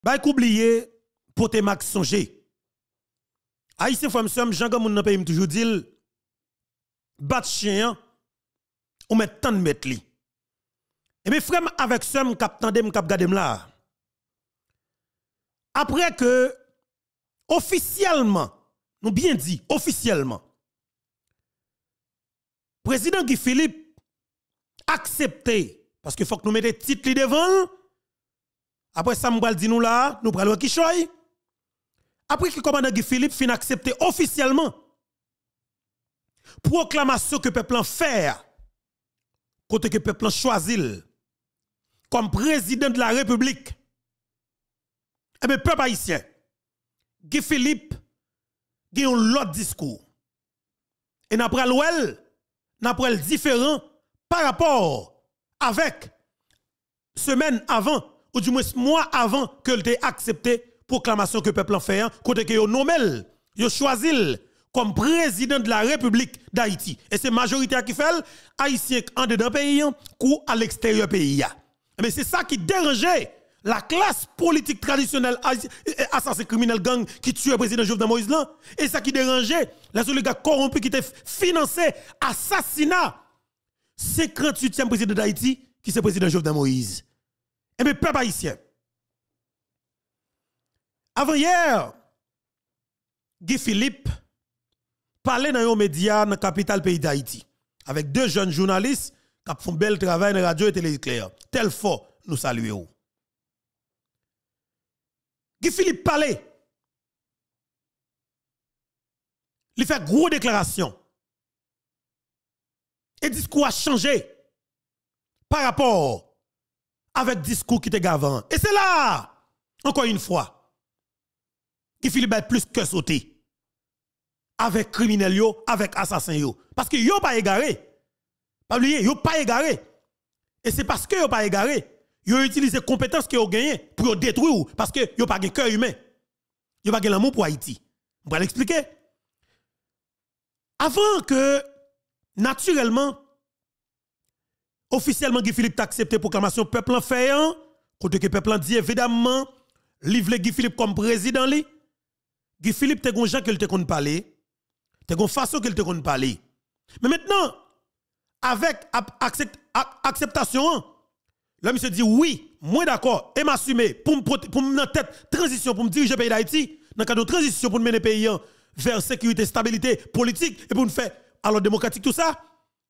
Bah, oublié, pour te max songer. Haïtien femme somme, Jean Gamoun nan pays toujours dit, bat chien, ou met tant de mettre li. Et mes frères avec somme, kap tandem, kap gadem là. Après que, officiellement, nous bien dit, officiellement, président Guy Philippe accepté, parce qu'il faut que nous mettions titre li devant. Après ça, nous dit nous là, nous prenons qui choy. Après que le commandant Guy Philippe fin accepté officiellement, proclamation que le peuple en fait, côté que le peuple en choisit comme président de la République. Eh bien, peuple haïtien, Guy Philippe, il y a un autre discours. Et nous avons le différent par rapport avec semaine avant, ou du moins mois avant que le accepté proclamation que le peuple en fait, côté que yo nommé, yo choisi comme président de la République d'Haïti. Et c'est majorité qui fait haïtien en dedans pays ou à l'extérieur pays. Mais c'est ça qui dérangeait la classe politique traditionnelle assassin criminel gang qui tue le président Jovenel Moïse là. Et ça qui dérangeait les oligarques corrompus qui étaient financé assassinat 58e président d'Haïti qui c'est le président Jovenel Moïse. Et bien peuple haïtien. Avant hier, Guy Philippe parlait dans un média dans la capitale pays d'Haïti avec deux jeunes journalistes qui font bel travail dans la radio et télé éclair. Tel fort, nous saluons. Guy Philippe parlait. Il fait gros déclaration. Et le discours a changé par rapport avec le discours qui était avant. Et c'est là, encore une fois, Guy Philippe est plus que sauté. Avec criminels yo, avec assassins yo. Parce que yo pas égaré. Pas oublier, yo pas égaré. Et c'est parce que yo pas égaré, yo utilisé les compétences que yo gagné pour détruire parce que yo pas de cœur humain. Yo pas de l'amour pour Haïti. On va l'expliquer. Avant que naturellement officiellement Guy Philippe t'a accepté proclamation peuple en fait côté que peuple en dit évidemment livre Guy Philippe comme président li. Guy Philippe te gon gens que te konn parler, te gon façon que te konn parler. Mais maintenant avec acceptation, là monsieur dit oui, moi d'accord, et m'assumer pour me dans tête transition pour me diriger le pays d'Haïti, dans cadre de transition pour mener le pays vers sécurité, stabilité politique et pour nous faire alors démocratique tout ça.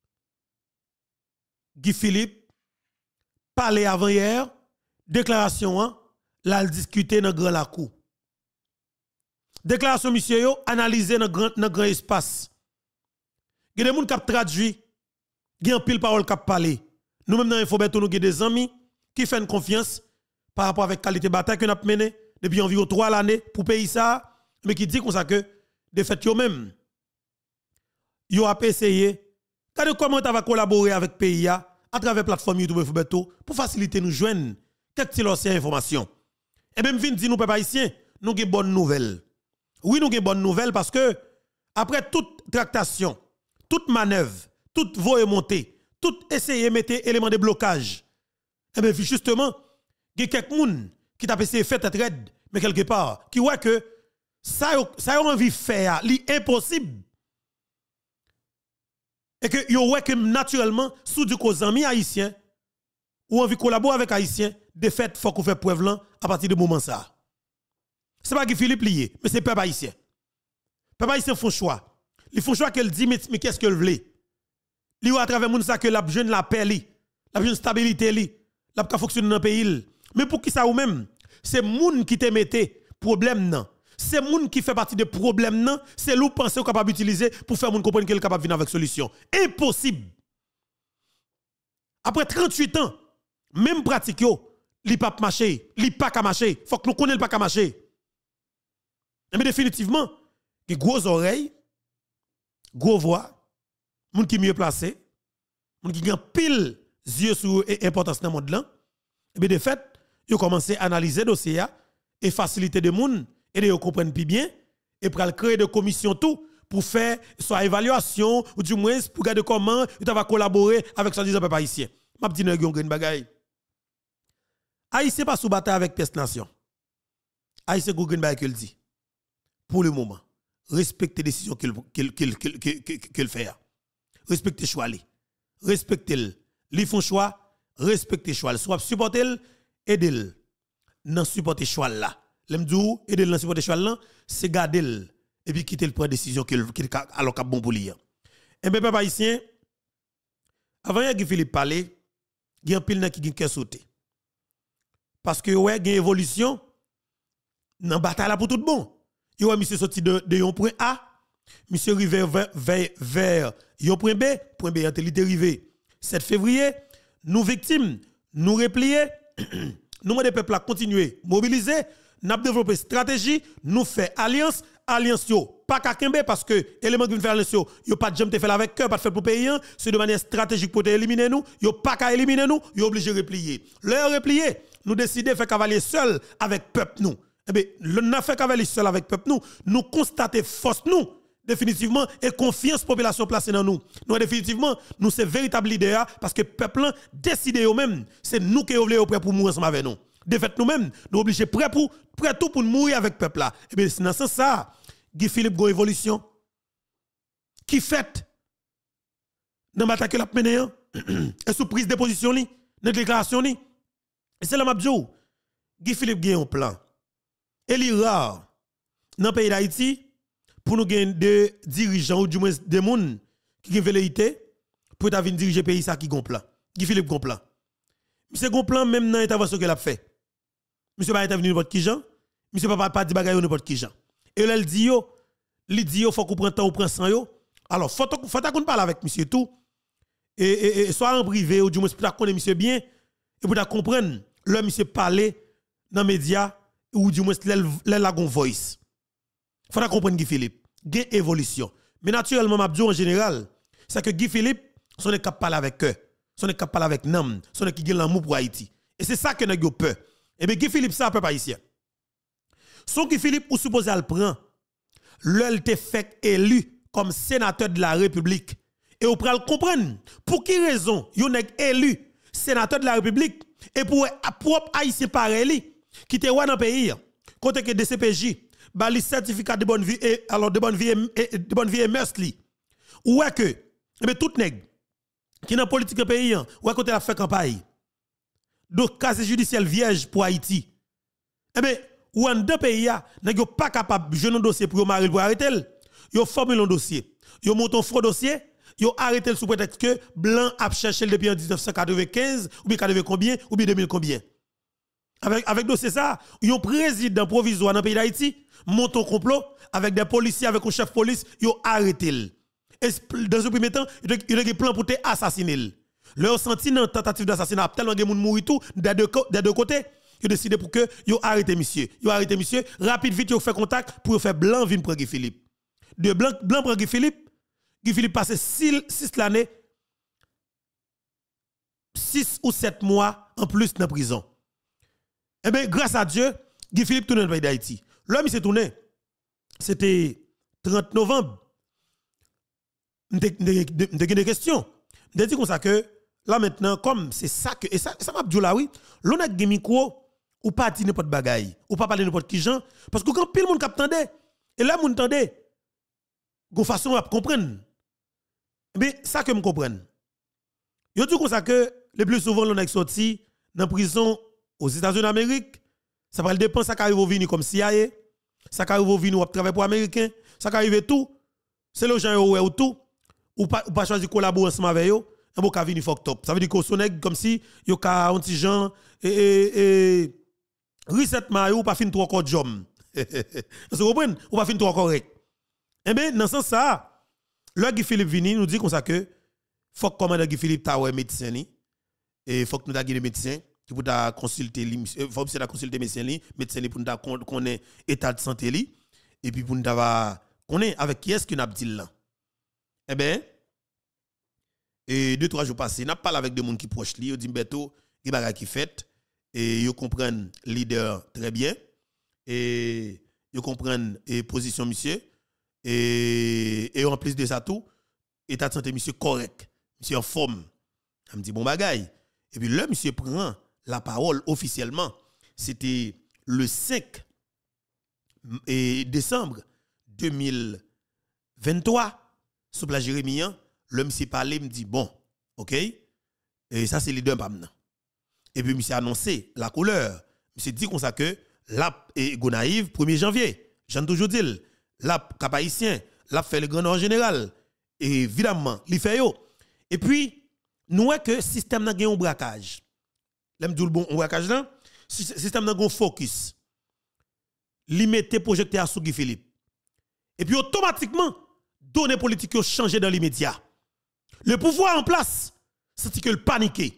Guy Philippe parlait avant hier, déclaration là discuter dans grand la cour. Déclaration monsieur yo analyser dans grand espace. Il y a des gens qui traduit, il y a un pile parole qui parler. Nous même dans Infobeto nous avons des amis qui font confiance par rapport avec qualité de bataille que nous avons mené depuis environ 3 années pour payer ça, mais qui dit comme ça que de fait yo même yo a essayé regardez comment tu vas collaborer avec pays à travers plateforme YouTube Infobeto pour faciliter nous joindre quelques petites informations. Et même vinn dit nous peuple haïtien, nous avons bonne nouvelle. Oui, nous avons une bonne nouvelle parce que, après toute tractation, toute manœuvre, toute voie montée, tout essayer de mettre élément de blocage, et bien justement, il y a quelqu'un qui t'a essayé de faire tête raide, mais quelque part, qui voit que ça a envie de faire, c'est impossible. Et que yo ouais que naturellement, sous du cause amis haïtiens, ou envie de collaborer avec haïtiens, de fait, faut qu'on fait preuve là à partir de moment ça. C'est pas Guy Philippe lié, mais c'est peuple haïtien. Peuple haïtien font choix. Ils font choix qu'elle dit, mais qu'est-ce qu'elle veut? Li ou à travers moun ça que la jeune la paix li, la jeune stabilité li, la ka fonctionner dans le pays. Mais pour qui ça ou même? C'est moun qui te mette problème nan. C'est moun qui fait partie des problèmes nan, c'est l'ou penser ou capable d'utiliser pour faire moun comprendre qu'elle est capable de venir avec solution. Impossible. Après 38 ans, même pratique yo, li pas marcher, li pas ka marcher, faut que nous connaissions pas ka marcher. Mais définitivement, il y a gros oreilles, gros voix, moun qui mieux placé, moun qui gagne pile yeux sur importance dans le monde là. Et bien de fait, ils ont commencé à analyser le dossier et faciliter des moun et de comprendre plus bien et pour créer des commissions tout pour faire soit évaluation ou du moins pour regarder comment ils va collaborer avec ça disant peuple haïtien. M'a dit non yon green bagay. Haïtien pas sous bataille avec pièce nation. Haïtien Gougen ba que le dit. Pour le moment, respectez les décisions qu'il fait. Respectez choix li. Respectez-le. Li font choix, respectez choix. Soit supporter aidez-le. Non supporter choix là. L'aime dou aidez-le dans supporter choix là, c'est garder et puis quitter le prendre décision qu'il alors qu'a bon pour lui. Et bien peuple haïtien, avant Guy Philippe parler, il y a un pile qui gen sauté. Parce que ouais, il y a une évolution dans bataille là pour tout bon. Il y a monsieur sorti de un point A, monsieur arrivé vers un point B est arrivé 7 février, nous victimes, nous replier, nous demandons peuple à continuer mobiliser, nous développer stratégie, nous fait alliance yo pas qu'à kembe parce que élément qui vient faire alliance yo pas de jamais faire avec cœur pas de faire pour payer, c'est de manière stratégique pour éliminer nous, yo pas qu'à éliminer nous, yo obligé de replier. Leur replier, nous décider faire cavalier seul avec peuple nous. Eh bien, le fait cavalier seul avec peuple nous constater force nous définitivement et confiance population placée dans nous. Nous définitivement nous c'est véritable leader parce que peuple décide eux-mêmes, c'est nous qui voulons prêt pour mourir ensemble avec nous. De fait nous-mêmes, nous obligés prêt tout pour mourir avec peuple là. Eh bien, c'est dans ce sens ça, Guy Philippe go évolution qui fait dans bataille que l'a mené et sous prise de position li, dans déclaration li. Et c'est là m'a dit Guy Philippe gagne un plan. Et il est rare dans le pays d'Haïti pour nous gagner des dirigeants ou du moins des gens qui ont velléité pour venir diriger le pays ça qui gon plan. Guy Philippe gon plan. Monsieur gon plan même dans l'intervention qu'il a fait. Monsieur pas intervenir n'importe qui gens, monsieur pas dit bagaille n'importe qui gens. Et là il dit yo faut qu'on prenne temps ou prend sang yo. Alors faut qu'on parle avec monsieur tout et soit en privé ou du moins pour connaître monsieur bien et pour comprendre le monsieur parler dans les médias ou du moins la gon voice. Faut comprendre Guy Philippe, gain évolution. Mais naturellement m'a en général, c'est que Guy Philippe son est capable parler avec eux, son est capable parler avec nam, son est qui gagne l'amour pour Haïti. Et c'est ça que nous avons peur. Et bien Guy Philippe ça peuple haïtien. Son Guy Philippe ou supposé le prend, l'el te fait élu comme sénateur de la République. Et on peut le comprendre pour qui raison yon est élu sénateur de la République et pour propre haïtien pareil qui te dans le pays côté que DCPJ bali certificat de bonne vie et alors de bonne vie et mœurs li ou est que mais tout nèg qui dans politique pays ou est côté la fait campagne donc casier judiciaire vierge pour Haïti eh ben ou en deux pays nèg pas capable jeune dossier pour marier pour arrêter yo formule un dossier yo monte un faux dossier yo arrêté sous prétexte que blanc a cherché depuis en 1995 ou bien 80 combien ou bien 2000 combien. Avec dossier ça, yon président provisoire dans le pays d'Haïti monte un complot avec des policiers avec un chef de police, yo arrêté. Et dans un premier temps, il y a un plan pour te assassiner. Leur senti une tentative d'assassinat tellement de gens mouri tout des deux côtés. Ils ont décidé pour que yo arrêté monsieur. Yo arrêté monsieur, rapide vite yo fait contact pour faire blanc vinn prendre Guy Philippe. De blanc prendre Guy Philippe passe 6 l'année 6 ou 7 mois en plus dans la prison. Eh bien, grâce à Dieu, Guy Philippe tourne dans le pays d'Haïti. L'homme s'est tourné. C'était 30 novembre. Des questions. Je dis comme ça que là maintenant, comme c'est ça que, et ça m'a dit là, oui, l'on a un micro ou pas dire n'importe bagaille, ou pas parler n'importe qui gens, parce que quand pile monde cap tande, et là moun tande, gon façon à comprendre. Mais ça que me comprenne. Yo dit comme ça que le plus souvent l'on a sorti dans prison aux États-Unis d'Amérique, ça va le dépend ça arrive au vini comme CIA, ça arrive au vini ou travailler pour américain, ça arrive tout. C'est le gens ou tout ou pas choisir collaborer ensemble avec eux, un bon vini fuck top. Ça veut dire qu'on sonne comme si yo ka un petit gens et reset ma ou pas fin trop encore job. Vous comprenez? Ou pas fin trop correct. Eh bien dans ce sens ça le Guy Philippe vini nous dit comme ça que faut que commandant Guy Philippe ta ouais médecin ni et faut que nous ta guide médecin qui pour ta consulter faut que consulter médecin pour ta connaître état de santé li et puis pour nous ta connaître avec qui est-ce que n'a dit là. Eh ben et 2-3 jours passés n'a parlé avec des gens qui proche li, yo dit beto il bagay qui fait et yo comprennent leader très bien et yo comprennent position monsieur et en plus de ça tout état de santé monsieur correct monsieur en forme elle me dit bon bagay et puis là monsieur prend la parole officiellement c'était le 5 et décembre 2023 sous la Jérémie, l'homme s'est parlé, me dit bon, OK? Et ça c'est les deux pam. Et puis monsieur a annoncé la couleur. Monsieur dit comme ça que la et Gonaïve 1er janvier. J'en toujours dit la cap haïtien, la fait le grand en général. Et évidemment, li fait yo. Et puis nous que système n'a un braquage. L'aime dit le bon braquage là, système n'a un focus. Li mette projecteur sur Guy Philippe. Et puis automatiquement données politiques ont changé dans l'immédiat. Le pouvoir en place, c'est que le paniqué.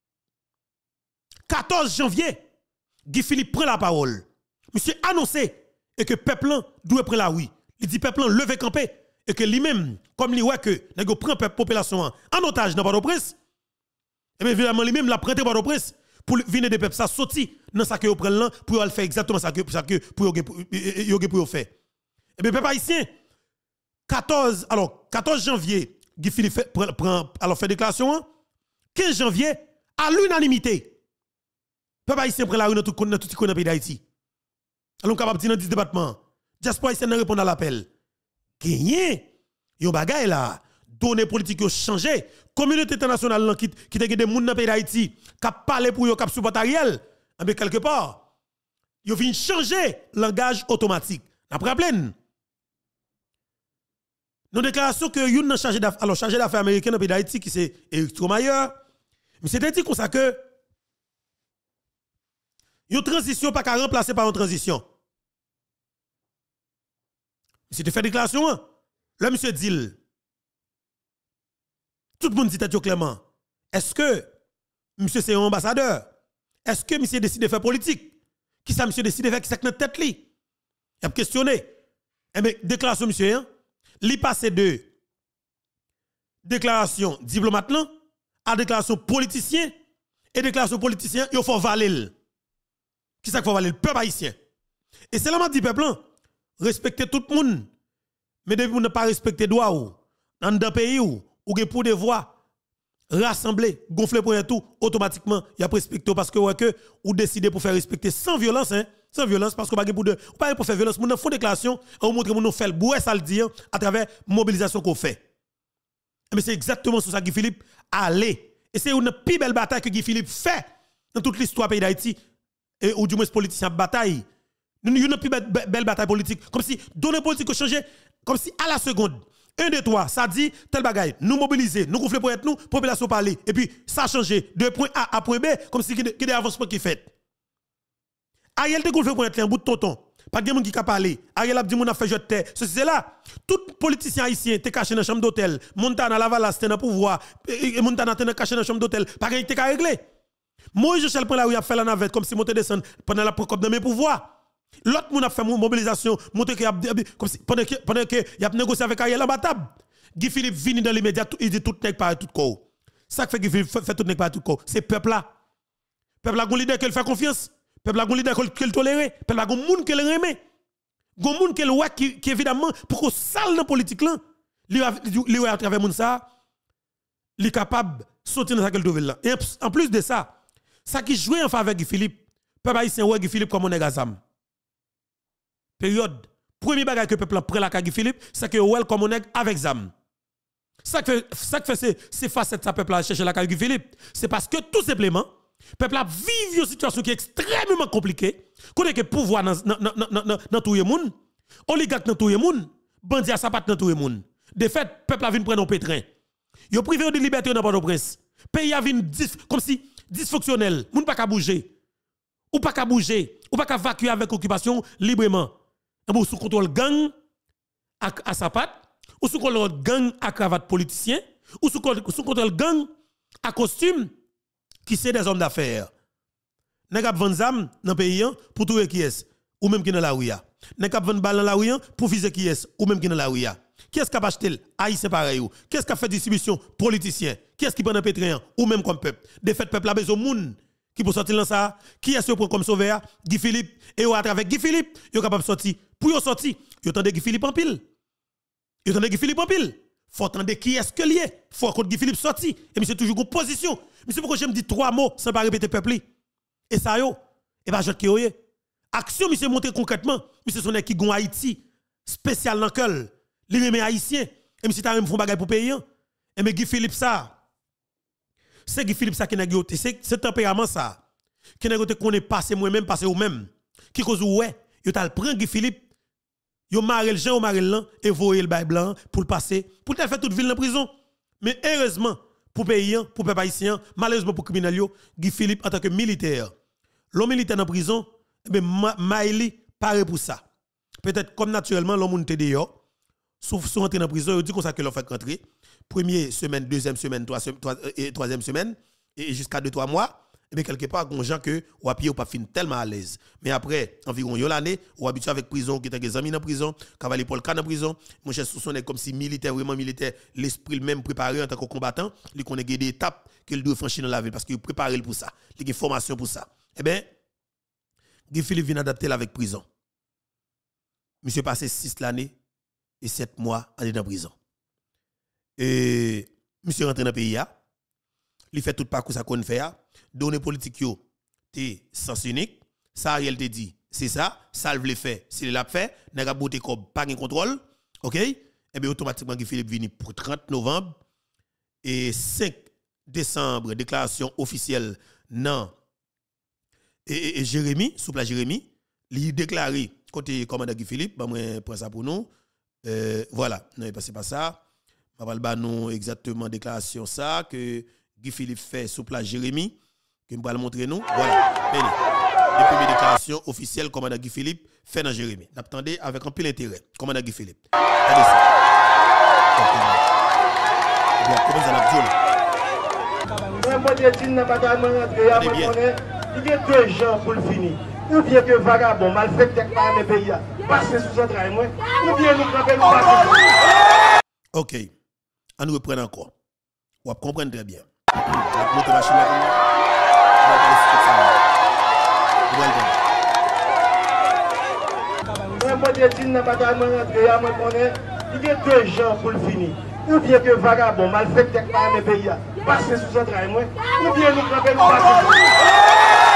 14 janvier, Guy Philippe prend la parole. Monsieur annoncé et que peuple doit prendre la rue. Il dit peuple lever camper et que lui-même comme lui ouais que nèg prend peuple population en otage dans Port-au-Prince. Et bien évidemment lui-même l'a prêté Port-au-Prince pour venir des peuples ça sorti dans ça que yo prend là pour faire exactement ça que pour faire. Et bien peuple haïtien 14 janvier Guy Philippe prend alors fait déclaration 15 janvier à l'unanimité peuple haïtien prend la rue dans tout le pays d'Haïti. Alors capable dire dans 10 départements diaspora haïtienne répond à l'appel. Gagné yon bagay là données politiques ont changé communauté internationale qui te gen des moun dans pays d'Haïti qui parler pour yo qui support Ariel mais quelque part yo vinn changer langage automatique. Après rappelé nos déclarations que yon chargé d'affaires américain dans pays d'Haïti qui c'est Eric Tromayer mais c'était dit comme ça que une transition pas qu'à remplacer par une transition. Monsieur te fait déclaration, là monsieur dit, tout le monde dit clairement, est-ce que monsieur c'est un ambassadeur? Est-ce que monsieur décide de faire politique? Qui ça monsieur décide de faire qui ça dans tête li? Il a questionné. Eh bien, déclaration monsieur, hein? Li passe de déclaration diplomate là à déclaration politicien et déclaration politicien, il faut valer. Qui ça qu'il faut valer? Le peuple haïtien. Et c'est là m'a dit peuple, respecter tout le monde. Mais depuis vous ne pas respecter droit ou dans un pays ou pour des voix rassembler, gonfler pour tout automatiquement, il y a respecté parce que ouais que ou décider pour faire respecter sans violence hein, sans violence parce que pas pour faire violence, moun font déclaration, on montre moun fait le boue ça le dire à travers mobilisation qu'on fait. Mais c'est exactement sur ça Guy Philippe allez et c'est une plus belle bataille que Guy Philippe fait dans toute l'histoire pays d'Haïti et ou du moins politicien bataille. Nous une plus belle bataille politique comme si données politiques ont changé comme si à la seconde 1 2 3 ça dit tel bagaille nous mobiliser nous gonfler pour être nous population parler et puis ça a changé de point A à point B comme si il y a des avancements qui fait. Ariel te gonfler pour être un bout de tonton pas de monde qui a parlé Ariel a dit mon a fait jeter ceci c'est là tout politicien haïtien te caché dans chambre d'hôtel Montana Lavalas te dans pouvoir Montana te caché dans chambre d'hôtel pas rien te réglé. Moi je prend là où il a fait la navette comme si monter descendre pendant la comme dans mes pouvoirs. L'autre moun a fait mobilisation, montre que comme si pendant que y a négocié avec Ariel en batable. Guy Philippe vient dans l'immédiat, il dit tout nèg par tout corps. Ça fait Guy Philippe fait tout nèg par tout corps. C'est peuple là. Peuple là gon leader qu'elle fait confiance. Peuple là gon leader qu'elle tolère. Peuple là gon moun qu'elle aime. Gon moun qu'elle ouais qui évidemment pour qu'on sale dans politique là, li à travers moun ça, li capable sortir dans sa gueule là. Et en plus de ça, ça qui joue en faveur Guy Philippe, peuple haïtien ouais Guy Philippe comme on est gazam. Période. Premier bagage que le peuple prend la Guy Philippe, c'est que well comme on est avec zam. Ça que fait c'est facette ça peuple a chercher la Guy Philippe, c'est parce que tout simplement peuple a vivre une situation qui est extrêmement compliquée. Connaît que pouvoir dans tout le monde, oligarque dans tout le monde, bandit à sapat dans tout le monde. De fait, peuple a vinn prendre un pétrin. Yo privé de liberté dans Port-au-Prince. Pays a vinn comme si dysfonctionnel, moun pas ka bouger. Ou pas ka bouger, ou pas ka vacuer avec occupation librement. Ou sous contrôle gang à sapat, ou sous contrôle gang à cravate politicien, ou sous contrôle gang à costume qui c'est des hommes d'affaires. Nèg ap vendre zam dans pays pour tout qui est ou même qui dans la rue. Nèg ap vendre balle dans la rue pour viser qui est ou même qui dans la rue. Qui est-ce qui a acheté haïtien pareil ou qui est-ce qui a fait distribution politicien? Qui est-ce qui prend un pétrin ou même comme peuple? De fait peuple a besoin moun qui pour sortir dans ça, qui est ce prend comme sauveur? Guy Philippe et à travers Guy Philippe, yo capable sortir. Pour yo sortir, yo tande Guy Philippe en pile. Yo tande Guy Philippe en pile. Faut tande qui est-ce que lié? Faut que Guy Philippe sorti et monsieur toujours en position. Monsieur pourquoi j'aime dire 3 mots sans pas répéter peuple. Et ça yo, et pas jot ki yo. action monsieur monté concrètement, monsieur son qui gon Haïti spécial dans cœur, li remet haïtien et monsieur t'a même font bagay pour payer. Et mais Guy Philippe ça c'est Guy Philippe ça qui n'a goté, c'est tempérament ça. Qui n'a goté qu'on est passé moi même passé ou même. Qui cause ouais, yo t'a prend Guy Philippe, yo marre le Jean ou marre l'an et voyer le bail blanc pour le passer, pour te faire toute ville en prison. Mais heureusement pour paysan, pour peuple haïtien, malheureusement pour criminel yo, Guy Philippe en tant que militaire. L'homme militaire en prison, ben Maïli paré pour ça. Peut-être comme naturellement l'homme était dehors, sauf sont rentré dans prison, il dit qu'on ça que l'on fait rentrer. Première semaine, deuxième semaine, troisième semaine et jusqu'à 2-3 mois. Et bien quelque part, on gens que ou à pied ou pas fin tellement à l'aise. Mais après environ une année, ou habitué avec prison, qui était des amis dans prison, cavalier Paul Can dans prison, mon cher Sousson est comme si militaire, vraiment militaire, l'esprit même préparé en tant que combattant, il connaît des étapes qu'il doit franchir dans la vie parce qu'il préparé pour ça, il a une formation pour ça. Eh bien, Guy Philippe vient adapter avec prison. Monsieur passé 6 l'année et 7 mois en dans prison. Et monsieur rentre dans le pays, il fait tout parcours ça qu'on fait, données politiques yo, t'es sens unique, ça Ariel te dit, c'est ça le veut faire, s'il l'a fait, n'a pas boté comme pas de contrôle, OK? Et bien automatiquement Guy Philippe vient pour 30 novembre et 5 décembre déclaration officielle non et Jérémy, sous la Jérémy, il déclaré côté commandant Guy Philippe, bah moi prends ça pour nous. Voilà, non il passe pas ça. Je vais pas nous exactement déclaration ça que Guy Philippe fait sous la Jérémy que je vais le montrer nous. Voilà. Les premières déclarations officielles commandant Guy Philippe fait dans Jérémy. N'attendez avec un peu d'intérêt. Commandant Guy Philippe. Regardez ça. Comment ça il y a 2 gens pour le finir. Ou bien que vagabond, malfaiteur par les pays, passer sous un train, ou bien nous camper, nous passer. OK. On nous reprend encore. On va comprendre très bien. La moto machine là. Il y a 2 gens pour le finir. Ou bien que vagabond, malfaiteur par les pays, passer sous un train, ou bien nous camper, nous passer.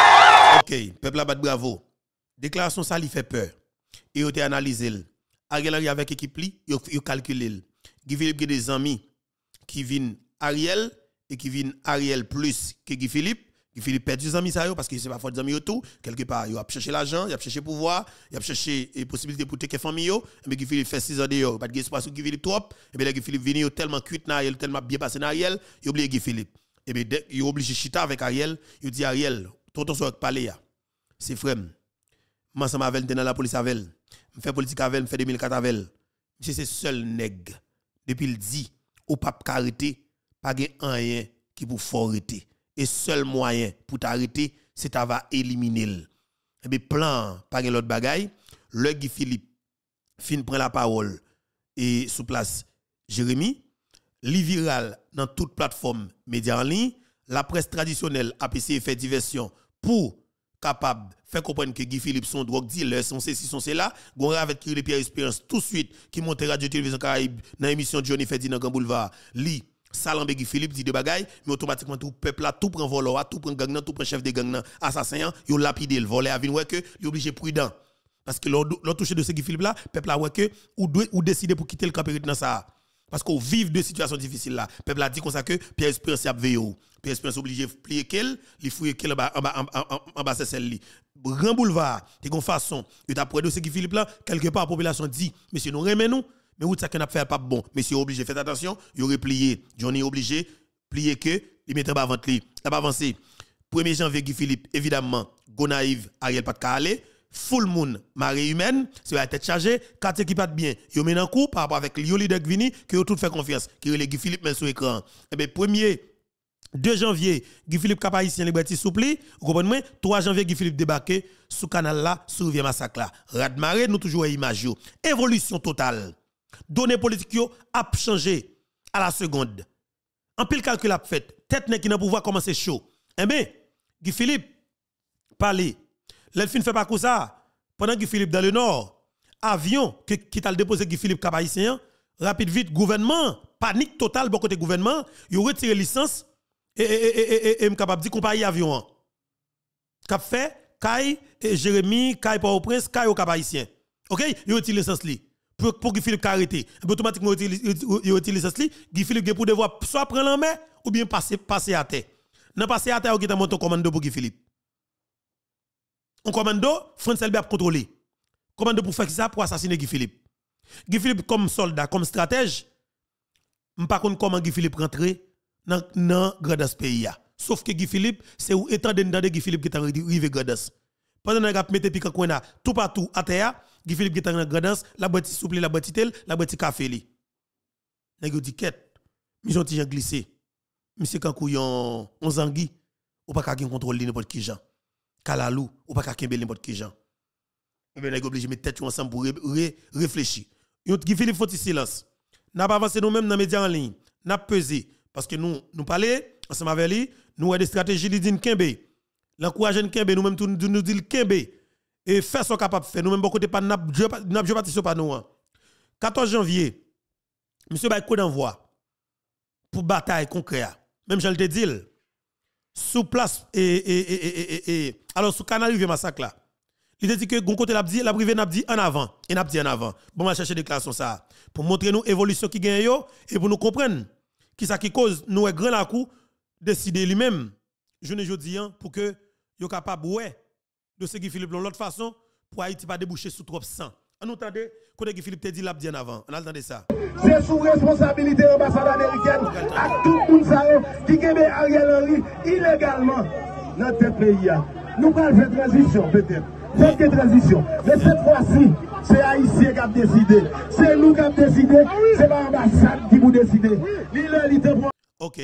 OK, peuple bat bravo. Déclaration ça lui fait peur. Et il a analysé. Ariel Henry avec équipe li, il a calculé. Guy Philippe a des amis qui viennent Ariel et qui viennent Ariel plus que Guy Philippe. Guy Philippe perd des amis ça parce que c'est pas fort des amis tout. Quelque part, il a cherché l'argent, il a cherché pouvoir, il a cherché les possibilités pour tes famille mais Guy Philippe fait 6 ans dehors, pas de espace sur Guy Philippe trop. Et bien Guy Philippe vient tellement cuite na Ariel, tellement bien passé na Ariel, il oublie Guy Philippe. Et bien il obligé chita avec Ariel, il dit Ariel, tonton soit parler c'est frère. Moi ça m'avait dans la police avec. Me fait politique avec, me fait 2004 avec. Monsieur c'est seul nèg depuis le dit au pape arrêter, pas gen rien qui pour arrêter. Et seul moyen pour t'arrêter, c'est d'avoir éliminé. Et bien, plan, pas gen l'autre bagaille. Le Guy Philippe fin prend la parole et sous place Jérémy, li viral dans toute plateforme média en ligne, la presse traditionnelle a essayé fait diversion pour capable faire comprendre que Guy Philippe son drogue dealer, son ceci, son cela, gon avec qui les Pierre Espérance tout de suite qui monte Radio Télévision Caraïbe dans l'émission Johnny Fedi dans Grand Boulevard, li Salambe Guy Philippe dit de bagaille, mais automatiquement tout peuple là tout prend voleur, tout prend gang, tout prend chef de gang, assassin, yo lapidé le voler à vinn ouais que il obligé prudent parce que l'on touché de ce Guy Philippe là, peuple là ouais que ou décider pour quitter le camp dans ça. Parce qu'on vit de situations difficiles là. Peuple a dit comme ça que Pierre Espérance a veillé. Pierre Espérance obligé de plier quel, il fouille quel en bas celle-là. Grand boulevard, de une façon, il a près de ce Guy Philippe là, quelque part la population dit, monsieur nous remet nous, mais où ça qu'on a fait pas bon, monsieur obligé faites attention, il aurait plié, Johnny obligé plier que il mettait pas avant lui. Ça va avancer. 1er janvier Guy Philippe évidemment, Gonaïve Ariel pas de aller. Full moon, marée humaine, c'est la tête chargée, quartier qui pas bien. Yo mène en coup par rapport avec Lio leader Gvini, que yo tout fait confiance, qui est Guy Philippe met sur écran. Eh bien, 2 janvier, Guy Philippe Cap Haïtien Liberty soupli, vous comprenez? 3 janvier, Guy Philippe débarqué sous canal là, sous Rivière Massacre là. Radmaré, nous toujours image yo. Évolution totale. Données politiques yo a changé à la seconde. En pile calcul a fait, tête qui n'a pouvoir commencer chaud. Eh bien, Guy Philippe parler. L'elfine fait pas comme ça. Pendant que Philippe dans le nord, avion qui t'a déposé Guy Philippe Cap Haïtien, rapide vite gouvernement, panique totale bon côté gouvernement, il retiré licence et capable dire compagnie avion. Cap fait Kai et Jérémy, Kai Port-au-Prince, Kai au Cap-Haïtien. OK? Ils utilisent ça pour Guy Philippe arrêter. Automatiquement ils utilisent ça Guy Philippe pour devoir soit prendre en main ou bien passer à terre. Dans passer à terre ou qui t'a monté un commando pour Guy Philippe. Un commando, France Elbe a contrôlé. Commando pour faire ça pour assassiner Guy Philippe. Guy Philippe comme soldat, comme stratège, par contre comment Guy Philippe rentrer dans Gradas pays. Sauf que Guy Philippe, c'est où étant de Guy Philippe qui est arrivé Gradas. Pendant que vous mettez piquant coin tout partout à terre, Guy Philippe qui est dans Gradas, la boîte souple, la boîte tel, la boîte café li. Nèg dit quête, mission ti glissé. Monsieur Kankouyon, on zangui, ou pas ka contrôler n'importe qui gens. Kalalou, ou pas ka kembe n'importe qui gens. On est obligé de mettre tête ensemble pour réfléchir. Guy Philippe faut silence. N'a pas avancé nous-mêmes dans les médias en ligne. N'a pesé parce que nous parlons ensemble avec lui, nous avons des stratégies de dire Kembe. L'encourager Kembe, nous-mêmes nous disons Kembe et faire ce qu'on capable de faire. Nous-mêmes beaucoup de pas n'a pas pas nous. 14 janvier, monsieur Baïko d'envoi pour bataille concrète. Même je le dis sous place alors sous canal rivière massacre là. Il dit que gon côté la privé n'a dit en avant et n'a dit en avant. Bon on va chercher déclaration ça pour montrer nous évolution qui gagne yo et pour nous comprendre qui ça qui cause nous est grand la coup décider lui-même jeune jodi pour que yo capable ouais de ce Guy Philippe de l'autre façon pour Haïti pas déboucher sous trop sang. On entend côté Guy Philippe te dit l'a dit en avant. On entend ça. C'est sous responsabilité de l'ambassade américaine à tout le monde qui kembe Ariel Henry illégalement dans notre pays. Nous allons faire transition peut-être. Quelques transitions. Mais cette fois-ci, c'est Haïtien qui a décidé. C'est nous qui avons décidé. C'est pas l'ambassade qui vous décide. OK.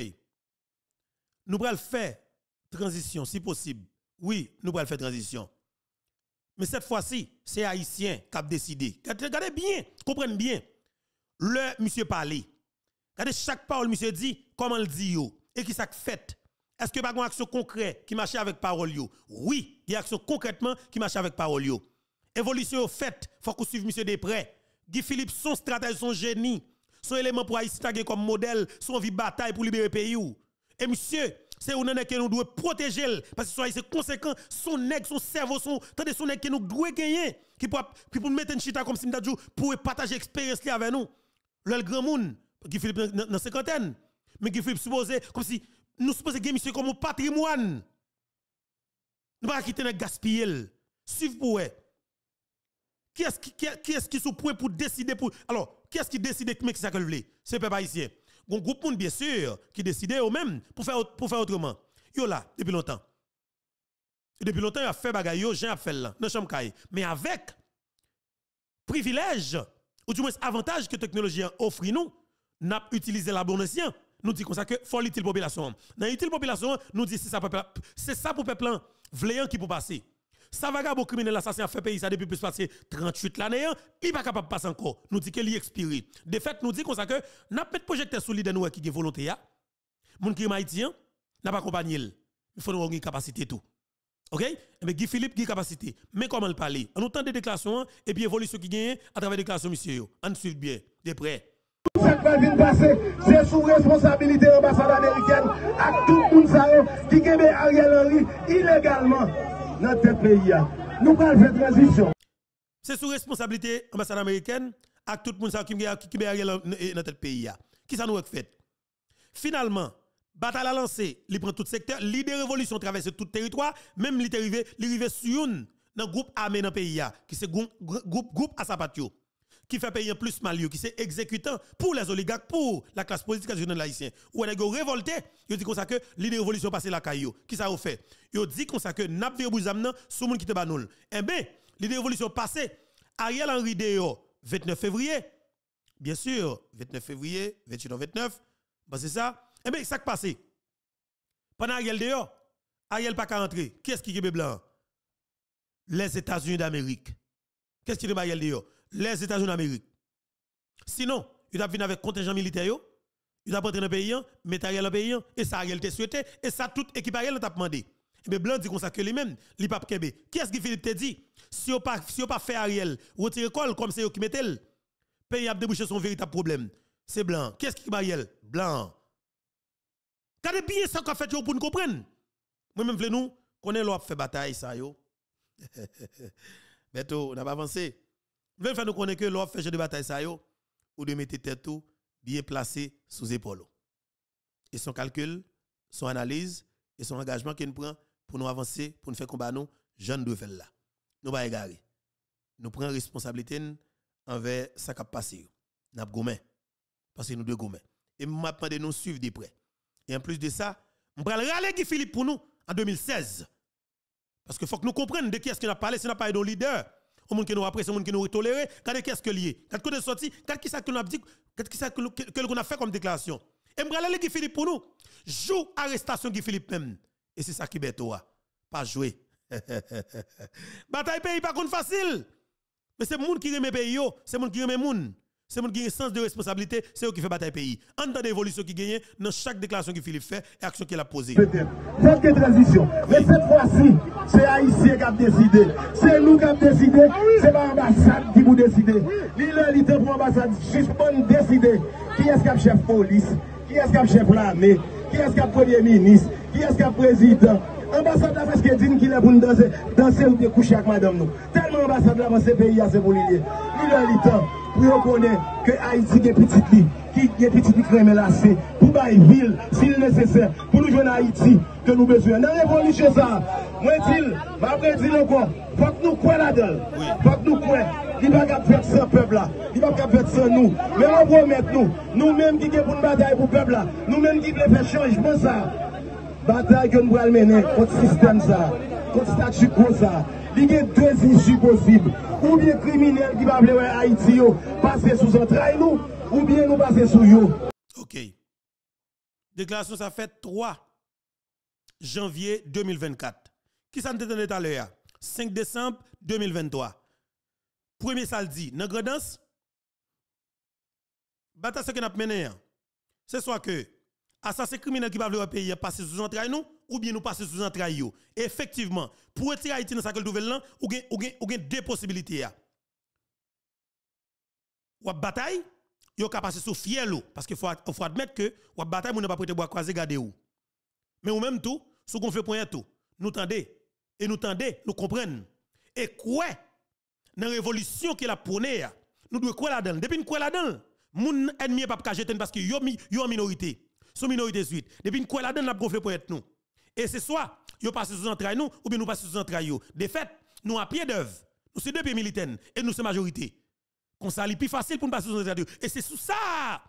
Nous allons faire transition si possible. Oui, nous allons faire transition. Mais cette fois-ci, c'est Haïtien qui a décidé. Regardez bien, comprenez bien. Le monsieur parler. Regardez chaque parole, monsieur dit, comment il dit yo. Et qui ça fait. Est-ce que y a une action concrète qui marche avec parole yo? Oui, il y a une action concrètement qui marche avec parole yo. Évolution faite, faut qu'on suive monsieur de près. Guy Philippe, son stratège, son génie, son élément pour Haïti comme modèle, son vie bataille pour libérer le pays. Et monsieur, c'est un nèg que nous devons protéger parce que c'est conséquent, son nèg, son cerveau, son nèg que nous devons gagner qui pour mettre une chita comme si nous pour partager l'expérience avec nous. Le grand monde, Guy Philippe dans cinquantaine, mais Guy Philippe supposé comme si nous supposons gagner monsieur comme un patrimoine. Nous pas quitter notre gaspiller. Suivez pour qui est-ce qui sous point pour décider pour alors qui est-ce qui décide que ça que le veut? C'est peuple haïtien. Un groupe monde bien sûr qui décide eux même pour faire autrement. Yo là depuis longtemps. Depuis longtemps il a fait bagaille yo, j'ai fait là dans chambre caille. Mais avec privilège ou du moins avantage que technologie offre nous, n'a utilisé la bonne science. Nous dit comme ça que faut l'utile population. Dans l'utile population, nous dit c'est ça pour peuple vléant qui peut passer. Ça vagabond criminel assassin a fait pays ça depuis plus passer 38 l'année, il pas capable de passer encore. Nous dit qu'il expiré. De fait, nous dit comme ça que n'a pas de projecteur sur l'idée nous qui est volonté ya. Moun qui est haïtien n'a pas accompagné. Il faut avoir une capacité tout. OK? Mais Guy Philippe qui capacité. Mais comment le parler? On entend des déclarations et puis évolution qui gagne à travers des déclarations monsieur yo. On suit bien de près. Cette va venir passer, c'est sous responsabilité de l'ambassade américaine à tout le monde qui kembe Ariel Henry illégalement dans notre pays. Nous allons faire transition. C'est sous responsabilité de l'ambassade américaine à tout le monde qui kembe Ariel dans notre pays. Qui ça nous a fait? Finalement, bataille a lancé, il prend tout secteur, l'idée révolution traverse tout territoire, même il arrivé sur un dans groupe armé dans le pays qui c'est groupe à Sapatio. Qui fait payer plus mal, qui c'est exécutant pour les oligarques, pour la classe politique de l'haïtien. Ou on est révolté, il dit comme ça que l'idée révolution passe la caillou. Qui ça a fait? Il dit comme ça que n'a pas bouzamna sous monde qui te banoul. Eh bien, l'idée révolution passée, Ariel Henry Deo, 29 février. Bien sûr, 29 février, 28 29, bah c'est ça. Eh bien, ça qui passé. Pendant Ariel Deo, Ariel pas qu'à rentrer. Qui est-ce qui est blanc? Les États-Unis d'Amérique. Qu'est-ce qui est Ariel Deo? Les États-Unis d'Amérique. Sinon, il a venu avec contingent militaire, il a rentré dans le pays, matériel dans le pays, et ça Ariel t'a souhaité, et ça tout équipe Ariel t'a demandé. Mais Blanc dit comme ça que lui-même, il pas Kembe. Qui est-ce que Philippe t'a dit? Si on pas fait Ariel, retire col comme c'est eux qui mettent le pays a débouché son véritable problème. C'est Blanc. Qui est-ce qui est Ariel? Blanc. Regardez bien ça qu'a fait pour nous comprendre. Moi-même, nous, qu'on est là fait bataille, ça, yo. Beto, on n'a pas avancé. Nous voulons faire nous connaître que l'offre fait de bataille ça yo, ou de mettre tête tout bien placé sous épaule. Et son calcul, son analyse et son engagement qu'il prend pour nous avancer, pour nous faire combat nous, jeunes de faire là. Nous pas égarer. Nous prenons responsabilité envers ça qui a passé. Nous avons gommé. Parce que nous deux gommé. Et nous demandé de nous suivre de près. Et en plus de ça, nous allons râler Guy Philippe pour nous en 2016. Parce qu'il faut que nous comprenions de qui est-ce qu'on a parlé, si on a parlé de leader. Au monde qui nous apprécie, au monde qui nous toléré, regardez qu'est-ce que lié. Quand on est sorti, quand qui ça que nous a dit, quand qui ça que qu'on a fait comme déclaration. Et nous allons Guy Philippe pour nous. Joue arrestation Guy Philippe même. Et c'est ça qui bête toi. Pas jouer. Bataille pays pas contre facile. Mais c'est monde qui remet pays yo, c'est monde qui remet monde. C'est monde qui a un sens de responsabilité, c'est eux qui fait bataille pays. En tant d'évolution qui gagne dans chaque déclaration que Philippe fait et action qu'il a posée. Peut-être. Faites des transitions. Mais cette fois-ci, c'est Haïtien qui a décidé. C'est nous qui avons décidé. C'est pas l'ambassade qui vous décide. L'île pour l'ambassade juste pour décider. Qui est-ce qui a chef police? Qui est-ce qui a chef l'armée? Qui est-ce qui a premier ministre? Qui est-ce qui a président? L'ambassade là, parce qu'elle dit qu'il est pour nous danser ou bien coucher avec madame nous. Tellement l'ambassade là, dans ce pays, c'est pour l'île. L'île pour reconnaître que Haïti est petite lit, qui est petite lit crème lacée, pour bailler ville, s'il est nécessaire, pour nous jouer en Haïti, que nous besoin. Dans la révolution, ça, moi, après, dire encore, faut que nous croyons là-dedans. Faut que nous croyons. Il ne va pas faire sans peuple là. Il ne va pas faire sans nous. Mais on promet nous-mêmes qui sommes pour une bataille pour le peuple là, nous-mêmes qui voulons faire changement ça. Bataille que nous allons mener contre le système ça, contre le statut quo ça. Il y a deux issues possibles. Ou bien criminels qui va appeler Haïti, passer sous entrailles nous, ou bien nous passer sous eux. Ok. Déclaration ça fait 3 janvier 2024. Qui ça nous donne tout à l'heure? 5 décembre 2023. Premier samedi, dans Grandance, bataille que nous avons mené, c'est soit que assassin criminel qui va appeler pays passer sous entrailles nous, ou bien nous passer sous entrailles. Effectivement, pour retirer Haïti dans sa nouvelle là, ou bien deux possibilités. Ou bataille, yo ka passer sous fiel parce qu'il faut admettre que ou bataille moun pas prêter bois croiser garder ou. Mais ou même tout, sous qu'on fait point tout, nous tendez et nous tendez, nous comprenons. Et quoi dans révolution qui la prôné, nous devons quoi là-dedans. Depuis nous quoi là-dedans, moun ennemi pas ka jeter parce que yo en minorité. Sous minorité suite. Depuis nous quoi là-dedans n'a gonfler pour être nous. Et c'est soit yo passe sous entrailles nous ou bien nous passe sous entrailles yo. De fait, nous à pied d'œuvre. Nous c'est deux pays militaires et nous c'est majorité. Comme ça c'est plus facile pour nous passer sous entrailles. Et c'est sous ça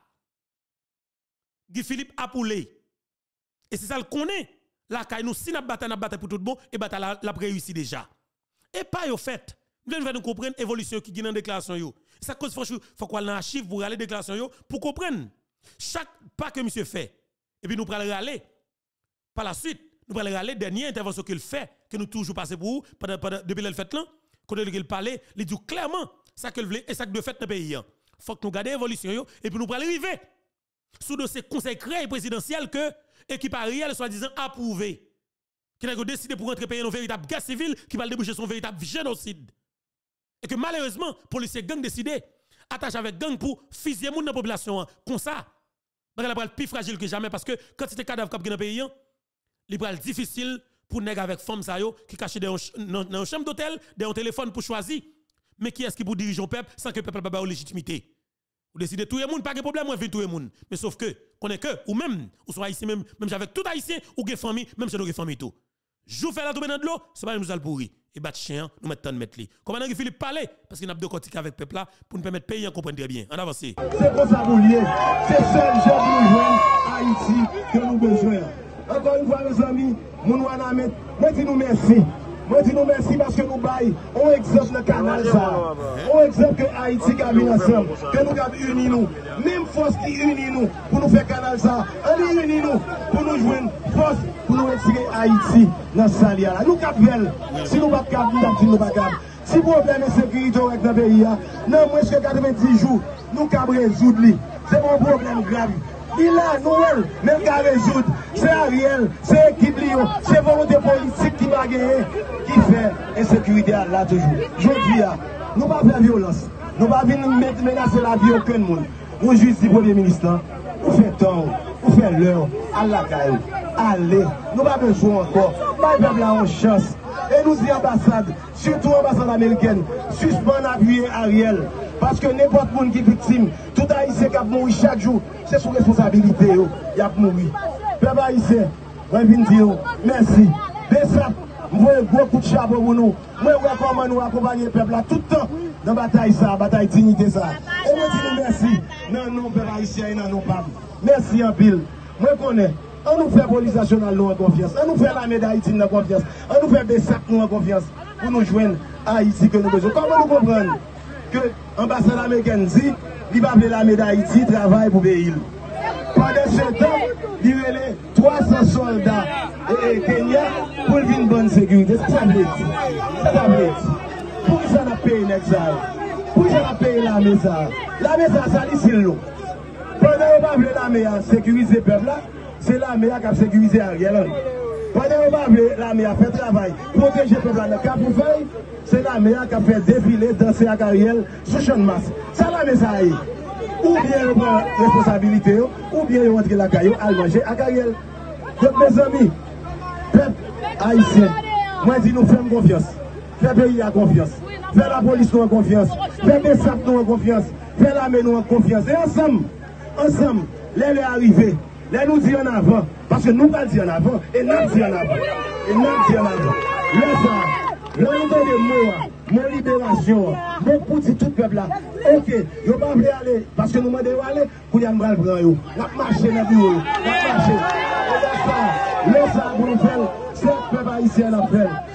Guy Philippe a poulé. Et c'est ça le connaît. La caille nous si n'a bataille pour tout bon et bataille la réussi déjà. Et pas au fait. Nous devons comprendre l'évolution qui est dans la déclaration yo. Ça cause faut qu'on ait un archive pour aller déclaration yo pour comprendre chaque pas que monsieur fait. Et puis nous prenons aller par la suite. Nous allons regarder la dernière intervention qu'il fait, que nous toujours passé pour vous, depuis le fait là, quand il parlait, il dit clairement ça qu'il voulait et ça que de fait dans le pays. Il faut que nous gardions l'évolution et puis nous allons arriver sous de ces conseils créés présidentiels que l'équipe Ariel soi-disant approuvé, qui a décidé pour rentrer pays dans une véritable guerre civile qui va déboucher son véritable génocide. Et que malheureusement, policiers gang décidé, attache avec gang pour fusiller dans la population comme ça. Elle est plus fragile que jamais parce que quand c'était cadavre dans le pays, il est difficile pour nèg avec femme ça yo qui caché dans une chambre d'hôtel, dans un téléphone pour choisir. Mais qui est-ce qui pour diriger le peuple sans que le peuple pas de légitimité? Vous décidez tout le monde pas de problème, on vient tout le monde. Mais sauf que connaît que ou même ou sont haïtiens même avec tout haïtien ou des famille, même chez nos familles tout. Jou fait la tomber dans de l'eau, c'est pas nous al pourri. Et bat chien, nous mettons de mettre li. Commandant Philippe parler parce qu'il n'a pas de côté avec peuple là pour nous permettre pays en comprendre très bien. En avance. C'est pour ça vous liez. C'est seul job pour nous joindre Haïti que nous besoin. Encore une fois, mes amis, moi dis nous merci. Moi dis nous merci parce que nous baillons. On exemple le canal ça. On exemple que Haïti a mis ensemble. Que nous avons unis nous. Même force qui unit nous pour nous faire canal ça. On unis nous pour nous joindre force pour nous retirer Haïti dans ce salia. Nous capons. Si nous ne pouvons pas, nous ne pouvons pas. Si le problème de sécurité dans le pays, non, moins que 90 jours, nous pouvons résoudre. C'est un problème grave. Il a Noël, même qu'à résoudre, c'est Ariel, c'est l'équipe Lyon, c'est volonté politique qui va gagner, qui fait insécurité là toujours. Je dis, nous ne pouvons pas faire violence, nous ne pouvons pas menacer la vie aucun monde. Nous juste dit Premier ministre, vous faites temps, vous faites l'heure, à la caille, allez, nous n'avons pas besoin encore, pas le peuple a une chance, Et nous disons ambassade, surtout ambassade américaine, suspend appuyer Ariel. Parce que n'importe qui est victime, tout haïtien qui a mouru chaque jour, c'est sous responsabilité. Il a mouru. Peuple haïtien, je viens dire merci. Bessa, je veux un gros coup de chapeau pour nous. Je veux comment nous accompagner le peuple là tout le temps dans la bataille ça, bataille dignité ça. Et je dis merci. Non, non, peuple haïtien, non, non, pas. Merci en pile. Moi, je connais. On nous fait police nationale nous en confiance. On nous fait l'armée d'Haïti nous en confiance. On nous fait BESAC nous en confiance. Pour nous joindre à Haïti que nous besoin. Comment nous comprendre que l'ambassade américaine dit qu'il va appeler l'armée d'Haïti travaille pour pays. Pendant ce temps, il y a 300 soldats et Kenya pour une bonne sécurité. C'est ça veut dire. Ça veut dire. Pour qui ça n'a payé ça? Pour qui ça n'a payé l'armée ça? L'armée ça ici l'eau. Pendant qu'on va appeler l'armée à sécuriser le peuple là, c'est l'armée qui a sécurisé Ariel. Pendant qu'on va appeler l'armée à faire travail, protéger le peuple dans le cap pour faire, c'est l'armée qui a fait défiler, danser à Ariel sous champ de masse. Ça l'armée ça y est. Ou bien on prend responsabilité, ou bien on entre la caillou à manger à Ariel. Donc mes amis, peuple haïtien, moi je dis nous faisons confiance. Fait pays à confiance. Fait la police nous en confiance. Fait les SAP nous en confiance. Fait l'armée nous en confiance. Et ensemble, les arrivés. Là, nous disons en avant, parce que nous pas dit en avant, et nous dit en avant. Et nous dit en avant. Là, ça, là, nous donnons des mots, mon libération, mon pour dire tout le peuple là. Ok, je ne vais pas aller, parce que nous demandons aller, pour y aller prendre yo. Nous marcher dans le bureau, nous marcher. Et là, ça, pour nous faire, c'est le peuple haïtien à faire.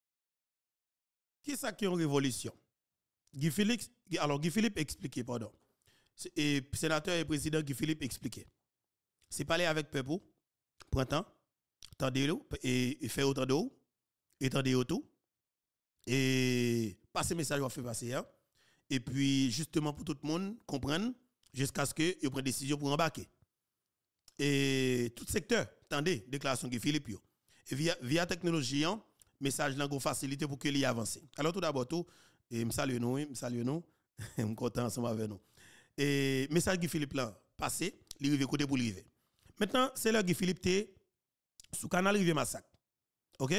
Qui est-ce qui est en révolution? Guy Philippe expliquait, pardon. Et sénateur et président Guy Philippe expliquait. C'est parler avec peuple, printemps, tendez-le, et faire autant d'eau, et tendez-le tout, et passer message qu'on fait passer, hein? Et puis justement pour tout le monde comprendre, jusqu'à ce que vous preniez décision pour embarquer. Et tout secteur, attendez, déclaration de Philippe, et via technologie, hein, message là, facilité pour que l'y avance. Alors tout d'abord, et me salue nous, je suis content ensemble avec nous. Et message Guy Philippe là, passé, il arrive côté pour l'arriver. Maintenant, c'est là Guy Philippe t'es sous canal Rivière Massacre. OK?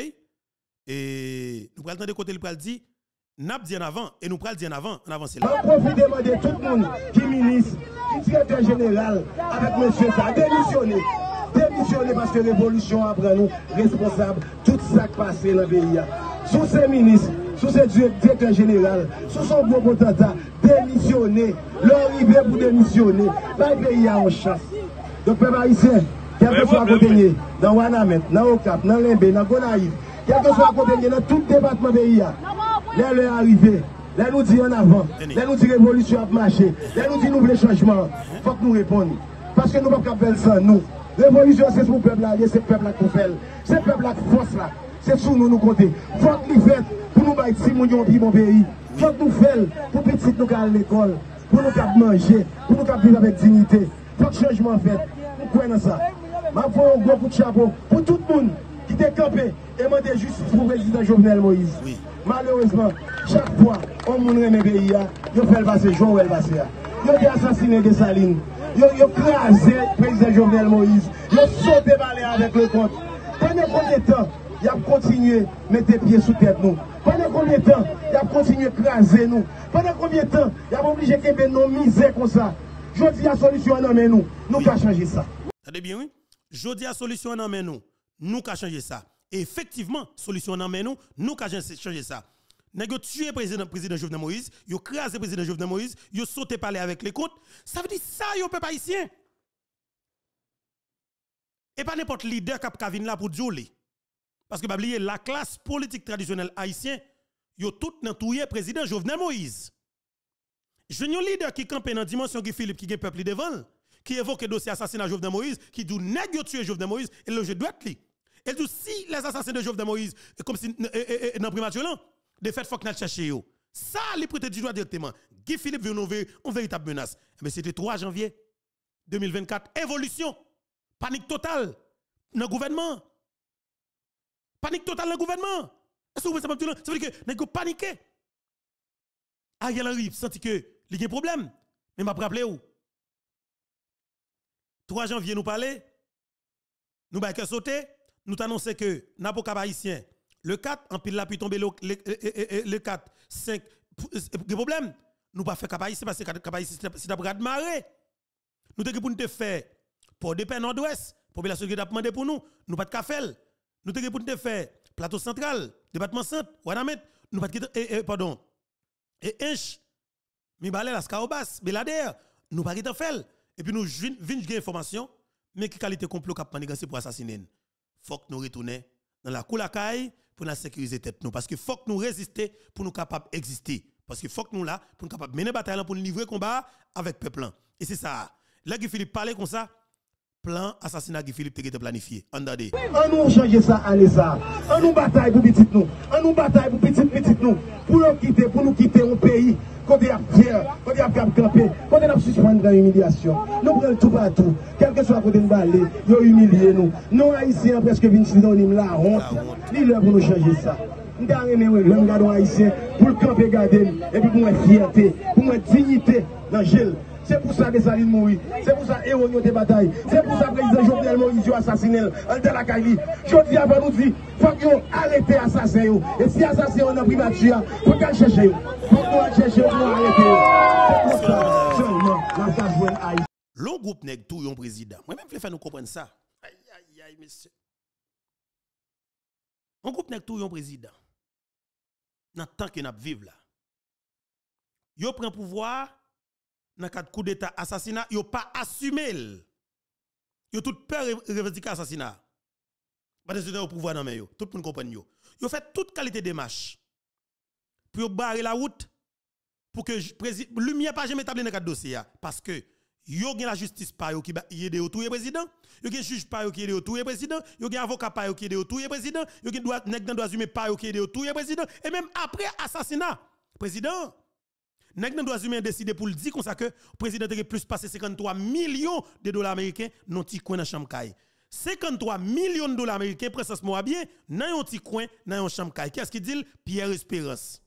Et nous prenons de côté, le dit, n'a dit en avant, et nous prenons dire en avant, c'est là. Je profite de demander tout le monde qui est ministre, qui est directeur général, avec monsieur ça, démissionner. Démissionner parce que la révolution après nous, responsable, tout ça qui passe dans le pays. Sous ces ministres, sous ces directeurs général, sous son gros potentat, démissionner, l'arrivée pour démissionner, le pays a en chance. Donc, peuple haïtien, quel que soit à côté, dans Wanamet, dans Okap, dans Limbe, dans Gonaïve, quel que soit à côté, dans tout département pays, là, le arrivé, là, nous dit en avant, là, nous dit révolution a marché, là, nous dit nous voulons changement, il faut que nous répondions. Parce que nous ne pouvons pas faire ça, nous. Révolution, c'est pour le peuple là, c'est le peuple là qu'on fait. C'est le peuple là qui force là. C'est sur nous compter. Il faut que nous fassions pour nous battre 6 millions de bon pays. Il faut que nous fassions pour petit nous aller à l'école, pour nous manger, pour nous vivre avec dignité. Il faut que le changement fait. Nous croyons ça. Je vais faire un gros coup de chapeau pour tout le monde qui était campé et demandé justice pour le président Jovenel Moïse. Oui. Malheureusement, chaque fois, on nous remet le pays, il fait le passer, Jean ou le passer. Il a assassiné des salines. Il a crasé le président Jovenel Moïse. Il a sauté balai avec le compte. Pendant combien de temps il a continué à mettre des pieds sous tête nous? Pendant combien de temps il a continué à craser nous? Pendant combien de temps il a obligé de faire nos misères comme ça? Je dis la solution en main nous. Nous qu'à changer ça. Attendez bien, oui? Je dis la solution en main nous. Nous qu'à changer ça. Et effectivement, solution en main nous. Nous qu'à changer ça. Vous avez tué le président Jovenel Moïse, vous avez crasé le président Jovenel Moïse, vous avez sauté parler avec les comptes. Ça veut dire ça, vous ne pas ici. Et pas n'importe leader qui a venir là pour jouer. Parce que la classe politique traditionnelle haïtienne, vous avez tout le président Jovenel Moïse. Je suis un leader qui campe dans la dimension qui Philippe, qui est peuple devant, qui évoque le dossier assassinat Jovenel Moïse, qui dit nèg tuer Jovenel Moïse, et le jeu doit être. Et dit si les assassins de Jovenel Moïse, comme si dans le primature, de fait, il faut que nous cherchions. Ça, les prêter du droit directement. Guy Philippe veut nous une véritable menace. Mais c'était 3 janvier 2024. Évolution. Panique totale dans le gouvernement. Panique totale dans le gouvernement. Est-ce que vous savez ça veut dire que nous avons paniqué. Ariel Henry senti que il y a un problème. Mais je vais rappeler où. 3 janvier, nous parler. Nous avons sauté. Nous annonçons que n'importe haïtien Le 4, en pile là, puis tomber le 4, 5, des problèmes. Nous pas faire capacité parce que capacité c'est d'abord de marée. Nous devons pour nous faire pour des pays nord-ouest, population qui a demandé pour nous, nous pas de café. Nous devons pour nous faire plateau central, département centre, Wanamet, nous pas de pardon. Et Inch, Mibalé, la Scaobas, Belader, nous pas de faire. Et puis nous venons de information, mais qui qualité complot cap manigancé pour assassiner. Faut que nous retournions dans la cour la caille pour la sécuriser tête nous parce que faut que nous résister pour nous capables d'exister. Parce que faut que nous là pour nous capable mener bataille pour nous livrer combat avec peuple. Et c'est ça. Là Guy Philippe parlait comme ça. Plan assassinat Guy Philippe était planifié. Andade. On nous changer ça allez ça. On nous bataille pour petit nous. On nous bataille pour petit nous pour nous quitter un pays côté à fier, côté à camper, côté à suspendre dans l'humiliation. Nous prenons tout partout, quel que soit côté de balai, ils ont humilié nous. Nous haïtiens presque 20 synonymes la honte. Ni l'heure pour nous changer ça. Nous avons un gardon haïtien pour le camper garder et puis pour moi fierté, pour moi dignité dans le gel. C'est pour ça que Saline mourit. C'est pour ça que héros de bataille. C'est pour ça que le président Jovenel Moïse a assassiné de la Kaili. Je dis avant nous dire, il faut qu'ils arrêtent l'assassin. Et si l'assassin est en primature, il faut qu'elle cherche. Il faut qu'on cherche pour arrêter. C'est pour ça seulement la phase joint Haïti. L'on groupe nèg tout yon président. Moi-même, je vais faire nous comprendre ça. Aïe, aïe, aïe, monsieur. On groupe nèg tout yon président. Dans le temps que nous vivons là. Yo prend pouvoir. Dans le cadre de coup d'État assassinat, ils n'ont pas assumé. Ils ont toute peur de revendiquer l'assassinat. Parce que c'est au pouvoir dans le tout le monde comprend. Ils ont fait toute qualité de démarche pour barrer la route pour que le lumière pas jamais établi dans le cadre dossier. Parce que ils ont la justice par qui aide au tout le président, ils ont un juge par qui aide au tout le président, ils ont un avocat par qui aide au tout le président, ils ont un droit humain par qui aide au tout le président. Et même après assassinat, président. Nèg nan droits humains décidé pour le dire comme ça que le président a plus passé 53 millions de dollars américains non ti coin dans chambre caille. 53 millions de dollars américains princesse moi bien dans un petit coin dans un chambre caille. Qu'est-ce qu'il dit Pierre Espérance.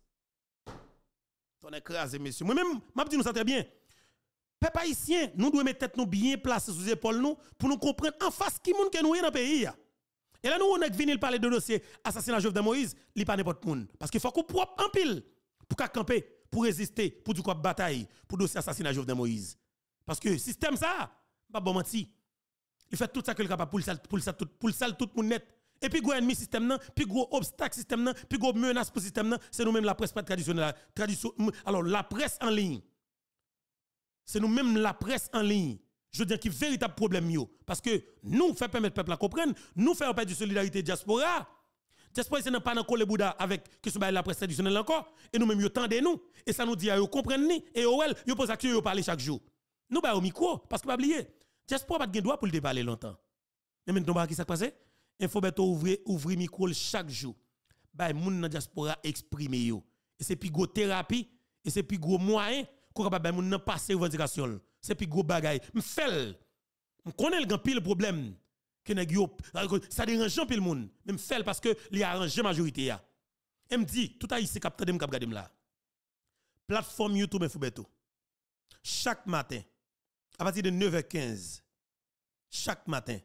On écrasé monsieur. Moi même m'a dit nous ça très bien. Peuple haïtien, nous devons mettre tête nous bien placés sous épaule nous pour nous comprendre en face qui monde que nous dans le pays. Et là nous on est venu parler de dossier assassinat Jovenel Moïse, li pas n'importe monde parce qu'il faut qu'on propre en pile pour camper. Pour résister, pour du coup bataille, pour dossier assassinat Jovenel Moïse. Parce que système ça, pas bon menti. Il fait tout ça que le capable pour le sale tout le monde net. Et puis gros ennemi système nan, puis gros obstacle système nan, puis gros menace pour système nan, c'est nous même la presse pas traditionnelle. Alors la presse en ligne. C'est nous même la presse en ligne. Je veux dire qui véritable problème yo parce que nous fait permettre peuple à comprendre, nous faire perdre de solidarité diaspora. Diaspora c'est pas dans le Bouddha avec que ce la presse traditionnelle encore et nous même yo tendez nous et ça nous dit à yo comprendre ni et OL yo pose action yo parler chaque jour. Nous ba au micro parce que pas oublier. Diaspora pas de droit pour le parler longtemps. Mais maintenant qui ça passé? Info beto ouvrir micro chaque jour. Ba moun dans diaspora exprimer yo. Et c'est puis gros thérapie et c'est puis gros moyen qu'on capable moun nan passer revendication. C'est puis gros bagay. M'fel. M'connais le grand pile problème. Que ça dérange un peu le monde même fait parce que il arrange majorité ya et me dit tout haïtien capteur dem k'ap gade là plateforme YouTube Infoubeto chaque matin à partir de 9h15 chaque matin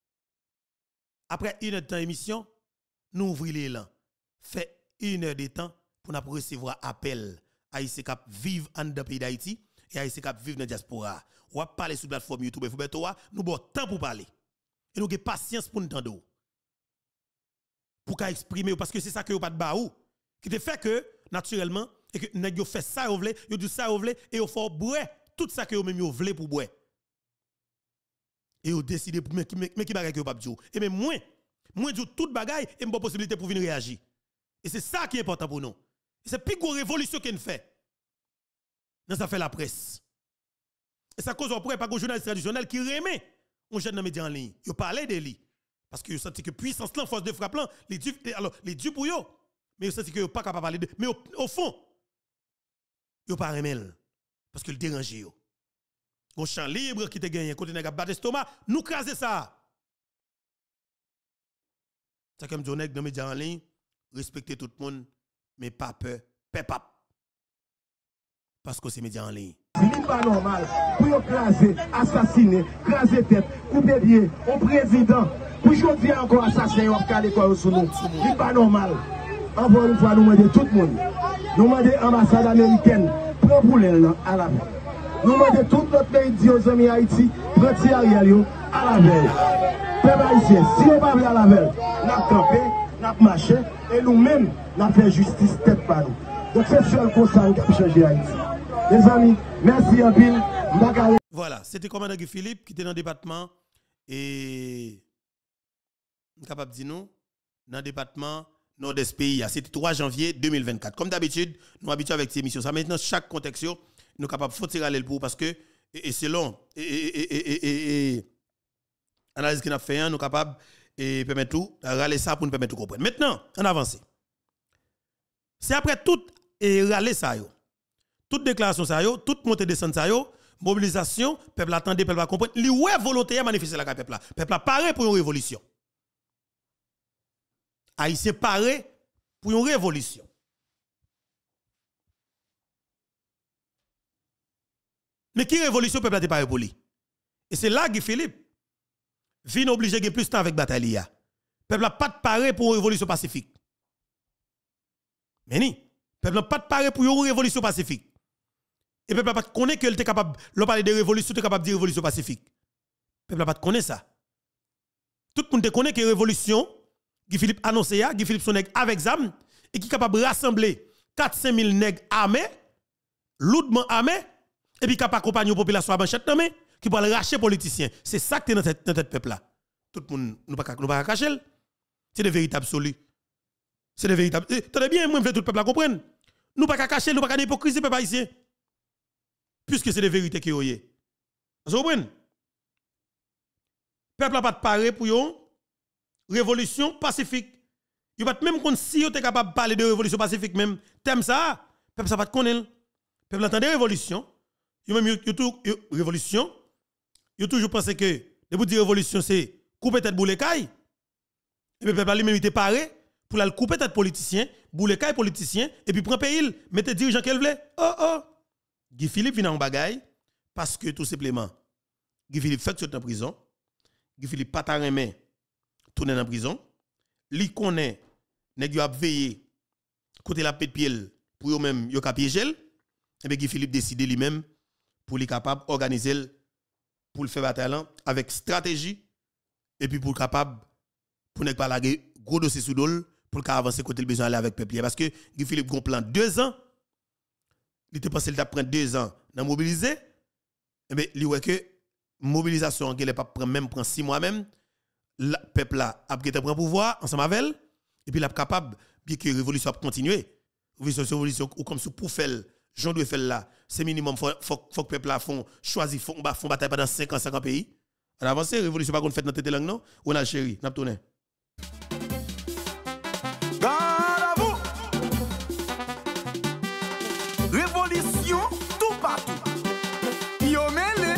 après une heure de temps émission nous ouvrons l'élan fait une heure de temps pour nous recevoir appel haïtien cap vivre en dans pays d'Haïti et haïtien cap vivre dans diaspora ou à parler sur plateforme YouTube Infoubeto nous bon temps pour parler. Et nous avons patience pour nous entendre. Pour qu'à exprimer, parce que c'est ça que vous pas de baou. Qui te fait que, naturellement, et que vous fait ça, vous voulez, vous dit ça, vous voulez, et vous faut boire tout ça que vous même voulez pour boire. Et vous décidez pour mais qui bagaille que vous pas dire. Et même moi dis toute bagaille et m'pas possibilité pour venir réagir. Et c'est ça qui est important pour nous. C'est plus grosse révolution qu'on fait. Dans ça fait la presse. Et ça cause après pas de journaliste traditionnel qui remet on jeune dans les médias en ligne. Yo parlé de lui parce que yo senti que puissance là force de frappe là les durs pour yo mais yo senti que yo pas capable parler de mais au fond yo pas remel parce que le dérange yo. Un champ libre qui te gagné côté nèg battre estomac nous craser ça. Ça comme Jonek dans les médias en ligne respecter tout le monde mais pas peur pep-up. Parce que c'est médias en ligne. C'est pas normal pour craser, assassiner, craser tête, couper pied, au président, Pour aujourd'hui encore assassin, on va quoi sous nous. C'est pas normal. Encore une fois, nous demandons tout le monde. Nous demandons l'ambassade américaine, prends pour l'aile à la veille. Nous demandons tout notre pays dit aux amis Haïti, prends Ariel à la veille. Peuple haïtien, si on va à la veille, nous avons campé, nous avons marché, et nous-mêmes, nous avons fait justice tête par nous. Donc c'est seul constat qui a changé Haïti. Les amis, merci en pile. Voilà, c'était commandant Guy Philippe qui était dans le département et capable de dire nous dans le département nord-est pays. C'était 3 janvier 2024. Comme d'habitude, nous habitués avec ces émissions. Ça maintenant chaque contexte nous sommes capables de tirer l'aile pour parce que et selon analyse qu'on a fait, nous sommes capables de permettre tout, râler ça pour nous permettre de comprendre. Maintenant, on avance. C'est après tout et râler ça toute déclaration ça toute montée descente ça mobilisation, peuple attendait, peuple va comprendre. Li ouais volontaire manifester la peuple là. Peuple a paré pour une révolution. Haïtien paré pour une révolution. Mais qui révolution peuple a été paré pour lui? Et c'est là que Philippe vient obligé de plus de temps avec bataille. Peuple a pas de paré pour une révolution pacifique. Mais ni, peuple n'a pas de paré pour une révolution pacifique. Et peuple n'a pas de connaître qu'il était capable, de parler de révolution, il est capable de dire révolution pacifique. Peuple n'a pas de connaître ça. Tout le monde connaît que révolution, Guy Philippe annoncé, Guy Philippe son nègre avec zam, et qui est capable de rassembler 4-5 000 nègres armés, lourdement armés, et puis capable d'accompagner la population à manchette, qui peut racher les politiciens. C'est ça qui est dans cette peuple là. Tout le monde nous pas cacher. C'est des véritables solis. C'est des véritables. Tenez bien, moi je veux tout le peuple comprendre. Nous pas cacher, nous pas d'hypocrisie peuple haïtien. Puisque c'est des vérités qui ont. Vous comprenez? Le peuple n'a pas de paré pour une révolution pacifique. Il pas même qu'on si vous êtes capable de parler de révolution pacifique même thème ça, le peuple ça pas de connaître. Le peuple entend des révolutions. Révolution. Vous toujours pensé que de vous dire révolution c'est couper tête boule caille. Et le peuple a lui-même été paré pour la couper tête politicien, boule caille politicien et puis prend pays, mettez dirigeant qu'elle veut. Oh. Guy Philippe vient en bagaille parce que tout simplement, Guy Philippe fait tout en prison. Guy Philippe pas ta remet tourner en prison. Li connaît nèg yo a veillé côté la pète pied pour yo même yo ka piéger. Et bien Guy Philippe décide lui-même pour li capable organiser pour le faire bataille avec stratégie et puis pour capable pour ne pas laguer gros dossier sous dol pour avancer côté le besoin aller avec peuple parce que Guy Philippe gon plan 2 ans. Il était pensé qu'il a pris 2 ans à mobiliser. Et bien, il voit que mobilisation, qu'il n'a pas même prend 6 mois même, le peuple a pris le pouvoir ensemble avec elle, et puis il est capable, bien que la révolution a continué. Révolution, ou comme si pour faire, Jean doit faire là, c'est minimum, faut que le peuple a choisi, font bataille pendant 50 pays. On avance, la révolution pas qu'on fait dans tête langue, non? Ou on a chéri, n'a pas tourné. Révolution tout partout. Yo mêlé.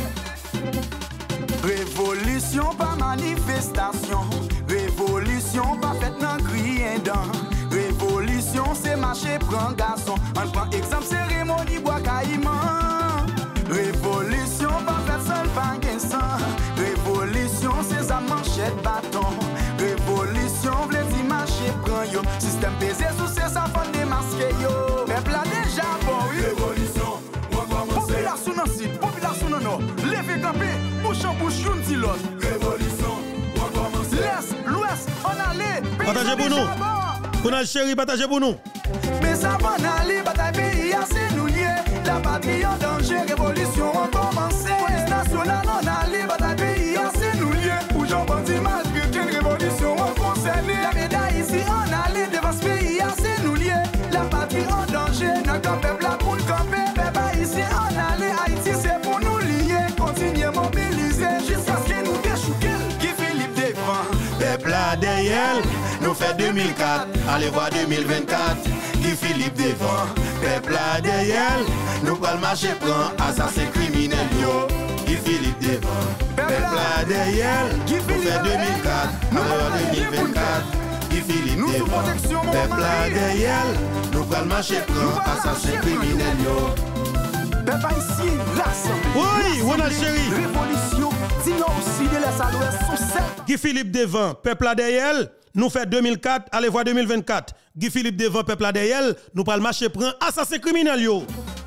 Révolution pas manifestation. Révolution pas faite dans crier dans. Révolution c'est marcher prend garçon. On prend exemple cérémonie bois caïman. Révolution pas faite seul pas gain sang. Révolution c'est à manchette bâton. Révolution vle di marcher prend yo. Système baisé sous c'est ça fond démasqué yo. Peuple a déjà bon oui. Révolution, on commence. Population dans sud, population dans nord. Levez camper, bouche en bouche une dit l'autre. Révolution, on commence. L'est, l'ouest, on allait. Partagez pour nous. On a chéri, partagez pour nous. Mais ça va aller, bataille pays assez nous lié. La patrie en danger, révolution on commence. Police nationale on allait, bataille pays assez nous lié. Ou j'en bandit malgré qu'une révolution on concerne. La médaille ici on allait, devant ce pays assez nous lié. La patrie en danger, notre peuple là pour le camper. Peuple ici on allait, Haïti c'est pour nous lier. Continuez mobiliser jusqu'à ce que nous déchouquons. Guy Philippe devant, Peuple là derrière, nous fait 2004, allez voir 2024. Guy Philippe devant, peuple là derrière, nous pral marcher prend assassin criminel yo. Guy Philippe devant, peuple là derrière, nous fait 2004, allez voir 2024. Guy Philippe devant, peuple là derrière, nous pral marcher prend assassin criminel yo. peuple haïtien, rassemble. Oui, Ronald Chéri. Révolution, dis-nous aussi de l'Est à l'Ouest, sous cette. Guy Philippe Devant, peuple ADL, nous fait 2004, allez voir 2024. Guy Philippe Devant, peuple ADL, nous parlons marché prend assassin criminel yo.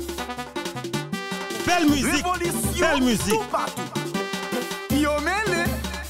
Belle musique. Belle musique. Tout partout. Yo mêlé.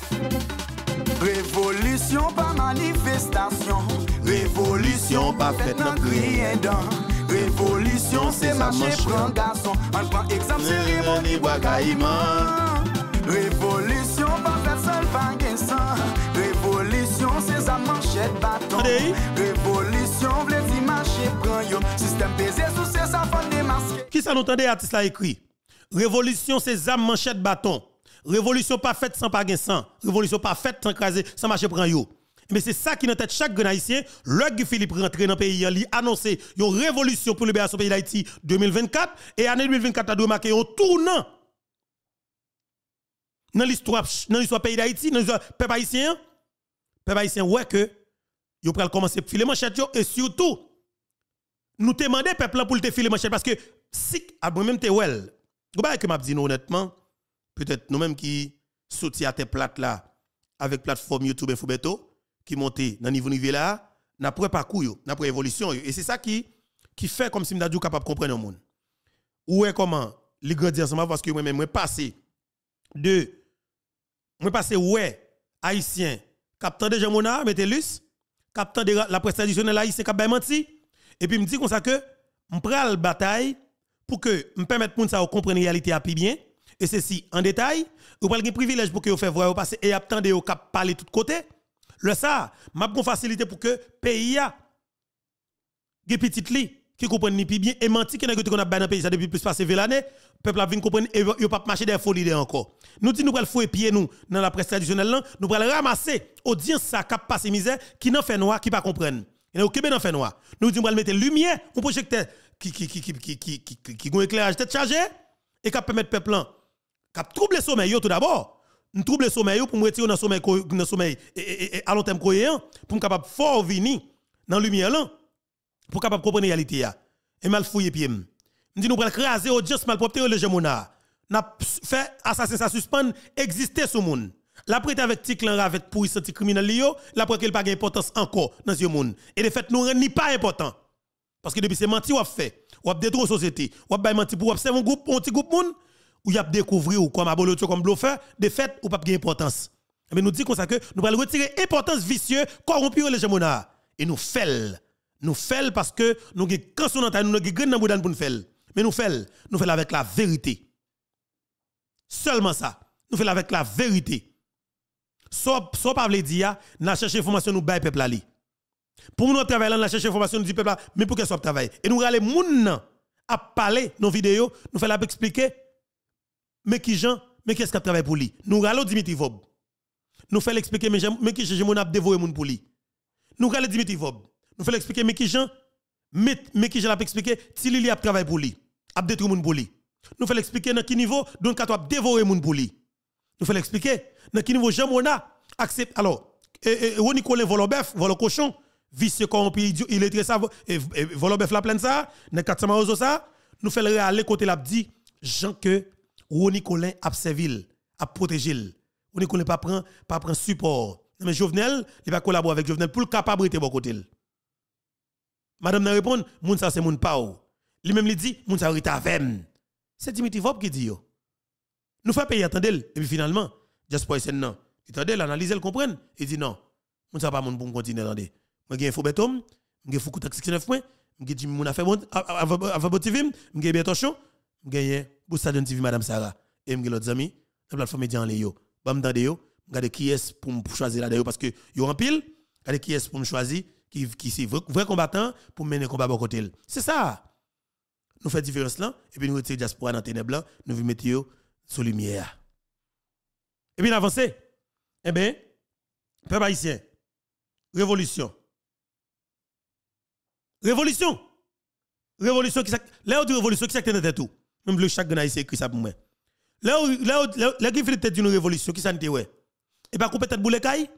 Révolution pas manifestation. Révolution pas faite dans rien dans. Révolution c'est marché prend garçon. On prend exemple cérémonie bois caïman. Révolution pas faite seul pas gain sang. Révolution c'est sa manchette bâton. Révolution vle di marché prend yo. Système pesé sous c'est sa femme démasqué. Qui ça nous entendait artiste là écrit? Révolution c'est âme manchette bâton. Révolution pas faite sans pas gain sang. Révolution pas faite sans craser, sans marcher prend yo. Mais c'est ça qui dans tête chaque haïtien. Le Guy Philippe rentre dans le pays, il a annoncé une révolution pour libération du pays d'Haïti 2024 et année 2024 a dû marquer un tournant dans l'histoire pays d'Haïti, dans l'histoire peuple haïtien. Peuple haïtien ouais que yo pral commencer filer manchette yo et surtout nous te demander peuple pour te filer manchette parce que si à moi même te well. Vous que m'a dit honnêtement peut-être nous même qui sorti à tes plates là avec plateforme YouTube Infobeto qui monté dans niveau là n'a pas parcours yo n'a pas évolution yo. Et c'est ça qui fait comme si m'dadou capable comprendre le monde ou est comment les grandir ensemble parce que moi même moi passé ouais haïtien captain de Jamona Metelus captain de la presse traditionnelle haïtien cap bay menti et puis me dit comme ça que m'pral bataille pour que me permettre moun ça comprendre la réalité à plus bien et ceci en détail ou pral gen privilège pour que vous fait voir passer et attendez au cap parler tout côté. Le ça, m'a bon facilité pour que pays a des petites li qui comprennent ni bien et menti qui n'a qu'on a dans pays ça depuis plus passé 20 années, peuple a vinn comprendre et yo pas marcher des folies encore. Nous dit nous pral fouer pied nous dans la presse traditionnelle là, nous pral ramasser audience ça cap passer misère qui n'en fait noir qui pas comprendre. Et au Québec n'en fait noir. Nous dit pral mettre lumière, un projecteur qui gon éclairage tête chargé et qui permettre peuple là cap troubler le sommeil tout d'abord. Nous trouble le sommeil pour me retirer dans le sommeil et à long terme croyant pour me capable fort venir dans la lumière là pour capable comprendre la réalité et mal fouiller pied nous dit nous pral craser audience mal propre le gemona n'a fait assassin ça suspend exister sur monde la prête avec tic lan avec pour senti criminel yo la pour qu'il pas d'importance encore dans ce monde et de fait nous rend ni pas important parce que depuis c'est menti ou fait ou détruire société ou ba menti pour observer un petit groupe monde ou y a découvrir ou comme aboloto comme bluffeur de fait ou pas de importance mais nous dit comme ça que nous allons retirer importance vicieux corrompu les gemona et nous fait parce que nous avons canson dans nous avons grain dans boudan pour nous faire mais nous fait avec la vérité seulement ça nous fait avec la vérité soit pas veut dire n'a chercher information nous bail peuple ali pour nous travailler là chercher information nous dit peuple mais pour que soit travail et nous aller moun à parler nos vidéos nous fait la expliquer mais qui est-ce qui travaille pour lui nous allons Dimitri Vob nous fait l'expliquer mais qui j'ai mon a dévorer moun pour lui nous allons Dimitri Vob nous fait l'expliquer mais qui Jean l'a expliquer si il a travail pour lui a détruire moun pour lui nous fait l'expliquer dans quel niveau donc quand tu dévorer moun pour lui nous fait l'expliquer dans quel niveau Jean Mona accepte alors on Nicolas volobef volo cochon vicieux corrompu il est très ça volobef la pleine ça dans 400 ozo ça nous fait aller côté l'a dit Jean que Roni Colin a servil, a protégé. Roni Colin pas prend support. Mais Jovenel, il va collaborer avec Jovenel pour le capable de bon côté. Madame n'a répond, moun ça c'est moun pao. Lui même lui dit, moun ça rete avec. C'est Dimitri Vob qui dit yo. Nous fait payer attendez et puis finalement, Jasper Sen non. Attendez, l'analyse elle comprenne, il dit non. Moun ça pas moun pour continuer attendez. Moi j'ai info béton, j'ai foukou taxi 9 points, j'ai moun a fait bon avant TV, j'ai bien attention, j'ai pour Stadion TV madame Sarah et m'gè l'autre ami la plateforme média en yo bam tande yo regarder qui est pour me choisir là d'ailleurs parce que yo en pile regarder qui est pour me choisir qui c'est vrai combattant pour mener combat bon côté c'est ça nous fait différence là et puis nous retirer diaspora dans ténèbres là nous vi mettre yo sous lumière et puis avancer eh ben peuple haïtien révolution qui ça là de révolution qui ça dans tout même le chaque haïtien écrit ça pour moi là qui fait peut-être une révolution qui ça n'était ouais et pas couper tête boule caille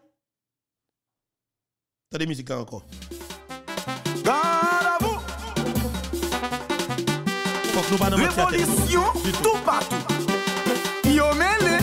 t'as des musiques encore l'époque, nous pas dans révolution tout partout. Yo mêlé.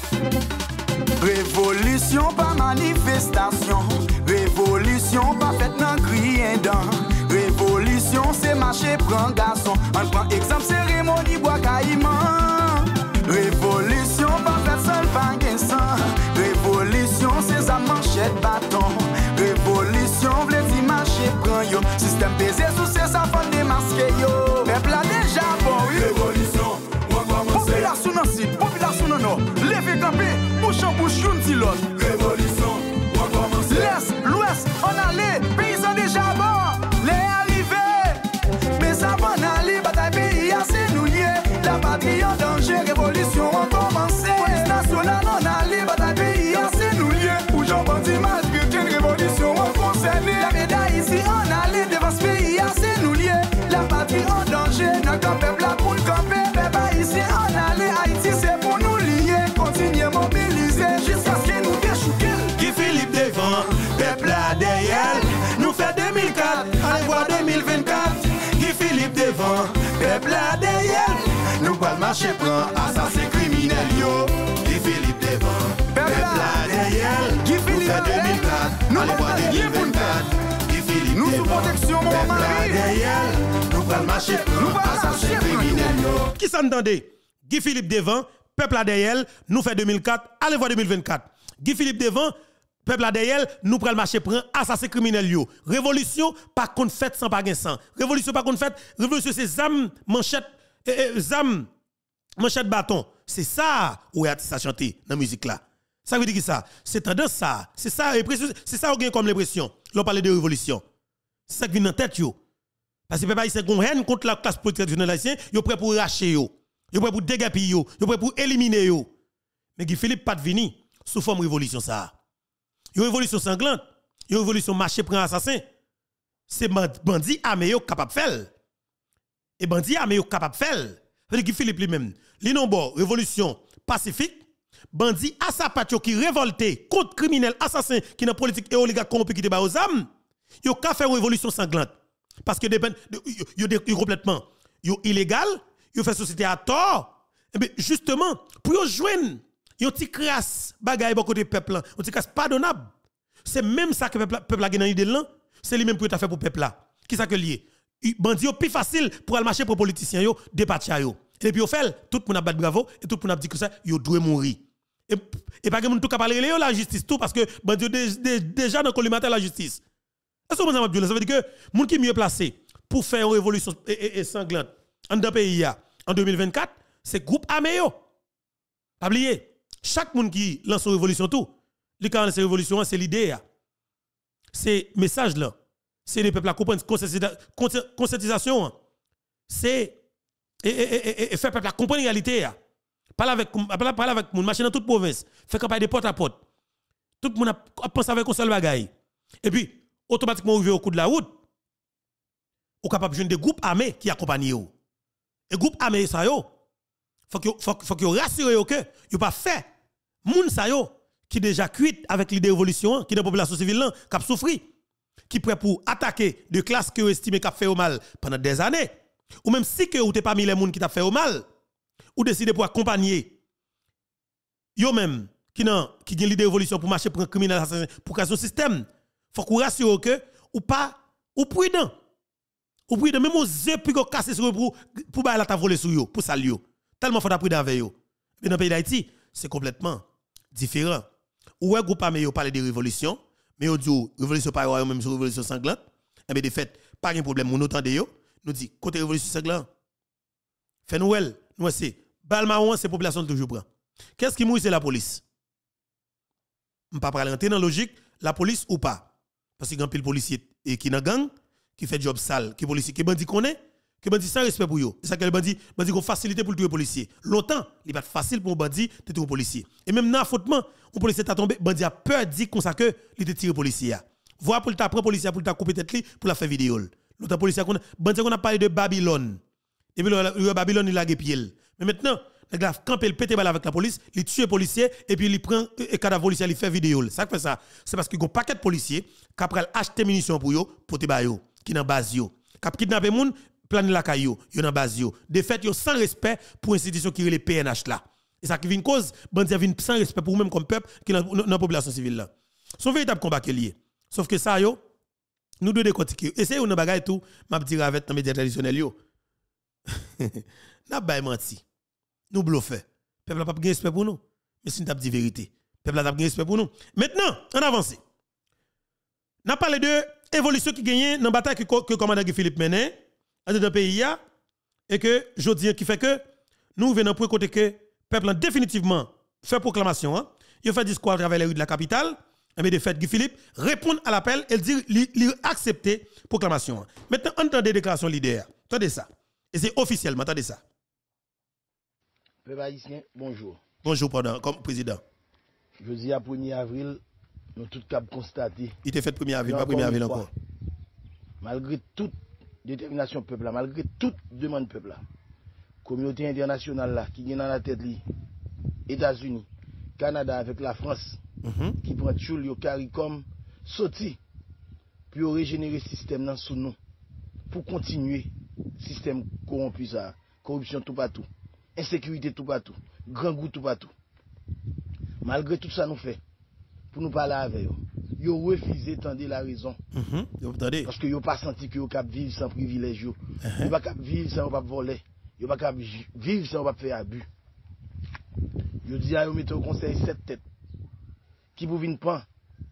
Révolution pas manifestation. Révolution pas faite dans crier dans. Révolution c'est marcher prend garçon. On prend exemple cérémonie bois caïman. Révolution pas faite seul pas sang. Révolution c'est sa manchette bâton. Révolution vle di marcher prend yo. Système baisé sous ses affaires démasqué yo. Peuple a déjà bon oui. Révolution. Population dans site, population dans nord. Levez camper, bouche en bouche, une dit l'autre. Révolution, on commence. L'Est, l'Ouest, on allait, paysans déjà bon. Les arrivés, mais avant d'aller, bataille pays assez nous lié. La patrie en danger, révolution on commence. Police nationale, on allait, bataille pays assez nous lié. Où j'en bandit malgré qu'une révolution on concerné. La médaille ici, on allait, devant ce pays assez nous lié. La patrie en danger, notre peuple a pour le camper. Ici en allée, Haïti c'est pour nous lier. Continuer mobiliser jusqu'à ce que nous déchouquons. Guy Philippe devant, peuple à derrière. Nous fait 2004, allez voir 2024. Guy Philippe devant, peuple à derrière. Nous pas le marché prend, assassin criminel yo. Guy Philippe devant, peuple à derrière. Guy Philippe fait 2004, allez voir 2024. Guy Philippe nous sous protection, mon mari. Nous pas le marché prend, assassin criminel yo. Qui s'entendait? Guy Philippe devant, peuple à derrière, nous fait 2004, allez voir 2024. Guy Philippe devant, peuple à derrière, nous prenons le marché prend assassin criminel yo. Révolution pas qu'on fait sans pas gain sang. Révolution pas qu'on fait, révolution c'est zam manchette zam manchette bâton. C'est ça où est ça chanter dans la musique là. Ça veut dire que ça, c'est tendance ça, c'est ça c'est ça ou comme l'impression. L'on parle de révolution. C'est ça qui vient en tête yo. Parce que peuple haïtien gon haine contre la classe politique traditionnelle haïtienne, yo prêt pour racher yo. Yo prêt pour dégaper yo, yo prêt pour éliminer yo. Mais Guy Philippe pas de vini sous forme révolution ça. Une révolution sanglante, une révolution marché prend assassin. C'est bandit armé yo capable faire. Et bandit armé yo capable faire. Fait Guy Philippe lui-même, li non bon révolution pacifique, bandit assapatio qui révolté contre criminel assassin qui dans politique et oligarque corrompu qui débat aux âmes. Yo ka faire une révolution sanglante. Parce que yo complètement yo illégal, yo fait société à tort. Et bien justement pour yo joindre yo ti crasse bagay bon côté peuple là, on ti crasse pardonnable. C'est même ça que peuple a gagné idée là, c'est lui même pour t'a fait pour peuple là. Qui ça que lié? Bandi yo plus facile pour aller marcher pour politiciens yo, départir yo. Et puis yo fait tout le monde a battu bravo et tout le monde a dit que ça yo doit mourir. Et pas que moun tout capable parler la justice tout parce que bandi déjà dans collimateur la justice. Est-ce que ça veut dire que moun qui mieux placé pour faire une révolution sanglante en dans pays en 2024, c'est groupe armé yo. Pas oublier, chaque moun qui lance une révolution tout, li ka lance révolution c'est l'idée. C'est message là. C'est les peuples à comprendre conscientisation. C'est faire peuple à comprendre la réalité. Parler avec moun marcher dans toute province, faire campagne de porte à porte. Tout le monde a pensé avec un seul bagaille. Et puis automatiquement arrivé au coup de la route, ou capable de joindre des groupes armés qui accompagnent yo. Et groupe armé ça yo, faut que rassurer yo que yo pas fait moun ça yo qui déjà cuit avec l'idée révolution qui dans population civile là qui a souffri, qui prêt pour attaquer de classe que estime qu'a fait au mal pendant des années, ou même si que ou t'es parmi les moun qui t'a fait au mal, ou décider pour accompagner yo même qui gagne l'idée révolution pour marcher pour un criminel assassin pour casser le système. Faut qu'on rassure que ou pas ou prudent même aux yeux puis qu'on casse sur pour ba la ta voler sur yo pour ça yo tellement faut prudent avec yo. Mais dans le pays d'Haïti c'est complètement différent. Ou un groupe armé yo parle de révolution mais yo dit révolution pas yo même sur révolution sanglante et bien de fait pas de problème on entend yo nous dit côté révolution sanglante fait nouvelle nous c'est bal marron c'est population toujours prend. Qu'est-ce qui mouille c'est la police. On pas parler dans logique la police ou pas. Parce que grand pile policier et qui dans gang qui fait job sale, qui policier qui bandit connaît, qui bandit sans respect pour yo. C'est ça que bandit qu'on facilité pour tuer policier. Longtemps, il pas facile pour un bandit de tuer policier. Et même dans fautement, un policier t'a tombé, bandit a peur dire comme ça que il te tire policier. Voir pour t'a prendre policier pour t'a couper tête li pour la faire vidéo. L'autre policier bandit qu'on a parlé de Babylone. Et puis le Babylone il a pied. Mais maintenant quand il pète balle avec la police, il tue les policiers et puis il prend un cadavre policier, il fait vidéo. Ça fait ça. C'est parce qu'il y a un paquet de policiers qui après acheter munitions pour yo, pour te ba yo, qui dans base yo. Qui kidnapper moun, plan la caillou, yo dans base yo. De fait, yo sans respect pour institution qui est les PNH là. Et ça qui vient cause, bandi vient sans respect pour même comme peuple qui dans la population civile là. Son véritable combat qui est lié. Sauf que ça yo, nous deux décortiquer. Essayez on bagay tout, m'a dire avec dans médias traditionnels yo. N'a pas menti. Nous bluffer. Peuple n'a pas de respect pour nous. Mais si nous avons dit vérité, peuple n'a pas de respect pour nous. Maintenant, on avance. On a parlé de évolution qui gagne dans la bataille que le commandant Guy Philippe menait dans le pays et que je dis qui fait que nous venons pour côté que le peuple a définitivement fait proclamation. Il a fait discours à travers les rues de la capitale. Mais de fait, Guy Philippe répond à l'appel et dit il accepter proclamation. Maintenant, entendez déclaration leader. Attendez ça. Et c'est officiellement, attendez ça. Peuple haïtien, bonjour. Bonjour, comme président. Je dis à 1er avril, nous tous cap constater. Il était fait 1er avril, pas 1er avril encore. Malgré toute détermination peuple là, malgré toute demande peuple là, communauté internationale là, qui vient dans la tête, États-Unis, Canada avec la France, qui prend tout le CARICOM, sorti, pour régénérer le système sous nous, pour continuer le système corrompu, ça, corruption tout partout, insécurité tout partout, grand goût tout partout. Malgré tout ça nous fait, pour nous parler avec eux, ils ont refusé d'entendre la raison. Parce qu'ils n'ont pas senti qu'ils peuvent vivre sans privilège. Ils ne peuvent pas vivre sans pas voler. Ils ne peuvent pas vivre sans pas faire abus. Ils disent à eux mettre au conseil 7 têtes qui vous viennent pas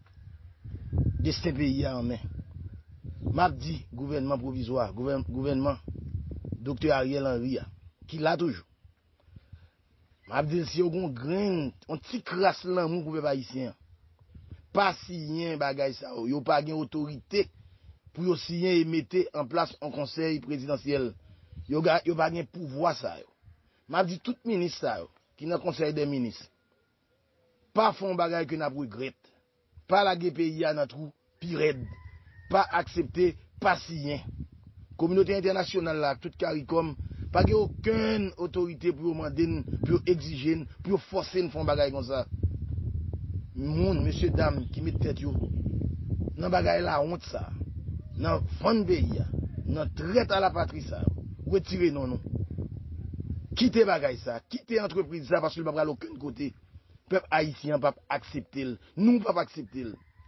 de ce pays en main. M'a dit gouvernement provisoire, gouvernement Dr Ariel Henry, qui l'a toujours. M'a dit si vous avez un grain, un petit crasse l'amour pour les haïtiens. Pas si bagay ça, yo pas gen autorité pour yo signer et mettre en place un conseil présidentiel. Yo pas gen pouvoir ça. M'a dit tout ministre ça qui dans conseil des ministres. Pas font bagay que n'a regrette. Pas la pays à notre trou pirède. Pas accepter, pas signer. Communauté internationale là, toute CARICOM, pas gen aucune autorité pour demander, pour exiger, pour forcer une font bagay comme ça. Moun, monsieur, dame, qui met tête yo, nan bagay la honte ça, nan fond pays, nan traite à la patrie ça, retirez non. Quittez bagay ça, quittez entreprise ça parce que le pas à aucun côté. Peuple haïtien pas accepter, nous pas accepter.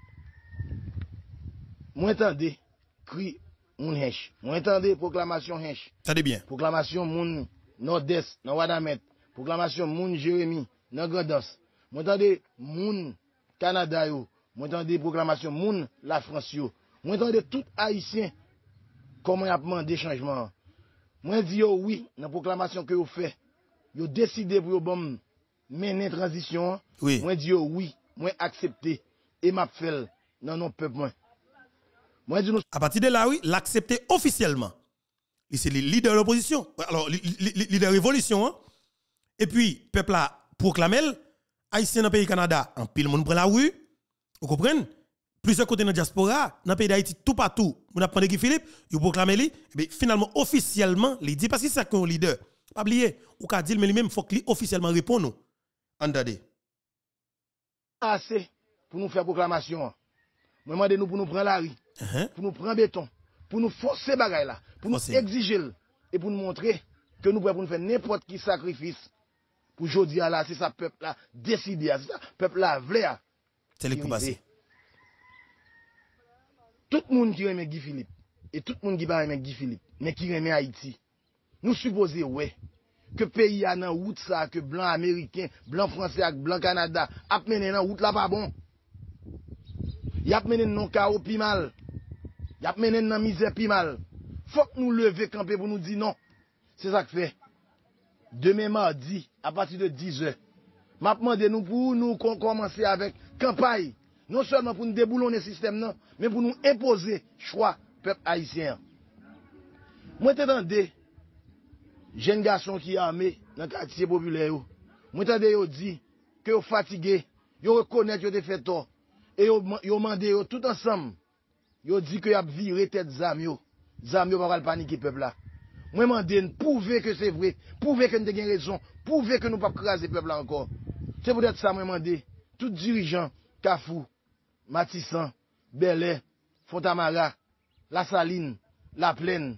Moi entendez cri moun hench, moi entendez proclamation hench. Attendez bien. Proclamation moun Nord-Est, nan Wadamet, proclamation moun Jérémy, nan Grandos. Moi entendez moun Canada yo, moi entendez proclamation moun la France yo. Moi entendez tout haïtien comment y a demandé changement. Moi dis yo oui dans proclamation que yo fait. Yo décidé pour yo bon mener transition. Oui. Moi dis yo oui, moi accepter et m'a fait dans non peuple moi. Moi dis nous à partir de là oui, l'accepter officiellement. C'est le leader de l'opposition. Alors leader révolution hein? Et puis peuple a proclamé Haïtien dans le pays Canada, en pile monde prend la rue. Vous comprenez? Plusieurs côtés dans la diaspora, dans le pays d'Haïti, tout partout. On a pris Guy Philippe, il proclame lui, mais finalement, officiellement, il dit parce que c'est un leader. Pas oublier, ou qu'a dit, mais lui-même, faut qu'il officiellement réponde nous. Entendez. Assez pour nous faire proclamation. Moi, demande nous pour nous prendre la rue, pour nous prendre béton, pour nous forcer bagay là, pour nous exiger et pour nous montrer que nous pouvons faire n'importe qui sacrifice. Pour aujourd'hui là, c'est ça peuple là décidé, c'est ça peuple là vle. C'est le coup passé. Tout le monde qui aime Guy Philippe et tout le monde qui pas aime Guy Philippe, mais qui aime Haïti. Nous supposons ouais que pays a dans route ça que blanc américain, blanc français avec blanc Canada a mené dans route là pas bon. Y a mené non chaos pi mal. Y a mené dans misère pi mal. Faut que nous lever camper pour nous dire non. C'est ça que fait. Demain mardi, à partir de 10h, m'a demandé nous pour nous commencer avec campagne, non seulement pour nous déboulonner le système, mais pour nous imposer choix peuple haïtien. Moi, t'entendez, jeune garçon qui est armé dans le quartier populaire, moi, t'entendez, yo dit que yo fatigué, yo reconnaît yo te fait tort, et yo mandé tout ensemble, yo dit que yo a viré tête zam yo pas paniquer peuple là. Moi, je demande, prouvez que c'est vrai, prouvez que nous avons raison, prouvez que nous ne pouvons pas craser le peuple là encore. C'est peut-être ça, moi, je demande, tous dirigeants, Kafou, Matissan, Belay, Fontamara, La Saline, La Plaine,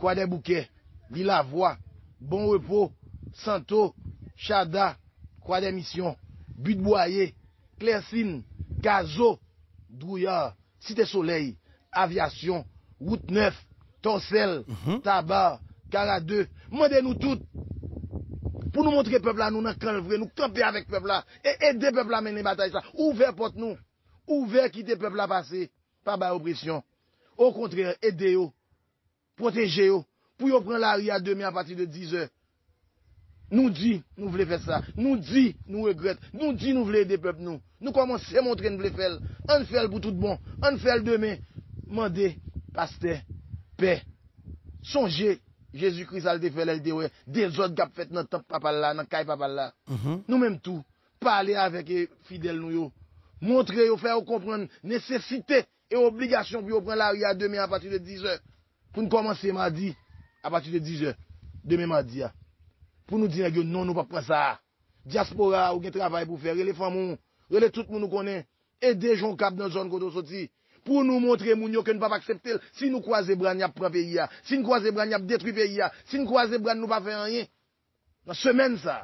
Croix des Bouquets, Lila Voix, Bon Repos, Santo, Chada, Croix des Missions, But Boyer, Clercine, Gazo, Drouillard, Cité Soleil, Aviation, Route 9, Torcel, Tabar, Cara 2. Mandez-nous toutes pour nous montrer peuple là, nous dans camp vrai, nous camper avec peuple là et aider peuple à mener bataille ça. Ouvert porte nous, ouvert quitter peuple là passer, pas bas oppression. Au contraire, aider yo, protéger yo, pour yo prendre la rue à demain à partir de 10h. Nous dit, nous voulons faire ça. Nous dit, nous regrettons. Nous dit, nous voulons aider le peuple. Nous commençons à montrer nous voulons faire. On fait pour tout bon. On fait le demain. Mandez, pasteur, paix. Songez, Jésus-Christ a fait l'LDW. Des autres qui ont fait notre temps papa là, notre caille papa là. Nous-mêmes tout. Parler avec les fidèles nous. Montrer, faire comprendre nécessité et obligation pour prendre la rue à demain à partir de 10h. Pour nous commencer mardi, à partir de 10h. Demain mardi. Pour nous dire que non, nous ne pouvons pas ça. Diaspora, ou un travail pour faire, les femmes, tout le monde nous connaît, aider les gens cap dans la zone où nous sortis. Pour nous montrer que nous ne pouvons pas accepter. Si nous croisons bras, nous prenons pays. Si nous croisons bras, nous détruisons pays. Si nous croisons bras, nous ne pouvons pas faire rien. Dans la semaine, ça,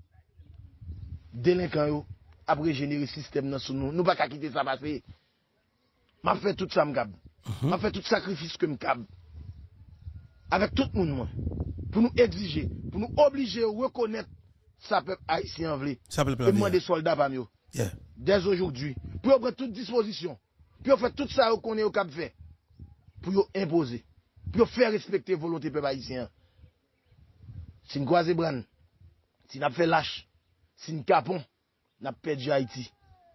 délinquants, après générer le système sur nous, nous ne pouvons pas quitter ça passer. Je fais tout ça, je fais tout sacrifice que je fais. Avec tout le monde, pour nous exiger, pour nous obliger à reconnaître ça peuple haïtien en et moi des soldats parmi eux. Dès aujourd'hui, pour prendre toute disposition, pour faire tout ça qu'on est au cap fait, pour imposer, pour faire respecter la volonté peuple haïtien. Si nous croisons bran, si nous fait lâche, si nous capons, nous perdu Haïti.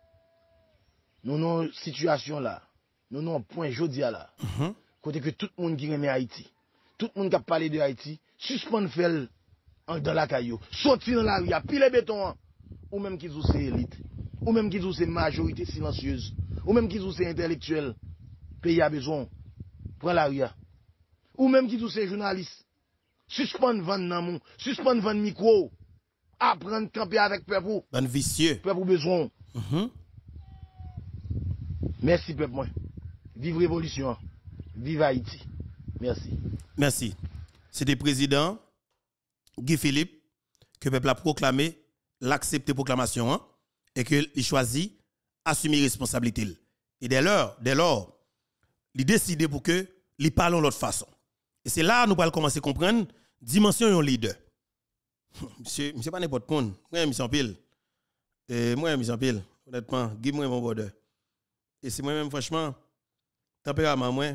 Nous avons une situation là, nous avons un point jeudi là, côté que tout le monde qui remet Haïti. Tout le monde qui a parlé de Haïti, suspend faire dans la caillou, sortir dans la rue, pile béton, ou même qui c'est élite, ou même qui c'est majorité silencieuse, ou même qui c'est intellectuel, pays a besoin, prend la rue, ou même qui c'est journaliste, suspend vendre nan suspend vendre micro, apprendre camper avec peuple, ban vicieux, peuple besoin. Merci peuple moi, vive révolution, vive Haïti, merci. Merci. C'était le président Guy Philippe que le peuple a proclamé, l'accepté proclamation hein, et qu'il choisit assumer responsabilité. Et dès lors, il décide pour que il parle de l'autre façon. Et c'est là que nous allons commencer à comprendre dimension d'un leader. Monsieur pas n'importe monde. Moi je suis pile. Moi je suis pile. Honnêtement, Guy moi mon border. Et c'est moi-même franchement tempérament moi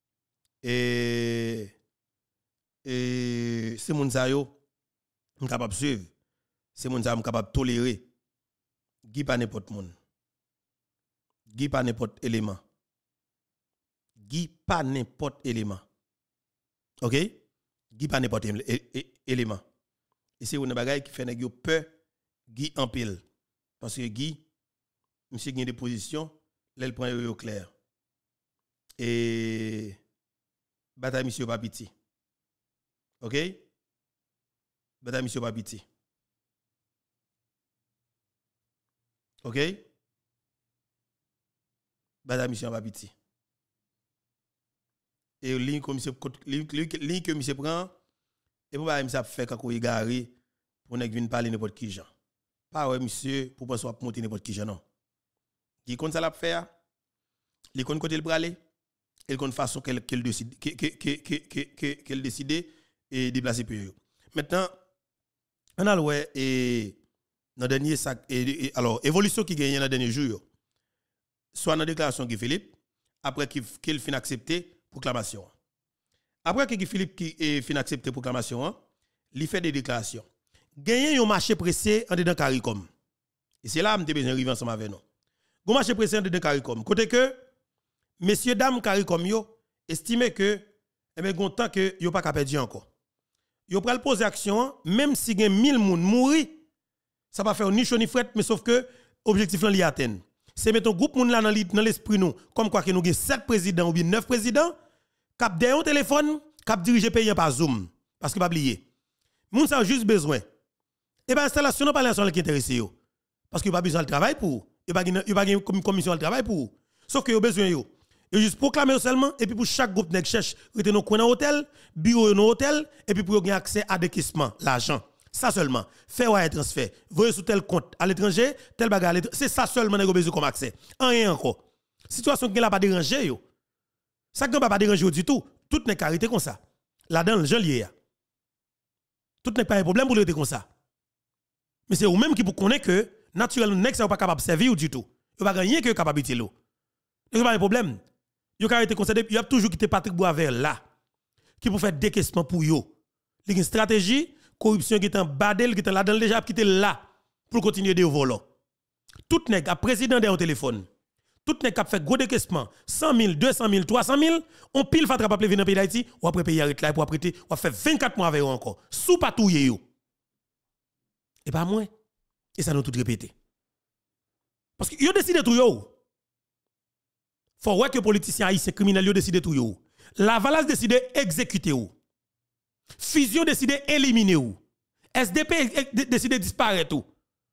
et c'est mon zayo capable de suivre, c'est mon zayo capable de tolérer. Guy pas n'importe monde. Guy pas n'importe élément. Guy pas n'importe élément. OK? Guy pas n'importe élément. Et c'est une bagaille qui fait nèg peur Guy en pile parce que Guy monsieur gagne des positions, là il prend au clair. Et bataille monsieur pas piti. OK? Bataille monsieur pas piti. OK? Bataille monsieur pas piti. Et ligne que monsieur prend et pour monsieur fait quand il garé pour nèg vinn parler n'importe qui gens. Pas ouais monsieur pour pas soit monter n'importe qui gens non. Qui compte ça l'a faire? Il compte côté le braler. Il compte façon qu'elle décide qu'elle décide et déplacer peu. Maintenant on a ouais et dans dernier sac alors évolution qui gagne dans dernier jour. Soit dans déclaration Guy Philippe après qu'il fin accepter proclamation. Après que Guy Philippe qui fin accepter proclamation, il fait des déclarations. Gagner un marché pressé en dedans CARICOM. Et c'est là que je besoin d'arriver ensemble avec nous. Un marché pressé en dedans CARICOM. Côté que messieurs dames CARICOM yo estime que gon temps que yo pas perdre encore. Yo pral poser action même si gen 1000 moun mouri, ça va faire ni chaud ni fret mais sauf que objectif là li atteindre. C'est mettre un groupe moun là dans l'esprit nous comme quoi que nous gen 7 présidents ou bien 9 présidents cap derrière un téléphone cap diriger pays par Zoom parce que pas oublier. Moun ça juste besoin. Et ben installation non pas l'installation qui intéresse yo parce que pas besoin de travail pour. Il pas une commission de travail pour. Sauf que yo besoin yo. Et juste proclamer seulement, et puis pour chaque groupe qui cherche, rester dans un hôtel, bureau dans hôtel, et puis pour avoir accès à décaissement, l'argent. Ça seulement. Faire un transfert. Voyez sous tel compte à l'étranger, tel bagage à l'étranger. C'est ça seulement que besoin comme accès. Rien encore. Situation qui n'a pas dérangé, yo. Ça ne va pas déranger du tout. Tout n'est qu'arrêté comme ça. Là-dedans, je lié. Tout n'est pas un problème pour le comme ça. Mais c'est vous-même qui vous connaissez que, naturellement, n'est pas capable de servir du tout. Vous n'avez pas rien que capacité. Ce n'est pas un problème. Vous avez il a toujours quitté Patrick Boisvert là, qui pour faire décaissement pour yo. Il y a une stratégie, corruption qui est en badel, qui est là-dedans déjà, qui est là, pour continuer de voler. Tout n'est qu'à président de téléphone. Tout n'est qu'à faire gros décaissement, 100 000, 200 000, 300 000, on pile fatra pas venir dans le pays d'Haïti, ou après payer arrêt là, pour prêter, ou faire 24 mois avec eux encore. Sous patouille yo. Et pas moins. Et ça nous tout répété. Parce que yo décidé tout yo. Faut voir que les politiciens haïtiens criminels yo décidé tout yo. La Valence décidé exécuter ou. Fusion décidé éliminer ou. SDP décidé disparaître ou.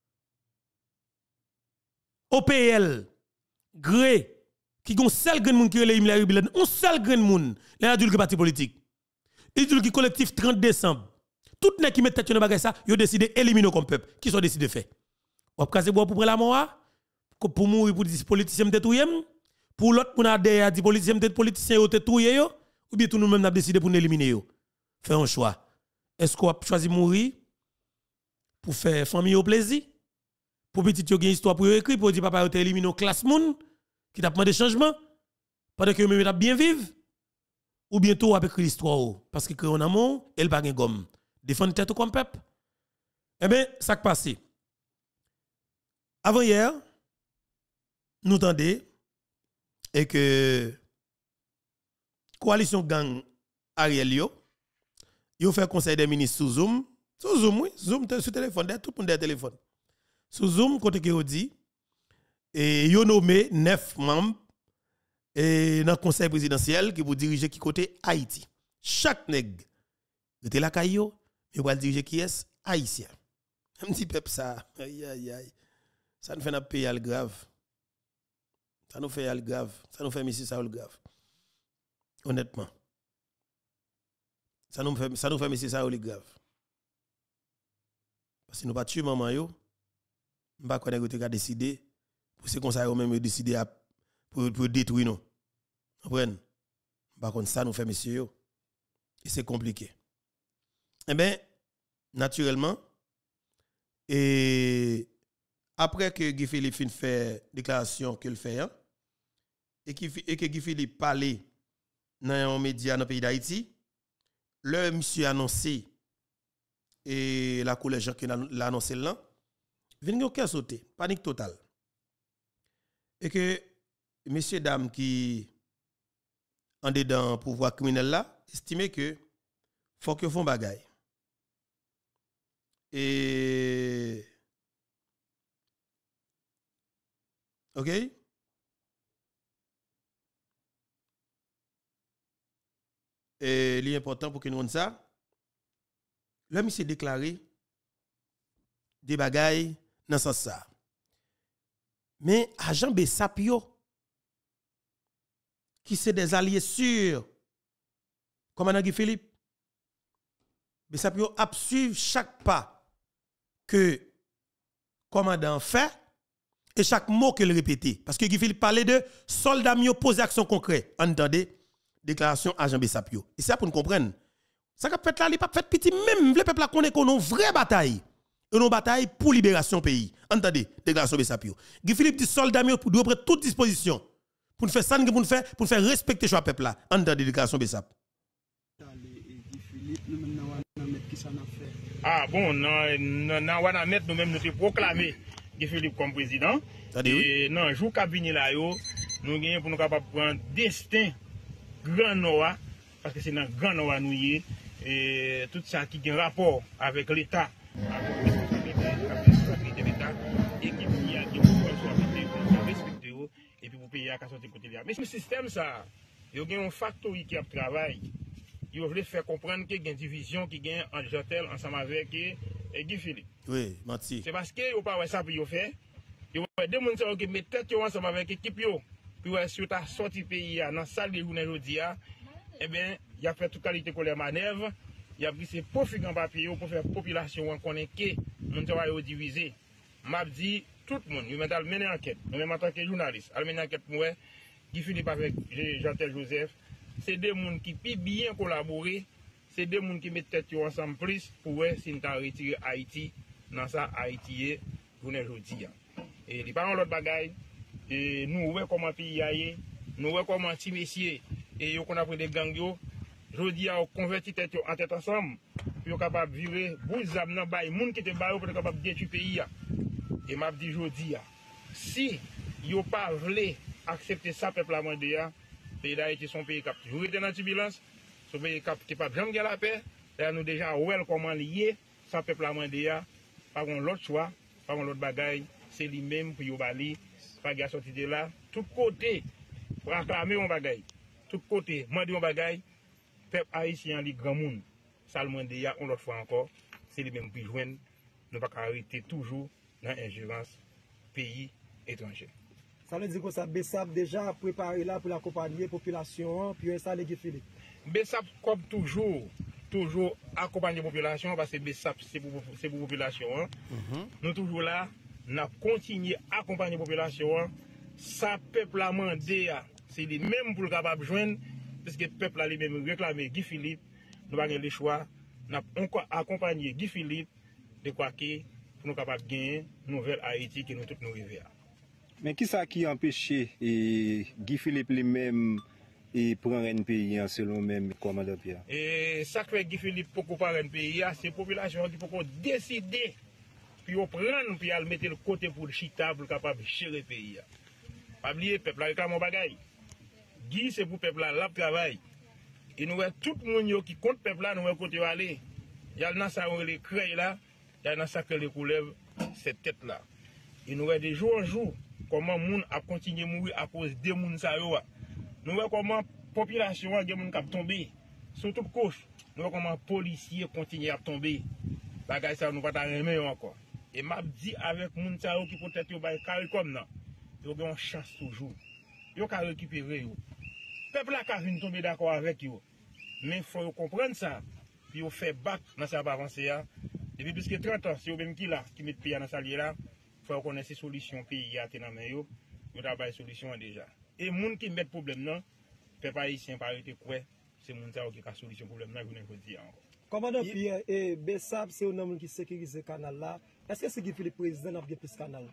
OPL Gré, qui gon seul grand monde qui relève Hillary Clinton, un seul grand monde, les adultes qui parti politique. Il dit qui collectif 30 décembre. Tout nèg qui met tête dans bagage ça, yo décidé éliminer comme peuple. Qui sont décidé faire. Ou casser bois pour prendre la mort, pour mourir pour dire politicien m'te touyer, pour l'autre pour n'a dit politicien m'te politicien yo te touyer yo, ou bien tout nous même n'a décidé pour nous éliminer yo. Faire un choix. Est-ce qu'on a choisi mourir pour faire famille au plaisir? Pour petit yo gen histoire pour écrire pour dire papa yo te éliminé classe moun qui t'a demandé changement pendant que yo même t'a bien vivre ou bientôt avec l'histoire parce que on amour elle pas gen gomme défendre tête comme peuple. Eh bien ça qui passé avant hier nous tendez et que coalition gang Ariel yo fait conseil des ministres sous Zoom oui Zoom sur téléphone tout le monde a téléphone. Sous Zoom, côté que dit, et yo nommé 9 membres dans le conseil présidentiel qui pour diriger qui côté Haïti. Chaque nèg était la caillou, mais va diriger qui est haïtien. Un petit peuple ça. Aïe aïe aïe. Ça nous fait un pays al grave. Ça nous fait al grave. Ça nous fait monsieur ça al grave. Honnêtement. Ça nous fait monsieur ça al grave. Parce que nous pas tuer maman yo. M'pa connait que tu as décidé pour ce conseil ou même décider pour détruire nous. Comprenez? Par contre ça nous fait monsieur et c'est compliqué. Eh bien naturellement et après que Guy Philippe fin fait déclaration qu'il fait et que Guy Philippe parlait dans un média dans le pays d'Haïti, le monsieur annoncé et la collège qui l'a annoncé là vient aucun sauter, panique totale. Et que messieurs dames qui en dedans pouvoir criminel là, estiment que faut que font bagaille. Et OK? Et l'important pour que nous ça, l'homme s'est déclaré des bagailles dans ce sens ça. Mais agent Bessapio qui c'est des alliés sûrs commandant Guy Philippe Bessapio a suivre chaque pas que commandant fait et chaque mot qu'il répétait parce que Guy Philippe parlait de soldats mieux poser action concrète. Entendez déclaration agent Bessapio. Et ça pour nous comprendre. Ça qu'a fait là, il pas fait petit même le peuple a connaît qu'on a une vraie bataille. Une bataille pour libération pays. Entendez, déclaration Bessapio. Guy Philippe dit soldats mieux pour prendre toute disposition pour faire ça pour faire respecter choix peuple là. Entendez déclaration Bessap. Ah bon, dans Wanamet nous-mêmes nous avons proclamé Guy Philippe comme président. Et dans le jour qui vient là, nous gagnons pour nous capables prendre destin Grand Nord parce que c'est dans Grand Nord nous y et tout ça qui a un rapport avec l'État, avec responsabilité de l'État et qui a une responsabilité pour respecter et puis pour payer à sortir côté là. Mais ce système ça, il y a un facteur qui a travaillé. Il voulait faire comprendre qu'il y a une division qui gagne en Jotel ensemble avec Guy Philippe. Oui, Mati. C'est parce que vous pas ça pour faire. Il y a des gens qui mettent tête ensemble avec l'équipe puis ouais, si tu as sorti pays dans la salle de journée aujourd'hui, eh bien, il a fait toute qualité de la manœuvre, il a pris ses profits en papier pour faire population connaître que mon travail est divisé. M'a dit tout le monde, il m'a mené enquête, même en tant que journaliste, il mené enquête pour moi, Guy Philippe avec Jean-Tel Joseph, c'est des gens qui peuvent bien collaborer, c'est des gens qui mettent tête ensemble plus pour voir si nous avons retiré Haïti dans ça Haïti journée aujourd'hui. Et les parents l'autre bagaille, et nous voyons comment le pays aille, nous voyons comment petit messieurs et qu'on a pris des gangs, aujourd'hui on converti tête en tête ensemble, puis on capable de virer bouzam dans bail, monde qui était bail pour être capable de détruire le pays. Et m'a dit aujourd'hui, si yo pas voulu accepter ça peuple amandé, pays d'Haïti son pays qui a toujours été dans la turbulence, son pays qui pas jamais la paix, et nous déjà well comment lier ça peuple amandé, pas l'autre choix, pas l'autre bagaille, c'est lui-même pour yo bali, pas gars sorti de là, tout côté pour acclamer un bagaille, tout côté demander un bagaille, peuple haïtien li grand monde, ça le mandé on l'autre fois encore, c'est lui-même pour joindre, ne pas arrêter toujours dans l'ingérence pays étranger. Ça veut dire que ça Bessap déjà préparé là pour accompagner la population puis installer Guy Philippe. Bessap comme toujours accompagner la population parce que Bessap c'est pour la population. Nous toujours là, nous continuons à accompagner la population. Ça peuple a demandé, c'est les mêmes pour le capable de joindre parce que le peuple a lui-même réclamé Guy Philippe. Nous avons le choix, nous encore accompagner Guy Philippe de quoi que pour nous capables de gagner une nouvelle Haïti qui nous tous nous rêvons. Mais qui ça qui empêche Guy Philippe lui-même et prendre un pays selon même commandant Pierre? Et ça fait Guy Philippe pour prendre un pays, c'est la population qui peut décider puis prendre puis mettre le côté pour le chita pour capable de gérer le pays. Pas oublier peuple là réclame bagaille. Guy c'est pour peuple là la travail. Et nous tout le monde qui compte peuple là nous côté aller. Il y a dans ça les crée là, il y a dans ça que les coulève cette tête là. Et nous voyons de jour en jour comment les gens a continué à mourir à cause des gens ça yo. Nous voyons comment la population a tombé sur toute couche. Nous voyons comment les policiers continuent à tomber. Bagay ça nous pas remettre encore. Et m'a dit avec les gens qui peut-être yo bay carré comme non. Yo ont une chance toujours. Yo ka récupérer yo. Peuple a venir tomber d'accord avec yo. Mais il faut comprendre ça. Puis yo fait battre dans ça pas avancer. Depuis plus que 30 ans, c'est eux même qui là qui met le pays dans salier là. Il faut connaître ces solutions pays à tenir main yo. Yo d'abord solution déjà. Et moun qui met problème non, peuple haïtien pas arrêter quoi, c'est moun ça qui a solution problème là, je ne dire encore. Commandant Pierre et Bessap c'est un homme qui sécurise le canal là. Est-ce que c'est Guy Philippe président n'a pas plus canal?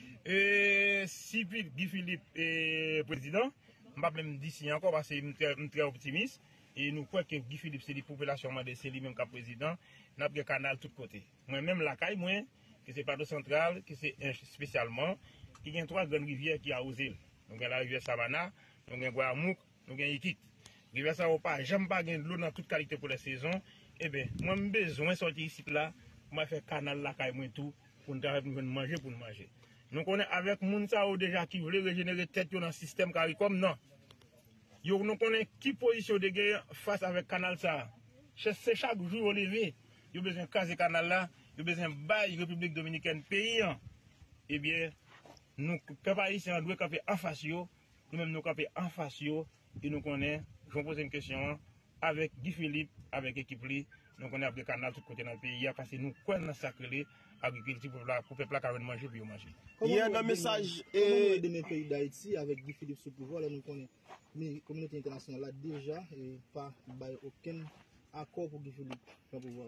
Si Guy Philippe est président, je ne vais pas me dire si encore parce que je suis très optimiste. Et nous croyons que Guy Philippe, c'est les populations, c'est lui-même qui est président. Nous avons un canal de tous côtés. Moi-même, la caille, moi, que c'est pas de centrale, que c'est spécialement, qui y a 3 grandes rivières qui arrosent. Nous avons la rivière Savannah, nous avons Guayamouk, nous avons Yikit. La rivière Savannah, j'aime pas de l'eau dans toute qualité pour la saison. Eh bien, moi, j'ai besoin de sortir ici là, pour faire canal la caille, moi, tout, pour nous manger, pour nous manger. Nous connaissons avec Mounsa déjà qui voulait régénérer tête dans le système CARICOM, non. Nous connaissons qui position de guerre face avec canal ça. C'est chaque jour au lever. Nous avons besoin de caser canal là, nous avons besoin de bailler République Dominicaine pays. Eh bien, nous, peuple haïtien, doit camper en face, nous-mêmes nous camper en face, et nous connaissons, je vais poser une question, avec Guy Philippe, avec l'équipe, nous connaissons le canal tout côté dans le pays, parce que nous connaissons sacré l'agriculture pour le peuple qui a manger puis manger. Il y a un message de mes pays d'Haïti avec Guy Philippe sous pouvoir, là nous connaissons la communauté internationale là déjà et pas aucun accord pour Guy Philippe sous pouvoir.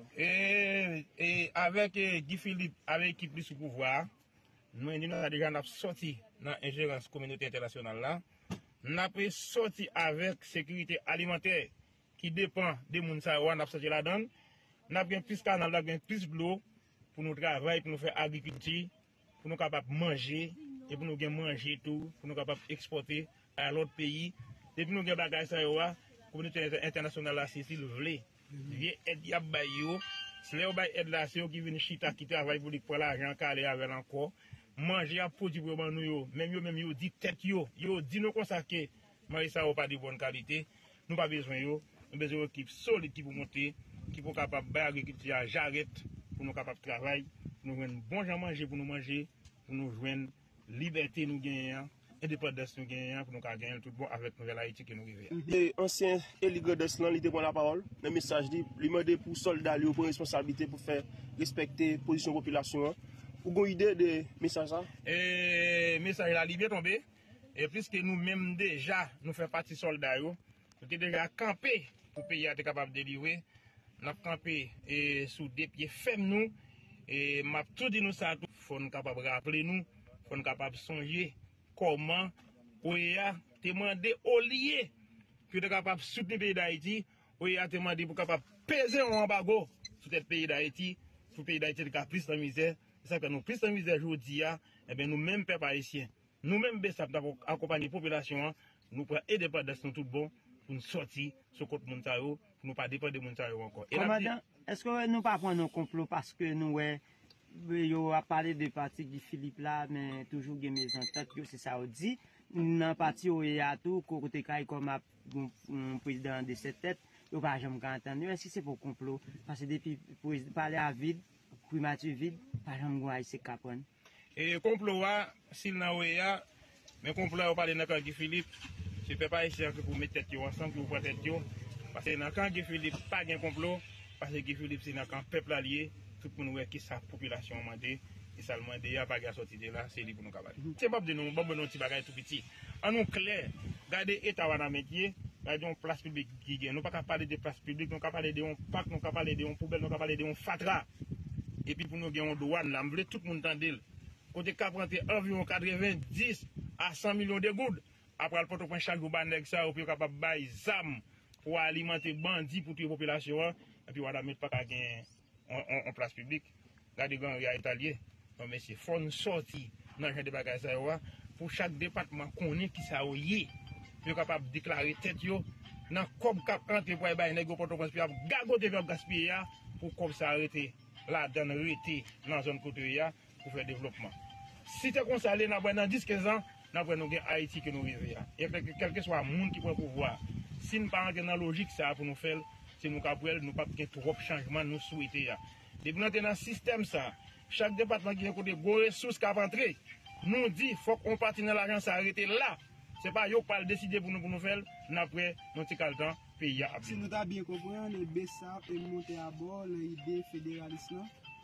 Et avec Guy Philippe, avec l'équipe sous pouvoir, nous avons déjà sorti dans l'ingérence communauté internationale là. Nous avons sorti avec sécurité alimentaire qui dépend des gens qui ont sorti la donne. Nous avons plus de canal, nous avons plus de l'eau pour nous travailler, pour nous faire agriculture, pour nous capables manger et pour nous manger tout, pour nous capables exporter à l'autre pays. Et pour nous avons des choses, la communauté internationale là, c'est s'il veut. Viens aider à Bayo. Si les gens aident là, c'est eux qui viennent chita, qui travaillent pour prendre l'argent, caler avec encore. Manger à produit pour nous, même yo dit tête yo dit nous comme ça que Marissa n'a pas de bonne qualité. Nous pas besoin nous besoin d'une équipe solide qui pour monter, qui pour capable d'agriculture à j'arrête pour nous capable de travailler, pour nous joindre bon gens manger pour nous manger, pour nous joindre liberté nous gagner indépendance nous gagnons pour nous gagner tout bon avec nouvelle Haïti qui nous arrive. Les anciens éligrés de Slan, ils prennent la parole. Le message dit, lui demander pour soldats, lui pour responsabilité pour faire respecter la position de la population. Vous avez une idée de message ça? Message là, il est tombé. Et puisque nous-mêmes déjà, nous faisons partie soldats, nous avons déjà campé pour le pays être capable de délivrer. Nous avons campé sous des pieds fermes nous. Et m'a tout dit nous ça, il faut nous capable de rappeler nous, il faut nous capable de songer comment OEA demandé au lié pour être capable de soutenir le pays d'Haïti. OEA demandé pour capable de peser un embargo sur le pays d'Haïti, pour le pays d'Haïti qui a plus de misère. C'est ça que nous plus de misère aujourd'hui, et bien nous-mêmes, peuple haïtien, nous-mêmes, nous accompagner la population, nous pouvons aider par des tout bon pour nous sortir sur le côté de Montao, pour ne pas dépendre de Montao encore. Commandant, est-ce que nous ne pas prendre un complot parce que nous avons parlé de parti de Philippe là, mais toujours des maisons tête, c'est ça on dit. Dans le parti où il y a tout, côté comme un président de cette tête, il n'y a pas jamais entendu. Est-ce que c'est pour complot? Parce que depuis parler à vide, primature vide, pas jamais voir ces capons. Et complot, s'il n'a pas, mais complot, on parle de Guy Philippe, je ne peux pas essayer pour mettre tête ensemble, pour prendre tête. Parce que dans Guy Philippe, pas de complot, parce que Guy Philippe, c'est dans le peuple allié, tout pour nous voir qui sa population a demandé, et ça demande, il n'y a pas de sortie de là, c'est lui pour nous cabaler. C'est pas de nous, bon, nous, petit bagage tout petit. En nous clair, regardez l'État dans métier, regardez une place publique qui gagne. Nous ne pouvons pas parler de place publique, nous ne pouvons pas parler de un parc, nous ne pouvons pas parler de un poubelle, nous ne pouvons pas parler de un fatra. Et puis pour nous gagner une douane, là, nous voulons tout le monde entendre. Côté cap rentrer environ 90 à 100 millions de gouttes. Après le porte-point chaque jour, ça, ou puis capable de bailler zam pour alimenter bandits pour toute la population. Et puis on va mettre pas qu'à gagner en place publique. Regardez quand il y a italien. Non mais c'est faut nous sortir dans le de bagages pour chaque département connaît qui ça y est. Puis capable de déclarer tête yo dans comme cap rentrer pour bailler nèg porte-point gagoter vers gaspiller pour comme ça arrêter là dans arrêter dans zone côté ya pour faire développement. Si tu es consolé dans 10-15 ans, nous avons Haïti qui nous arrive. Et quel que soit le monde qui prend le pouvoir, si nous ne pas dans la logique ça pour nous faire, c'est nous ne pas faire trop de changements nous souhaiter. Depuis nous sommes dans le système ça, chaque département qui a des ressources qui a rentré, nous dit qu'il faut qu'on parte dans l'argent ça arrêter là. Ce n'est pas eux qui parlent décider pour nous faire, après nous avons le temps, pays à si nous avons bien compris, les BESAP et monter à bord l'idée fédéraliste.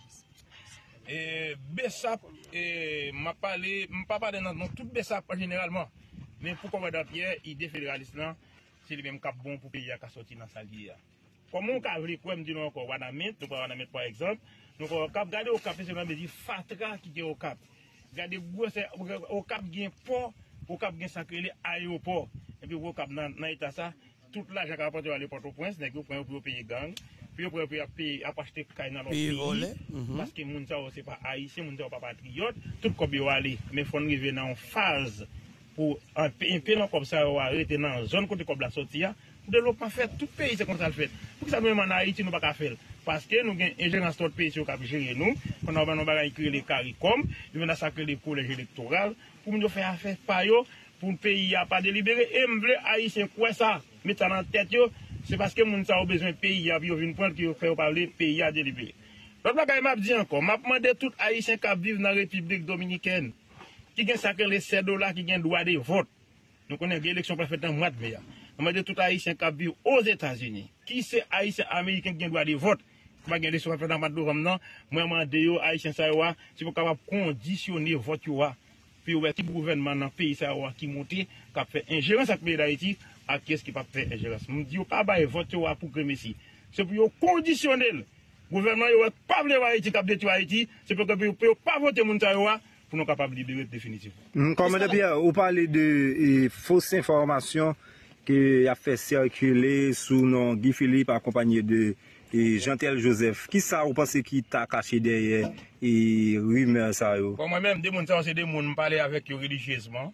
Et BESAP, m'a pas parlé dans tout BESAP généralement. Mais pour commander Pierre, l'idée fédéraliste, c'est le même cap bon pour payer à sortir dans sa ligne. Comment on a vu, comme dit nous encore, Wanamet, nous prenons Wanamet par exemple, nous avons regardé au cap, c'est même dit Fatra qui est au cap. Regardez, au cap, il y a un port, au cap, il y a un sacré aéroport. Et puis au cap, dans l'état ça, tout l'argent qui a apporté à Port-au-Prince, nous avons pour payer gang. Puis on peut payer à acheter caille dans notre pays. Parce que les gens c'est pas haïtien, les gens pas patriote, tout comme ils aller. Mais il faut arriver dans une phase pour un pays comme ça arrêter dans une zone côté comme la sortie. Pour développement fait tout pays c'est comme ça le fait. Pour ça nous même en Haïti nous pas faire parce que nous avons ingérence d'autres pays qui ont géré nous. On a nos bagages créer les CARICOM, nous venons sacrer les collèges électoraux pour nous faire affaire par yo pour le pays a pas délibéré et me veut haïtien quoi ça mettre ça dans tête yo. C'est parce que les gens ont besoin de pays, puis ils viennent prendre qui fait parler pays à délibérer. L'autre bagage m'a dit encore, m'a demandé tout haïtien qui vivent dans la République dominicaine, qui ont sacré les $7 qui ont droit de vote. Nous connaissons l'élection pour faire dans le mois de mai. M'a demandé tout haïtien qui vivent aux États-Unis, qui c'est haïtien américain qui ont droit de vote. Pas gagner l'élection pour faire dans le mois de novembre, moi demandé aux haïtiens ça si vous capable conditionner vote puis ouais qui gouvernement dans pays ça qui monte qui fait ingérence avec le pays d'Haïti. À qui est-ce qui va faire ingérence? Je dis pas bailler vote pour que Messi. C'est pour conditionner. Le gouvernement ne pas voulu Haïti cap détruire Haïti, c'est pour que ne pas voter Mountaïwa pour nous capables de libérer définitivement. Commandant Pierre, vous parlez de fausses informations qui a fait circuler sous nom Guy Philippe accompagné de Jean-Tel Joseph. Qui ça vous pensez qui t'a caché derrière et rumeur ça yo? Pour moi-même des gens c'est des gens parler avec eux religieusement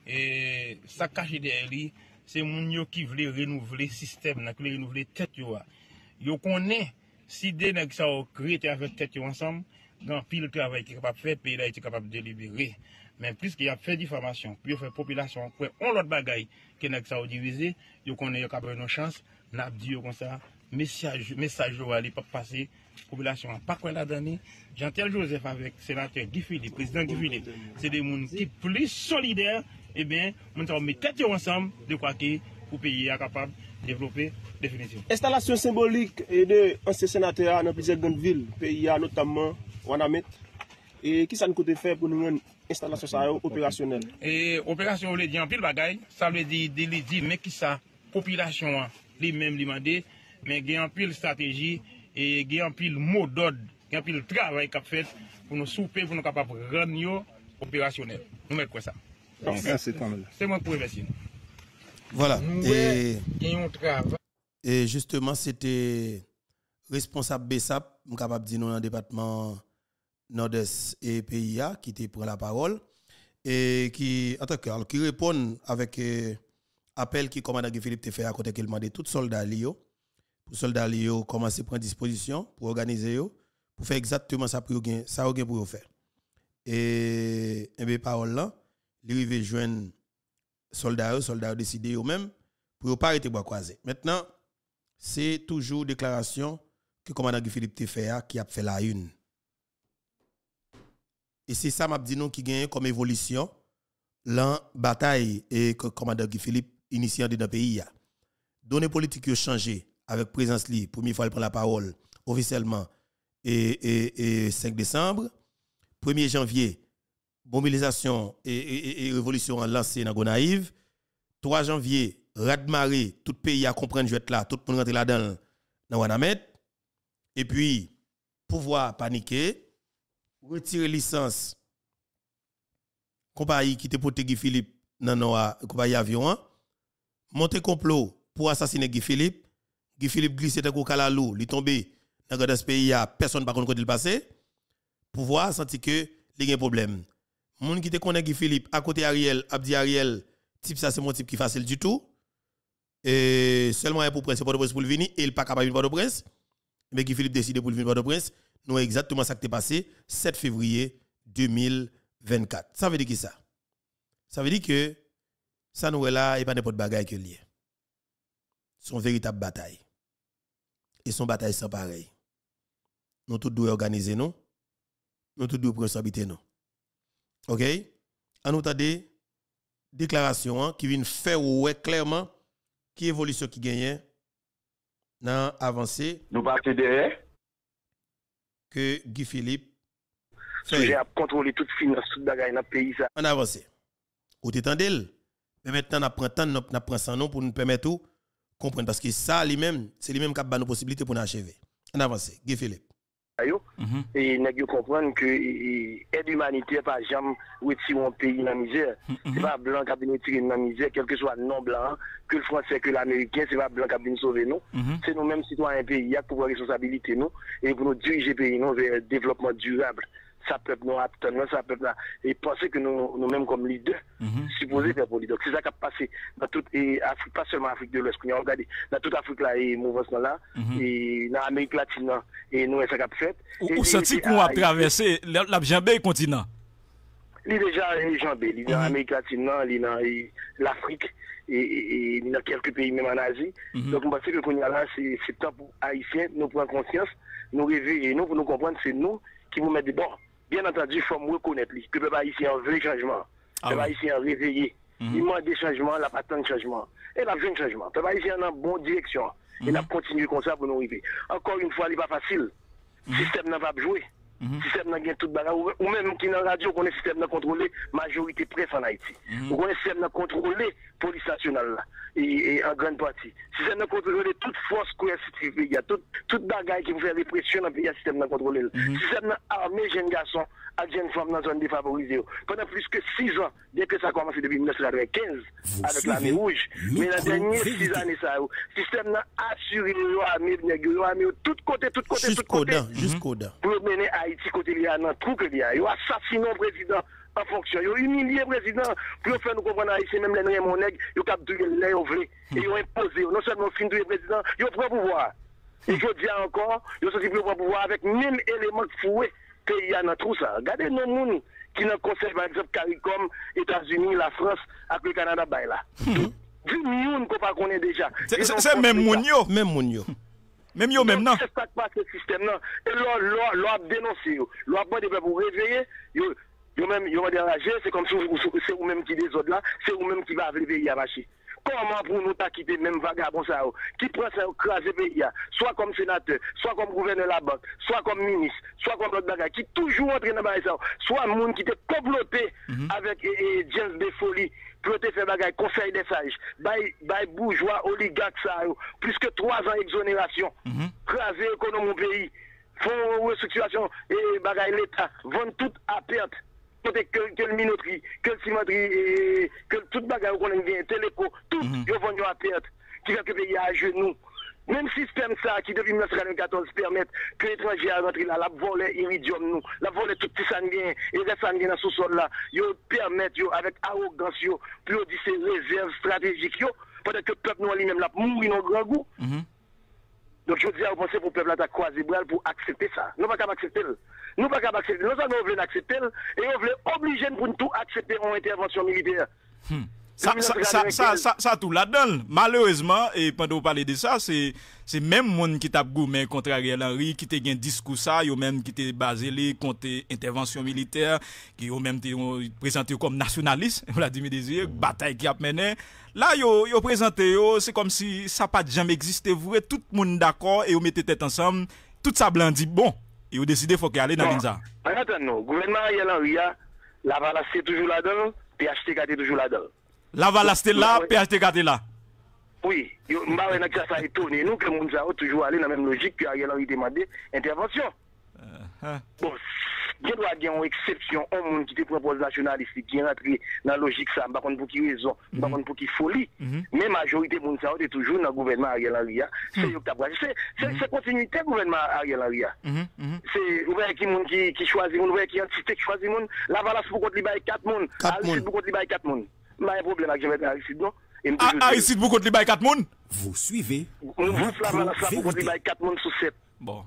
et ça caché derrière lui. C'est les gens qui veulent renouveler le système, qui veulent renouveler la tête. Ils connaissent si des gens qui ont créé avec tête ensemble, dans pile travail qui est capable de faire, le pays est capable de délibérer. Mais puisqu'il y a fait diffamation, puis il fait population, puis on l'autre bagaille qui est divisé, ils connaissent capable de nos chances, n'a dit comme ça, message aller pas passer, population pas quoi la donner. Jean-Tel Joseph avec sénateur Guy Philippe, président Guy Philippe, c'est des gens qui sont plus solidaires eh bien, nous allons mettre tête ensemble de quoi que pour pays est capable de développer définitivement. Installation symbolique de ancien sénateur dans plusieurs grandes villes, pays notamment Wanamet. Et qui ça nous coûte faire pour nous rendre installation ça opérationnelle? Et opération on le dit en pile bagaille, ça veut dire mais qui ça population lui-même demandé, mais il y a en pile stratégie et il y a en pile mot d'ordre, il y a en pile travail qu'a fait pour nous souper pour nous capable rendre opérationnel. Nous mettons quoi ça. C'est moi pour investir. Voilà. Et et justement, c'était responsable BESAP, je suis capable de dire dans le département Nord-Est et PIA, qui te prend la parole, et qui, en tout cas, qui répond avec appel qui commandant Philippe te fait à côté qu'il demandait tout soldat Lio, pour soldats Lio commencer à prendre disposition, pour organiser, pour faire exactement ça pour faire. Et bien, parole là, il va joindre soldats décidé eux-mêmes pour ne pas arrêter bois croisé. Maintenant, c'est toujours déclaration que le commandant Philippe te fait qui a fait la une. Et c'est ça m'a dit nous qui gagne comme évolution la bataille et que le commandant Philippe initié dans le pays. Données politiques ont changé avec présence li, première fois il prend la parole officiellement et 5 décembre, 1er janvier mobilisation et révolution lancée dans Gonaïve. 3 janvier, Radmaré, tout pays a comprendre jouet là, tout le monde rentre là-dedans dans Wanamet. Et puis, pouvoir paniquer, retirer licence, compagnie qui était pour Guy Philippe dans la compagnie avion, monter complot pour assassiner Guy Philippe. Guy Philippe glissé dans le calalou, il tombé dans ce pays, personne ne sait quand il passé. Pouvoir sentir que il y a un problème. Moun qui te connaît Guy Philippe à côté Ariel, Abdi Ariel, type ça c'est mon type qui facile du tout. Et seulement pour presse pour le venir et il pas capable de venir de presse. Mais Guy Philippe décide pour venir de presse. Nous exactement ça qui est passé 7 février 2024. Ça veut dire qui ça? Ça veut dire que ça nous est là et pas n'importe bagaille que lié. Son véritable bataille. Et son bataille sans pareil. Nous tous devons organiser nous. Nous tous devons prendre responsabilité nous. OK? On nous a des déclarations qui viennent faire clairement qui évolution qui gagne dans avancée. Nous partons derrière. Que Guy Philippe fait à contrôler toute finance, toute bagaille dans le pays. On avance. Ou t'étendez. Mais maintenant, on prend temps, on prend ça pour nous permettre tout comprendre. Parce que ça, lui-même, c'est lui-même qui a nos possibilités pour nous achever. On avance. Guy Philippe. Et nous comprenons que l'aide humanitaire, par exemple, retire un pays dans la misère. C'est pas blanc qui a bien tiré dans la misère, quel que soit le non blanc, que le français, que l'américain, c'est pas blanc qui a bien sauvé nous. C'est nous-mêmes citoyens pays qui pour responsabilité nous et pour nous diriger le pays vers le développement durable. Ça peut nous attendre, ça peut et penser que nous-mêmes comme leaders, supposés faire pour leaders. C'est ça qui a passé dans toute Afrique, pas seulement Afrique de l'Ouest, on a regardé dans toute Afrique là et mouvance là, et dans l'Amérique latine et nous ça qu'a fait. Ou senti qu'on a traversé la jambé continent. Il est déjà jambé, il est dans l'Amérique latine, il est dans l'Afrique et dans quelques pays même en Asie. Donc on pense que qu'on a là c'est temps pour haïtiens nous prendre conscience, nous réveiller nous pour nous comprendre c'est nous qui vous mettez des bons. Bien entendu, il faut me reconnaître que le peuple haïtien a un vrai changement. Le peuple haïtien a réveillé. Il manque des changements, il n'a pas tant de changements. Et il a besoin de changement. Le peuple haïtien a une bonne direction. Il a continué comme ça pour nous arriver. Encore une fois, il n'est pas facile. Le système n'a pas joué. Le système n'a pas tout bagarre. Ou même qui dans la radio, on a le système n'a contrôlé majorité presse en Haïti. Ou on a le système n'a contrôlé la police nationale et en grande partie. Le système n'a contrôlé toute force coercitive. Il y a toute bagaille qui vous fait répression dans le pays, le système n'a contrôlé. Le système n'a armé jeunes garçons à jeunes femmes dans une zone défavorisée. Pendant plus que 6 ans, dès que ça a commencé depuis 1995 avec l'armée rouge. Mais dans les dernières 6 années, le système n'a assuré l'armée de tout côté. Jusqu'au dedans. Pour mener Haïti côté il y a dans tout que il y a. Ils ont assassiné le président en fonction. Ils ont humilié le président pour faire nous comprendre Haïti, même les noirs nègres, ils ont capturé les ovlés. Et ils ont imposé, non seulement fin du président, ils ont pris le pouvoir. Et je dis encore, ils ont sorti le pouvoir avec 1000 éléments foués qu'il y a dans tout ça. Regardez nos gens qui dans le conseil, par exemple, CARICOM, États-Unis, la France, avec le Canada, là. 10 millions qu'on pas connaît déjà. C'est même Mounio. Même Mounio. Même yo même non. C'est pas ce système là. Et l'on a dénoncé, l'on a demandé pour réveiller, Yo même dérangé, c'est comme si c'est vous-même qui désordre là, c'est vous-même qui va avec le pays à marcher. Comment pour nous pas quitter même vagabond ça qui prend ça craser pays soit comme sénateur, soit comme gouverneur de la banque, soit comme ministre, soit comme l'autre bagage qui toujours entraîné dans ça, soit monde qui était comploté avec James B. Foley pour te faire bagage conseil des sages, by bourgeois oligarques ça plus que 3 ans exonération, craser l'économie du pays, font restructuration et bagage l'état, vendre tout à perte. Que le minoterie, que le cimenterie, que tout bagage qu'on a bien, téléco, tout, ils vont à perte, qui fait que le pays à genoux. Même système ça, qui depuis 1994 permet que l'étranger a rentré là, la voler iridium nous, la voler tout petit sanguin, et les sanguins dans le sous-sol là, ils permettent, avec arrogance, pour dire ces réserves stratégiques, pendant que le peuple nous lui-même là, mourir dans grand goût. Donc je dis à vous penser pour le peuple à croiser bras pour accepter ça. Nous ne pouvons pas accepter. Nous ne pouvons pas accepter. Nous voulons accepter et on veut obliger pour nous tout accepter en intervention militaire. Ça tout là-dedans. Malheureusement, et pendant qu'on parle de ça, c'est même monde qui tape gourmet contre Ariel Henry, qui te gagne discours ça, yo même qui te basé contre intervention militaire, qui yo même te présenté comme nationaliste, Vladimir Désiré, bataille qui a mené. Là, yo présenté c'est comme si ça pas jamais existé, vrai, tout le monde d'accord et yo mettez tête ensemble, tout ça blanc dit bon, et yo décidé faut qu'il aller dans l'INSA. Attends, gouvernement Ariel Henry, la Valace est toujours là-dedans, PHTK est toujours là-dedans. La Valace est là, PHTK est là. Oui, je ne ça étonné nous que nous avons toujours allé dans la même logique que Ariel Henry demandé intervention. Bon, il doit y avoir une exception au monde qui te propose nationaliste qui est rentré dans la logique ça, par contre pour qui raison, par contre pour qui folie. Mais la majorité de monde ça est toujours dans le gouvernement Ariel Henry. C'est continuité du gouvernement Ariel Henry. C'est ouvert qui choisit monde, ouvert qui entité qui choisit monde. La Valace pour contre libérer 4 monde, Aristide pour contre libérer 4 monde. Pas un problème avec Jean-Maître Aristide non. Aristide pour contre libérer 4 monde. Vous suivez. On va la Valace pour contre libérer 4 monde sur 7. Bon.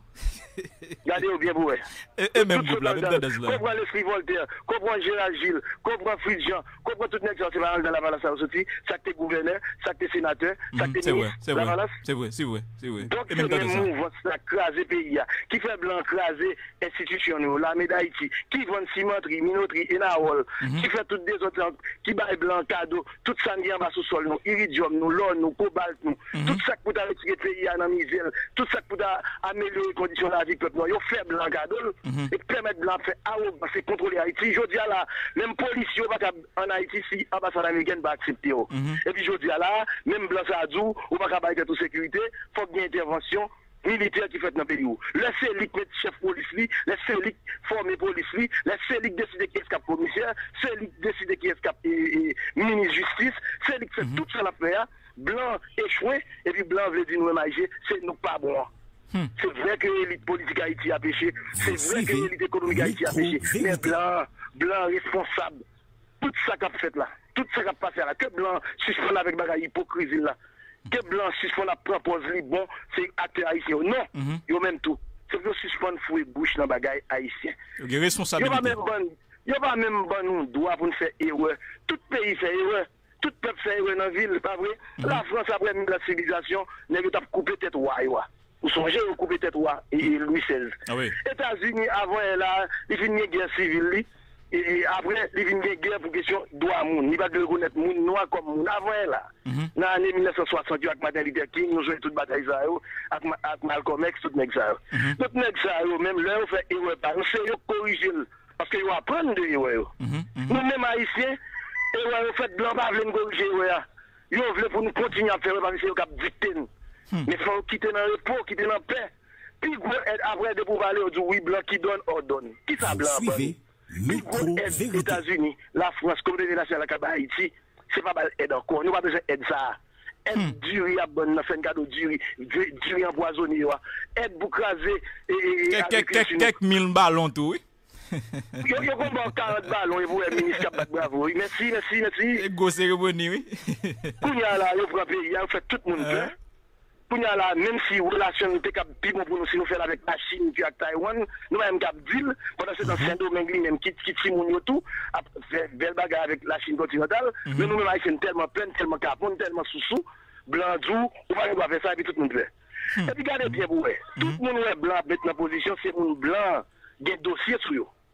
Regardez bien pour et même groupe là, même dans comprends l'esprit Voltaire, comprends Gérald Gilles, comprends Fritz Jean, comprends tout le monde qui va dans la Valace à sortir, ça que gouverneur, ça que sénateur, ça que ministre. C'est vrai. Donc c'est le même mouvement ça craser pays qui fait blanc craser institution l'armée d'Haïti, qui vend cimenterie, minoterie et naol, qui fait toutes des autres qui bail blanc cadeau, tout ça qui en bas sous sol nous, iridium nous, l'or nous, cobalt nous, tout ça pour retirer pays dans misère, tout ça pour améliorer les conditions de la vie peuple, ils fait blanc cadeau et permettre blanc faire c'est contrôler Haïti. Je dis là, même policiers en Haïti si l'ambassade américaine va accepter. Et puis je dis là, même blanc ça dit ou pas capable de sécurité, faut qu'il y ait une intervention militaire qui fait dans le pays. Le CELIC met chef police, le CELIC forme police, le CELIC décide qui escape commissaire, CELIC décide qui escape ministre justice, CELIC fait tout ça l'affaire, blanc échoué et puis blanc veut dire nous manger, c'est nous pas bon. C'est vrai que l'élite politique Haïti a péché, c'est vrai que l'élite économique Haïti a péché, mais blanc responsable, tout ça qu'a fait là, tout ça qu'a passé là, que blanc suspend avec bagaille hypocrisie là, que blanc suspend la propose bon, c'est acteur haïtien, non, yo même tout, c'est que suspend fouet bouche dans bagaille haïtien. Il y a responsabilité. Il n'y a pas même bon droit pour nous faire erreur, tout pays fait erreur. Tout peuple fait erreur dans la ville, pas vrai? La France, après la civilisation, n'a pas coupé tête roi. Vous songez au couper tête roi et Louis XVI. États-Unis, avant, il finit une guerre civile, et après, il finit une guerre pour question droit moun. Il va de reconnaître moun noir comme moun. Avant, dans l'année 1960, avec Martin Luther King, nous jouons toute bataille, avec Malcolm X, tout nèg ça. Tout nèg ça, même là, on fait erreur, on sait corriger, parce qu'ils vont apprendre de erreur. Nous-mêmes, haïtiens, on fait blanc, pas veulent corriger erreur. Ils veulent pour nous continuer à faire, parce que c'est eux qui dicté. Mais il faut quitter dans le repos, quitter dans la paix. Puis après, de pouvoir aller au dit oui, blanc qui donne, ordonne. Qui ça blanc? Suivez, les États-Unis, la France, communauté nationale, Haïti, c'est pas mal aide encore. Nous n'avons pas besoin d'aide ça. Aide duri à bonne, fait un cadeau duri empoisonné. Aide pour craser. Quelques 1000 ballons, tout, oui. Yo comprend 40 ballons et vous, le ministre Cap bravo. Merci. Et go cérémonie, oui. Kounya là, yo prend pays, on fait tout le monde peur. Kounya là, même si relation n'était pas plus bon pour nous, si nous faisons avec la Chine puis avec Taïwan, nous même cap deal, pendant que c'est dans Saint-Domingue, même qui Timoun tout, faire belle bagarre avec la Chine continentale, mais nous même Haïtiens tellement plein, tellement capon, tellement sous-sous, blanc doux, on va faire ça et puis tout le monde fait. Et puis regardez bien, tout le monde est blanc, mettre dans la position, c'est un blanc, il y a un dossier sur eux.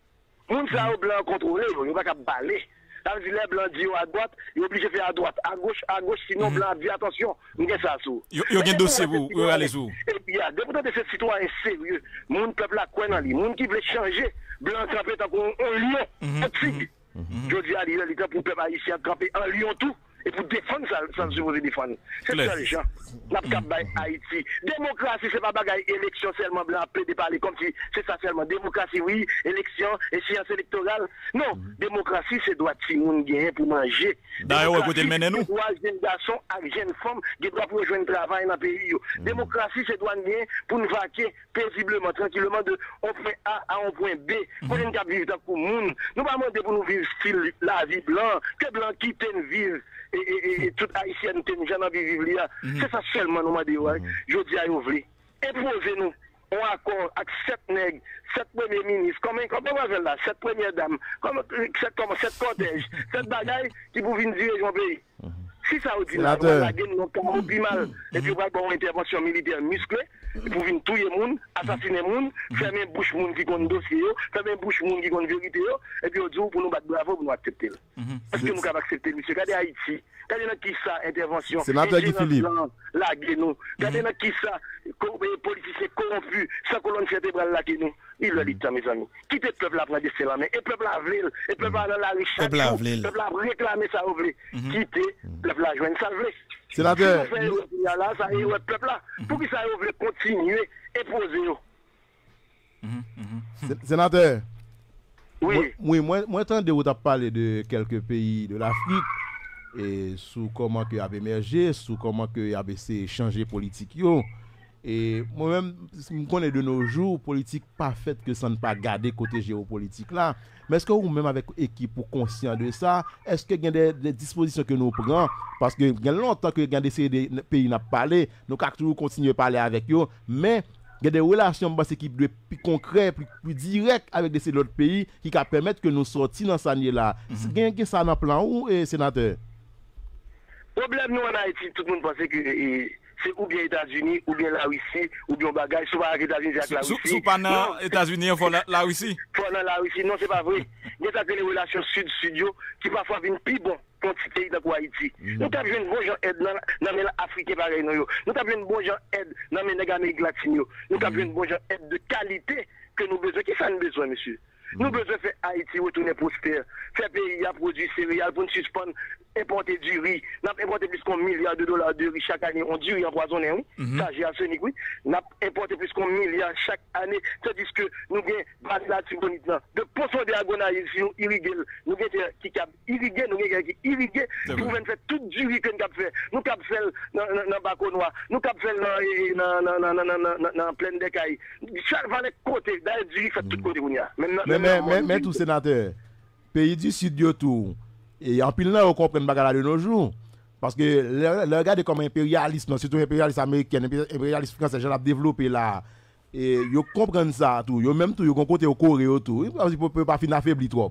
Moun sa au blanc contrôlé, yo pas capable parler. Ça veut dire les blancs disent à droite, ils sont obligés de faire à droite, à gauche, sinon blanc dit attention, nous avons ça sous. Yo gen dossier vous allez sous. Et puis, depuis de ces citoyens sérieux, mon peuple a quoi dans lui, mon qui veut changer, blanc campé tant qu'on lion, un tigre. Je dis à l'idée pour le peuple haïtien camper en lion tout. Et pour défendre ça, ça se veut défendre. C'est ça les gens. N'a pas Haïti. Démocratie, c'est pas bagaille élection seulement blanc, plaider parler comme si c'est ça seulement. Démocratie, oui, élection et science électorale. Non, démocratie, c'est droit de monde gagner pour manger. D'ailleurs, écoutez, le mener nous. Droit jeune garçon avec jeune femme qui doit pour rejoindre travail dans le pays. Démocratie, c'est droit de gagner pour nous vaquer paisiblement, tranquillement de un point A à un point B. Pour nous vivre dans le monde. Nous pas demander pour nous vivre style la vie blanc, que blanc quitte une vivre. Et tout haïtien nous jamais vivre là. C'est ça seulement nous m'a dit ouais. Je dis à vous imposez-nous un accord avec 7 nègres, 7 premiers ministres, comment on va là, 7 premières dames, comme 7 cortèges, 7 bagailles qui pour venir diriger un pays. Si ça vous dit là, on va la guerre nous au plus mal et puis on va avoir une intervention militaire musclée pour venir tuer les gens, assassiner les gens, fermer bouche les gens qui ont dossier, fermer bouche les gens qui ont vérité et puis on dit pour nous battre bravo pour nous accepter. Est-ce que nous pouvons accepter monsieur regardez Haïti, regardez qui ça intervention. Sénateur Guy Philippe. La guerre nous. Regardez qui ça politiciens corrompus, sans colonne vertébrale la guerre nous. Il le dit mes amis. Quittez le peuple à prendre des la main et le peuple à vler, et le peuple à dans la richesse. Le peuple à réclamer ça au vler. Quittez le peuple à joindre ça vler. Sénateur, là ça est le peuple là. Pour qui ça veut continuer et poser. Sénateur. Oui. Moi entendez vous parler de quelques pays de l'Afrique et sous comment que avait émergé, sous comment que avait changé politique yo. Et moi-même, je connais de nos jours, politique pas faite que ça ne pas garder côté géopolitique là. Mais est-ce que vous-même avec équipe pour conscient de ça, est-ce que il y a des dispositions que nous prenons? Parce que il y a longtemps que il y a des pays n'a parlé, nous avons toujours continuer à parler avec eux, mais il y a des relations qui doivent être plus concrètes, plus directes avec ces autres pays qui permettent que nous sortions dans ça là. Il y a ça dans le plan où, sénateur? Problème nous en Haïti, tout le monde pense que c'est ou bien États-Unis, ou bien la Russie, ou bien bagage, soit avec États-Unis avec la Russie. Sous pas dans États-Unis, il faut la Russie. Faut dans la Russie, non, c'est pas vrai. Il y a des relations sud-sud qui parfois viennent plus bon contre ce pays de Haïti. Nous avons besoin de bons gens aide dans les Africains pareil. Nous avons besoin de bons gens aide dans les Amérique latine. Nous avons besoin de bons gens aide de qualité que nous besoin. Qui ça nous besoin, monsieur? Nous avons besoin de faire Haïti retourner prospère. Faire pays à produire céréales pour nous suspendre, importer du riz. Nous avons importé plus qu'un milliard de dollars de riz chaque année. On dit riz empoisonné, oui. Ça, j'ai arsenic, oui. Nous avons importé plus qu'un milliard chaque année. Tandis que nous avons la tibonite de poisson de agonaïs, nous irriguer. Nous avons qui irriguer, nous avons qui irriguer pour faire tout du riz que nous avons fait. Nous avons fait dans le Baconois, nous avons fait dans plein d'écailles. Chaque va les côtés, d'ailleurs, du riz fait tout côté. Mais tout sénateur, pays du sud de tout, et en pile là on comprend bagala de nos jours, parce que le regardez comme impérialisme, surtout impérialisme américain, impérialisme français, j'en ai développé là, et ils comprennent ça tout, ils même tout, ils ont côté au Corée tout, ils ne peuvent pas finir affaibli trop.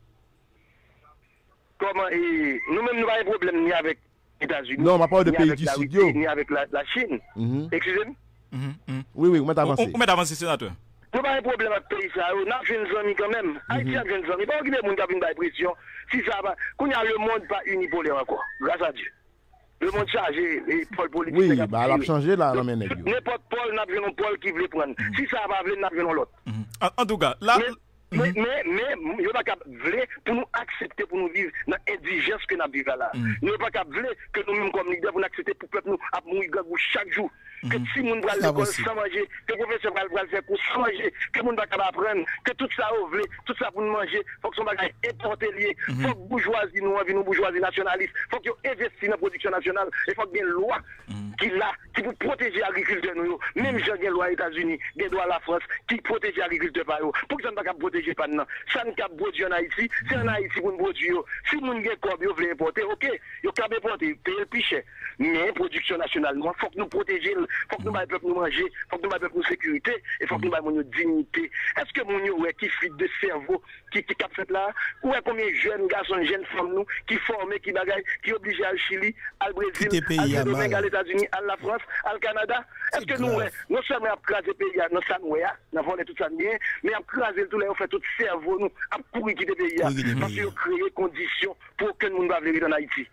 Comment nous-mêmes nous avons un problème ni avec les États-Unis, non, on parle de pays du sud, ni avec la Chine. Excusez-moi. Oui, on met avancé. On met avancé sénateur. Nous n'avons pas de problème avec le pays, ça. On a jeunes amis quand même. Haïti a jeunes amis. Pas qu'il y ait des gens qui ont une pression. Si ça va, qu'on y a le monde pas unipolaire encore. Grâce à Dieu. Le monde chargé, les pôles politiques. Oui, bah, elle a changé là, dans mes nègres. N'importe Paul, n'a besoin d'un Paul qui veut prendre. Si ça va venir, n'a besoin d'un l'autre. En tout cas, là. Mais, il n'y a pas qu'à vouloir pour nous accepter, pour nous vivre dans l'indigence que nous vivons là. Il n'y a pas qu'à vouloir que nous-mêmes, comme leaders, pour nous accepter pour que nous à mourir chaque jour. Que si nous allons à l'école sans manger, que le professeur va le faire pour sans manger, que nous va apprendre, que tout ça ouvre, tout ça pour nous manger, il faut que son bagage importé lié, il faut que bourgeoisie nous envie, nous bourgeoisie nationaliste, il faut qu'ils investissent dans la production nationale, il faut qu'il y ait une loi qui pour protéger l'agriculteur nous. Même j'ai une loi aux États-Unis, des lois à la France qui protège l'agriculteur par eux. Pour que ça ne pas protéger pas non. Ça ne peut pas produire en Haïti, c'est en Haïti pour nous produire. Si nous avons un corps, vous voulez importer, ok, vous pouvez importer, payer le plus cher. Mais production nationale, il faut que nous protégions faut que nous bail peuple nous manger, faut que nous bail peuple nous sécurité, et faut que nous bail nous dignité. Est-ce que mon yo qui fit de cerveau qui cap fait là, ou est combien jeunes garçons, jeunes femmes nous qui formés, qui bagaille, qui obligés à le Chili, à le Brésil, à l'Amérique, à les États-Unis, à la France, à le Canada? Est-ce que nous non seulement à craser le pays, nous ça nous n'a volé tout ça bien, mais à craser tout là, on fait tout cerveau nous, à courir quitter le pays, parce que créer conditions pour que nous ne vivons dans Haïti.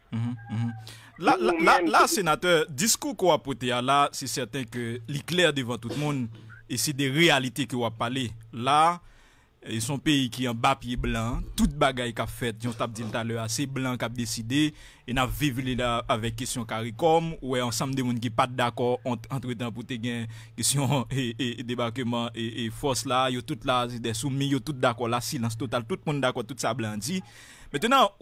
Là, sénateur, discours qu'on a porté là, c'est certain que l'éclair devant tout le monde, et c'est des réalités qu'on a parlé. Là, son pays qui est en bas pied blanc, toute bagaille qu'a fait, j'en t'ai dit tout à l'heure, c'est blanc qui a décidé, et n'a vécu là avec question CARICOM, ou ensemble des gens qui pas d'accord entre temps pour te gagner question et débarquement et force là, yo tout là, des soumis, yo tout d'accord là, silence total, tout le monde d'accord, tout ça blanc dit. Maintenant,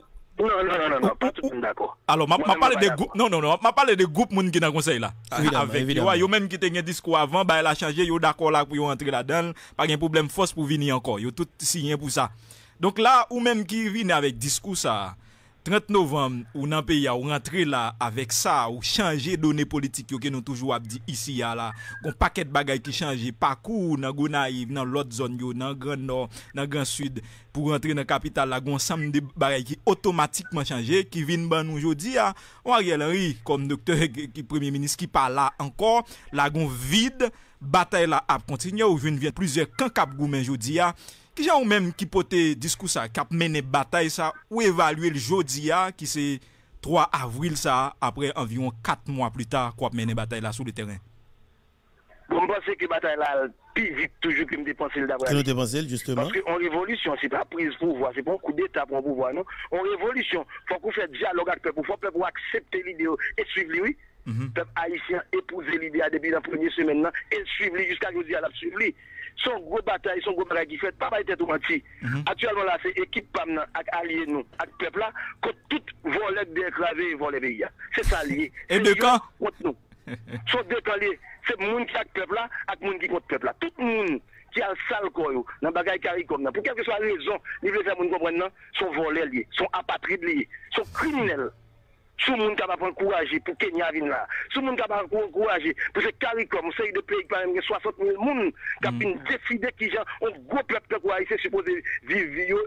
non, pas tout le monde d'accord. Alors, m'a parlé des groupes, m'a parlé des groupes moun qui dans conseil là. Évidemment. Yo même qui te gen discours avant, bah, elle a changé, yo d'accord là pour yo entrer là-dedans, pas de problème force pour venir encore, yo tout signé pour ça. Donc là, ou même qui vient avec discours ça, 30 novembre, ou dans le pays, ou rentrer là avec ça, ou changer données politiques que nous toujours dit ici, là, un paquet de bagages qui changent, parcours dans Gonaïve, dans l'autre zone, dans le Grand Nord, dans le Grand Sud, pour rentrer dans la capitale, là, un ensemble de bagages qui automatiquement changent, qui viennent ben aujourd'hui, on Ariel Henry, comme docteur, qui premier ministre, qui parle là encore, là, un vide, bataille là, a continué, ou vient plusieurs camps cap goumen aujourd'hui, qui gens même qui pote discours ça, qui a mené bataille ça, ou évaluer le jeudi qui c'est 3 avril ça, après environ 4 mois plus tard, qu'on a mené bataille là sur le terrain. Bon, je pense que la bataille là, plus vite toujours que me dépenser d'abord. Que dépenser justement. Parce qu'en révolution, c'est pas prise pour pouvoir, c'est pas un coup d'état pour un pouvoir, non. En révolution, faut qu'on fasse dialogue avec le peuple, faut que le peuple accepter l'idée et suivre lui. Le peuple haïtien épouser l'idée depuis la première semaine et suivre lui jusqu'à aujourd'hui à la suivre lui. Son gros bataille, son gros bataille qui fait, pas être tout menti. Actuellement là, c'est équipe PAM avec alliés nous, avec peuple là, que tout volet d'écraser et voler pays. C'est ça lié. Et de quand? Contre nous. Sont deux camps liés. C'est le monde qui a peuple là, avec le monde qui contre peuple là. Tout le monde qui a le sale corps, dans le bagage CARICOM, pour quelle que soit la raison, il veut faire monde comprendre, sont volés liés, sont apatrides liés, sont criminels. Tout le monde qui va prendre courage pour Kenya vienne là. Tout le monde qui va prendre courage pour ce CARICOM, c'est de pays par exemple 60 000 personnes qui ont décidé qui ont un gros peuple de c'est supposé vivre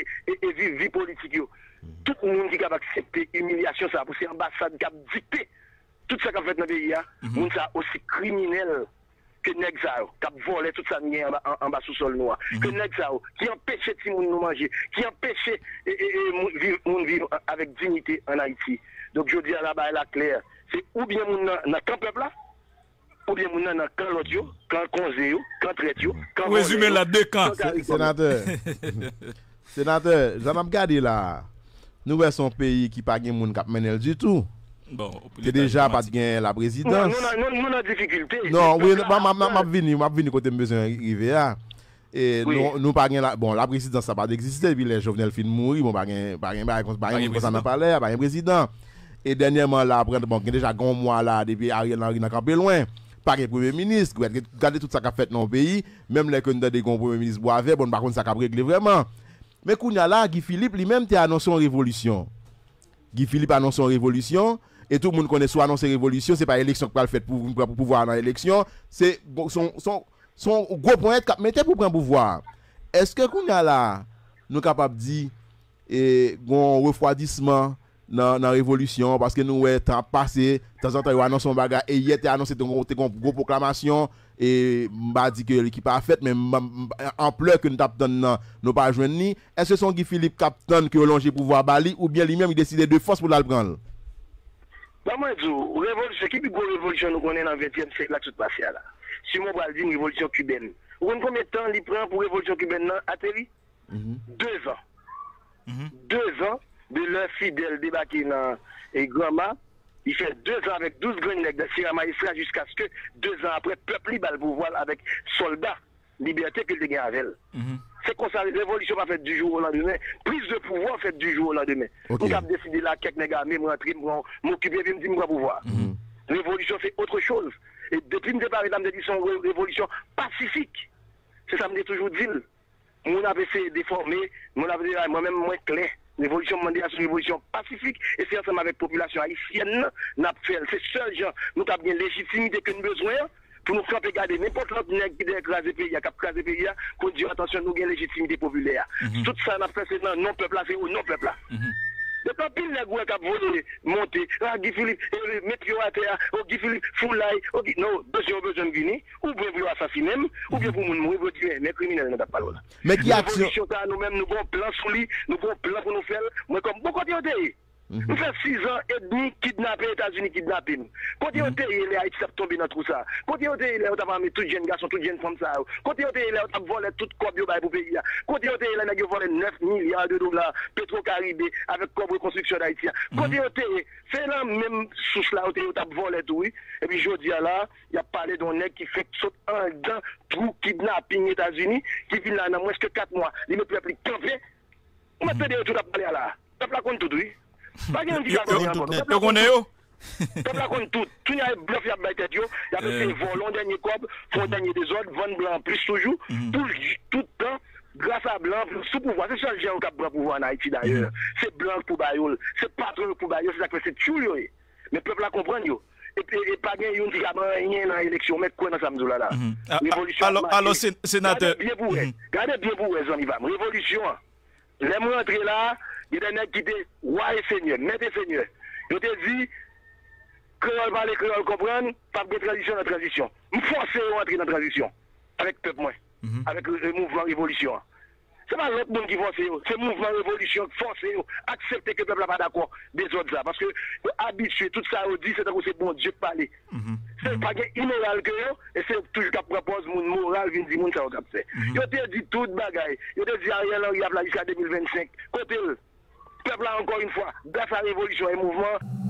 et vivre vie politique. Tout le monde qui va accepter l'humiliation, ça pour ces ambassades qui ont dicté tout ça qu'a fait dans le pays, monde ça aussi criminel que Nexao, qui a volé tout ça en bas sous sol noir, que Nexao, qui empêchait tout le monde de manger, qui empêchait de vivre avec dignité en Haïti. Donc je dis à la bas la claire, c'est ou bien mon dans camp peuple là, ou bien mon dans camp l'autre, camp conseil, camp traite, camp résumer là deux camps. Sénateur, j'en ai regardé là. Nous sommes son pays qui pas gain moun k'ap menel du tout. Bon, c'est déjà pas gain la présidence. Nous en difficulté. Non, oui, m'a venu côté besoin arriver là. Et nous pas gain bon la présidence ça pas d'exister puis les Jovenel fin mourir, bon pas gain ça n'a pas l'air, pas un président. Et dernièrement là après bon déjà un mois là depuis Ariel Henry n'a campé loin. Pas de premier ministre, regardez tout ça qu'a fait dans le pays, même les que nous des premier ministre Boisvert, bon par contre ça qu'a réglé vraiment. Mais kounya là Guy Philippe lui-même t'a annoncé une révolution. Guy Philippe annonce une révolution et tout le monde connaît soit annoncer révolution, c'est pas élection qui va le faire pour pouvoir dans l'élection, c'est son gros point qu'a mettait pour prendre pouvoir. Est-ce que kounya là nous capable dire et un refroidissement dans la révolution parce que nous temps passé de temps en temps il annonce un bagage et hier a annoncé une gros proclamation et m'a dit que l'équipe a fait mais ampleur que nous t'attendons nous pas joindre ni est-ce que son Guy Philippe capitaine que longer pouvoir Bali ou bien lui-même il décide de force pour la prendre. Bah moi dis révolution qui plus grosse révolution nous connaît dans le 20e siècle là tout passé là. Si moi va dire une révolution cubaine. Ou combien de temps il prend pour révolution cubaine atterri 2 ans. 2 ans de leur fidèle débarqué dans Grama, il fait 2 ans avec 12 grands nègres de Sierra Maestra jusqu'à ce que 2 ans après, le peuple libre le pouvoir avec soldats, liberté que le gagne avec elle. C'est comme ça, la révolution va faire du jour au lendemain, prise de pouvoir fait du jour au lendemain. On a décidé là, quelques nègres armés, m'entrer, m'occuper, me dire quoi pouvoir. Révolution c'est autre chose. Et depuis le départ, il dit son révolution pacifique. C'est ça, me dit toujours dit. Mon avait essayé de déformer, mon avait dit moi-même moins clair. Révolution mondiale, c'est une révolution pacifique et c'est ensemble avec la population haïtienne, c'est seul gens, nous avons bien légitimité que nous avons besoin pour nous camper garder n'importe l'autre nègre qui écrase le pays, qui écrase le pays, pour dire attention, nous avons légitimité populaire. Tout ça, nous avons fait, c'est non peuple là, c'est au non peuple là. De pas pile nègre qui a volé, monté, Guy Philippe, mettre à terre, Guy Philippe, foulaille, non, besoin de Guinée, ou bien pour assassiner, ou bien pour mourir, pour dire, mais criminels ne pas là. Mais qui a nous-mêmes, nous avons un plan sur lui, nous avons un plan pour nous faire, moi comme beaucoup de nous faisons 6 ans et demi kidnappés aux États-Unis, kidnappés. Quand ils ont été, les Haïtiens sont tombés dans tout ça. Quand ils ont été, ils ont mis tout jeunes garçons, tout jeunes femmes ça. Quand ils ont été, ils ont volé tout corps pour le pays. Quand ils ont été, ils ont volé 9 milliards de dollars Petro-Caribé avec corps de construction d'Haïti. Quand ils ont été, c'est la même souche là où ils ont volé tout. Et puis je dis là, il y a parlé d'un nègre qui fait un dans tout kidnapping aux États-Unis, qui vit là dans moins que 4 mois. Il ne peut plus camper. On m'a fait tout à parler là. Peuple compte tout, oui. Pas de dit yo connaît yo. Peuple compte tout. Tout y a bluff y a baité yo, y a fait volant dernier cob, font dernier des autres, vendre blanc plus toujours tout temps grâce à blanc sous pouvoir. C'est ça le gens qui a blanc pouvoir en Haïti d'ailleurs. C'est blanc pour Bayol, c'est patron pour Bayol, c'est ça que c'est tout yo. Mais peuple comprend yo. Et pas gain yon qui a rien dans l'élection, mais quoi dans ça m'dou là. Révolution. Alors sénateur. Regardez bien pour les amis, révolution. Les mots entrés là, il y a des nègres qui étaient roi et seigneur, maître et seigneur. Ils ont dit, créole parler, créole comprendre, pas de transition dans la transition. Nous forçons à entrer dans la transition, avec le peuple, avec le mouvement révolution. Ce n'est pas l'autre monde qui force, c'est le mouvement révolution qui force, accepter que le peuple n'est pas d'accord des autres. Parce que habitué, tout ça, on dit, c'est bon Dieu de parler. C'est pas immoral que et c'est toujours qu'à propose mon moral, vient dire, mon ça, on fait. Ils ont dit tout le bagaille. Ils ont dit, Ariel Henry a jusqu'à 2025. Côté eux. Peuple là, encore une fois, grâce à la révolution et mouvement,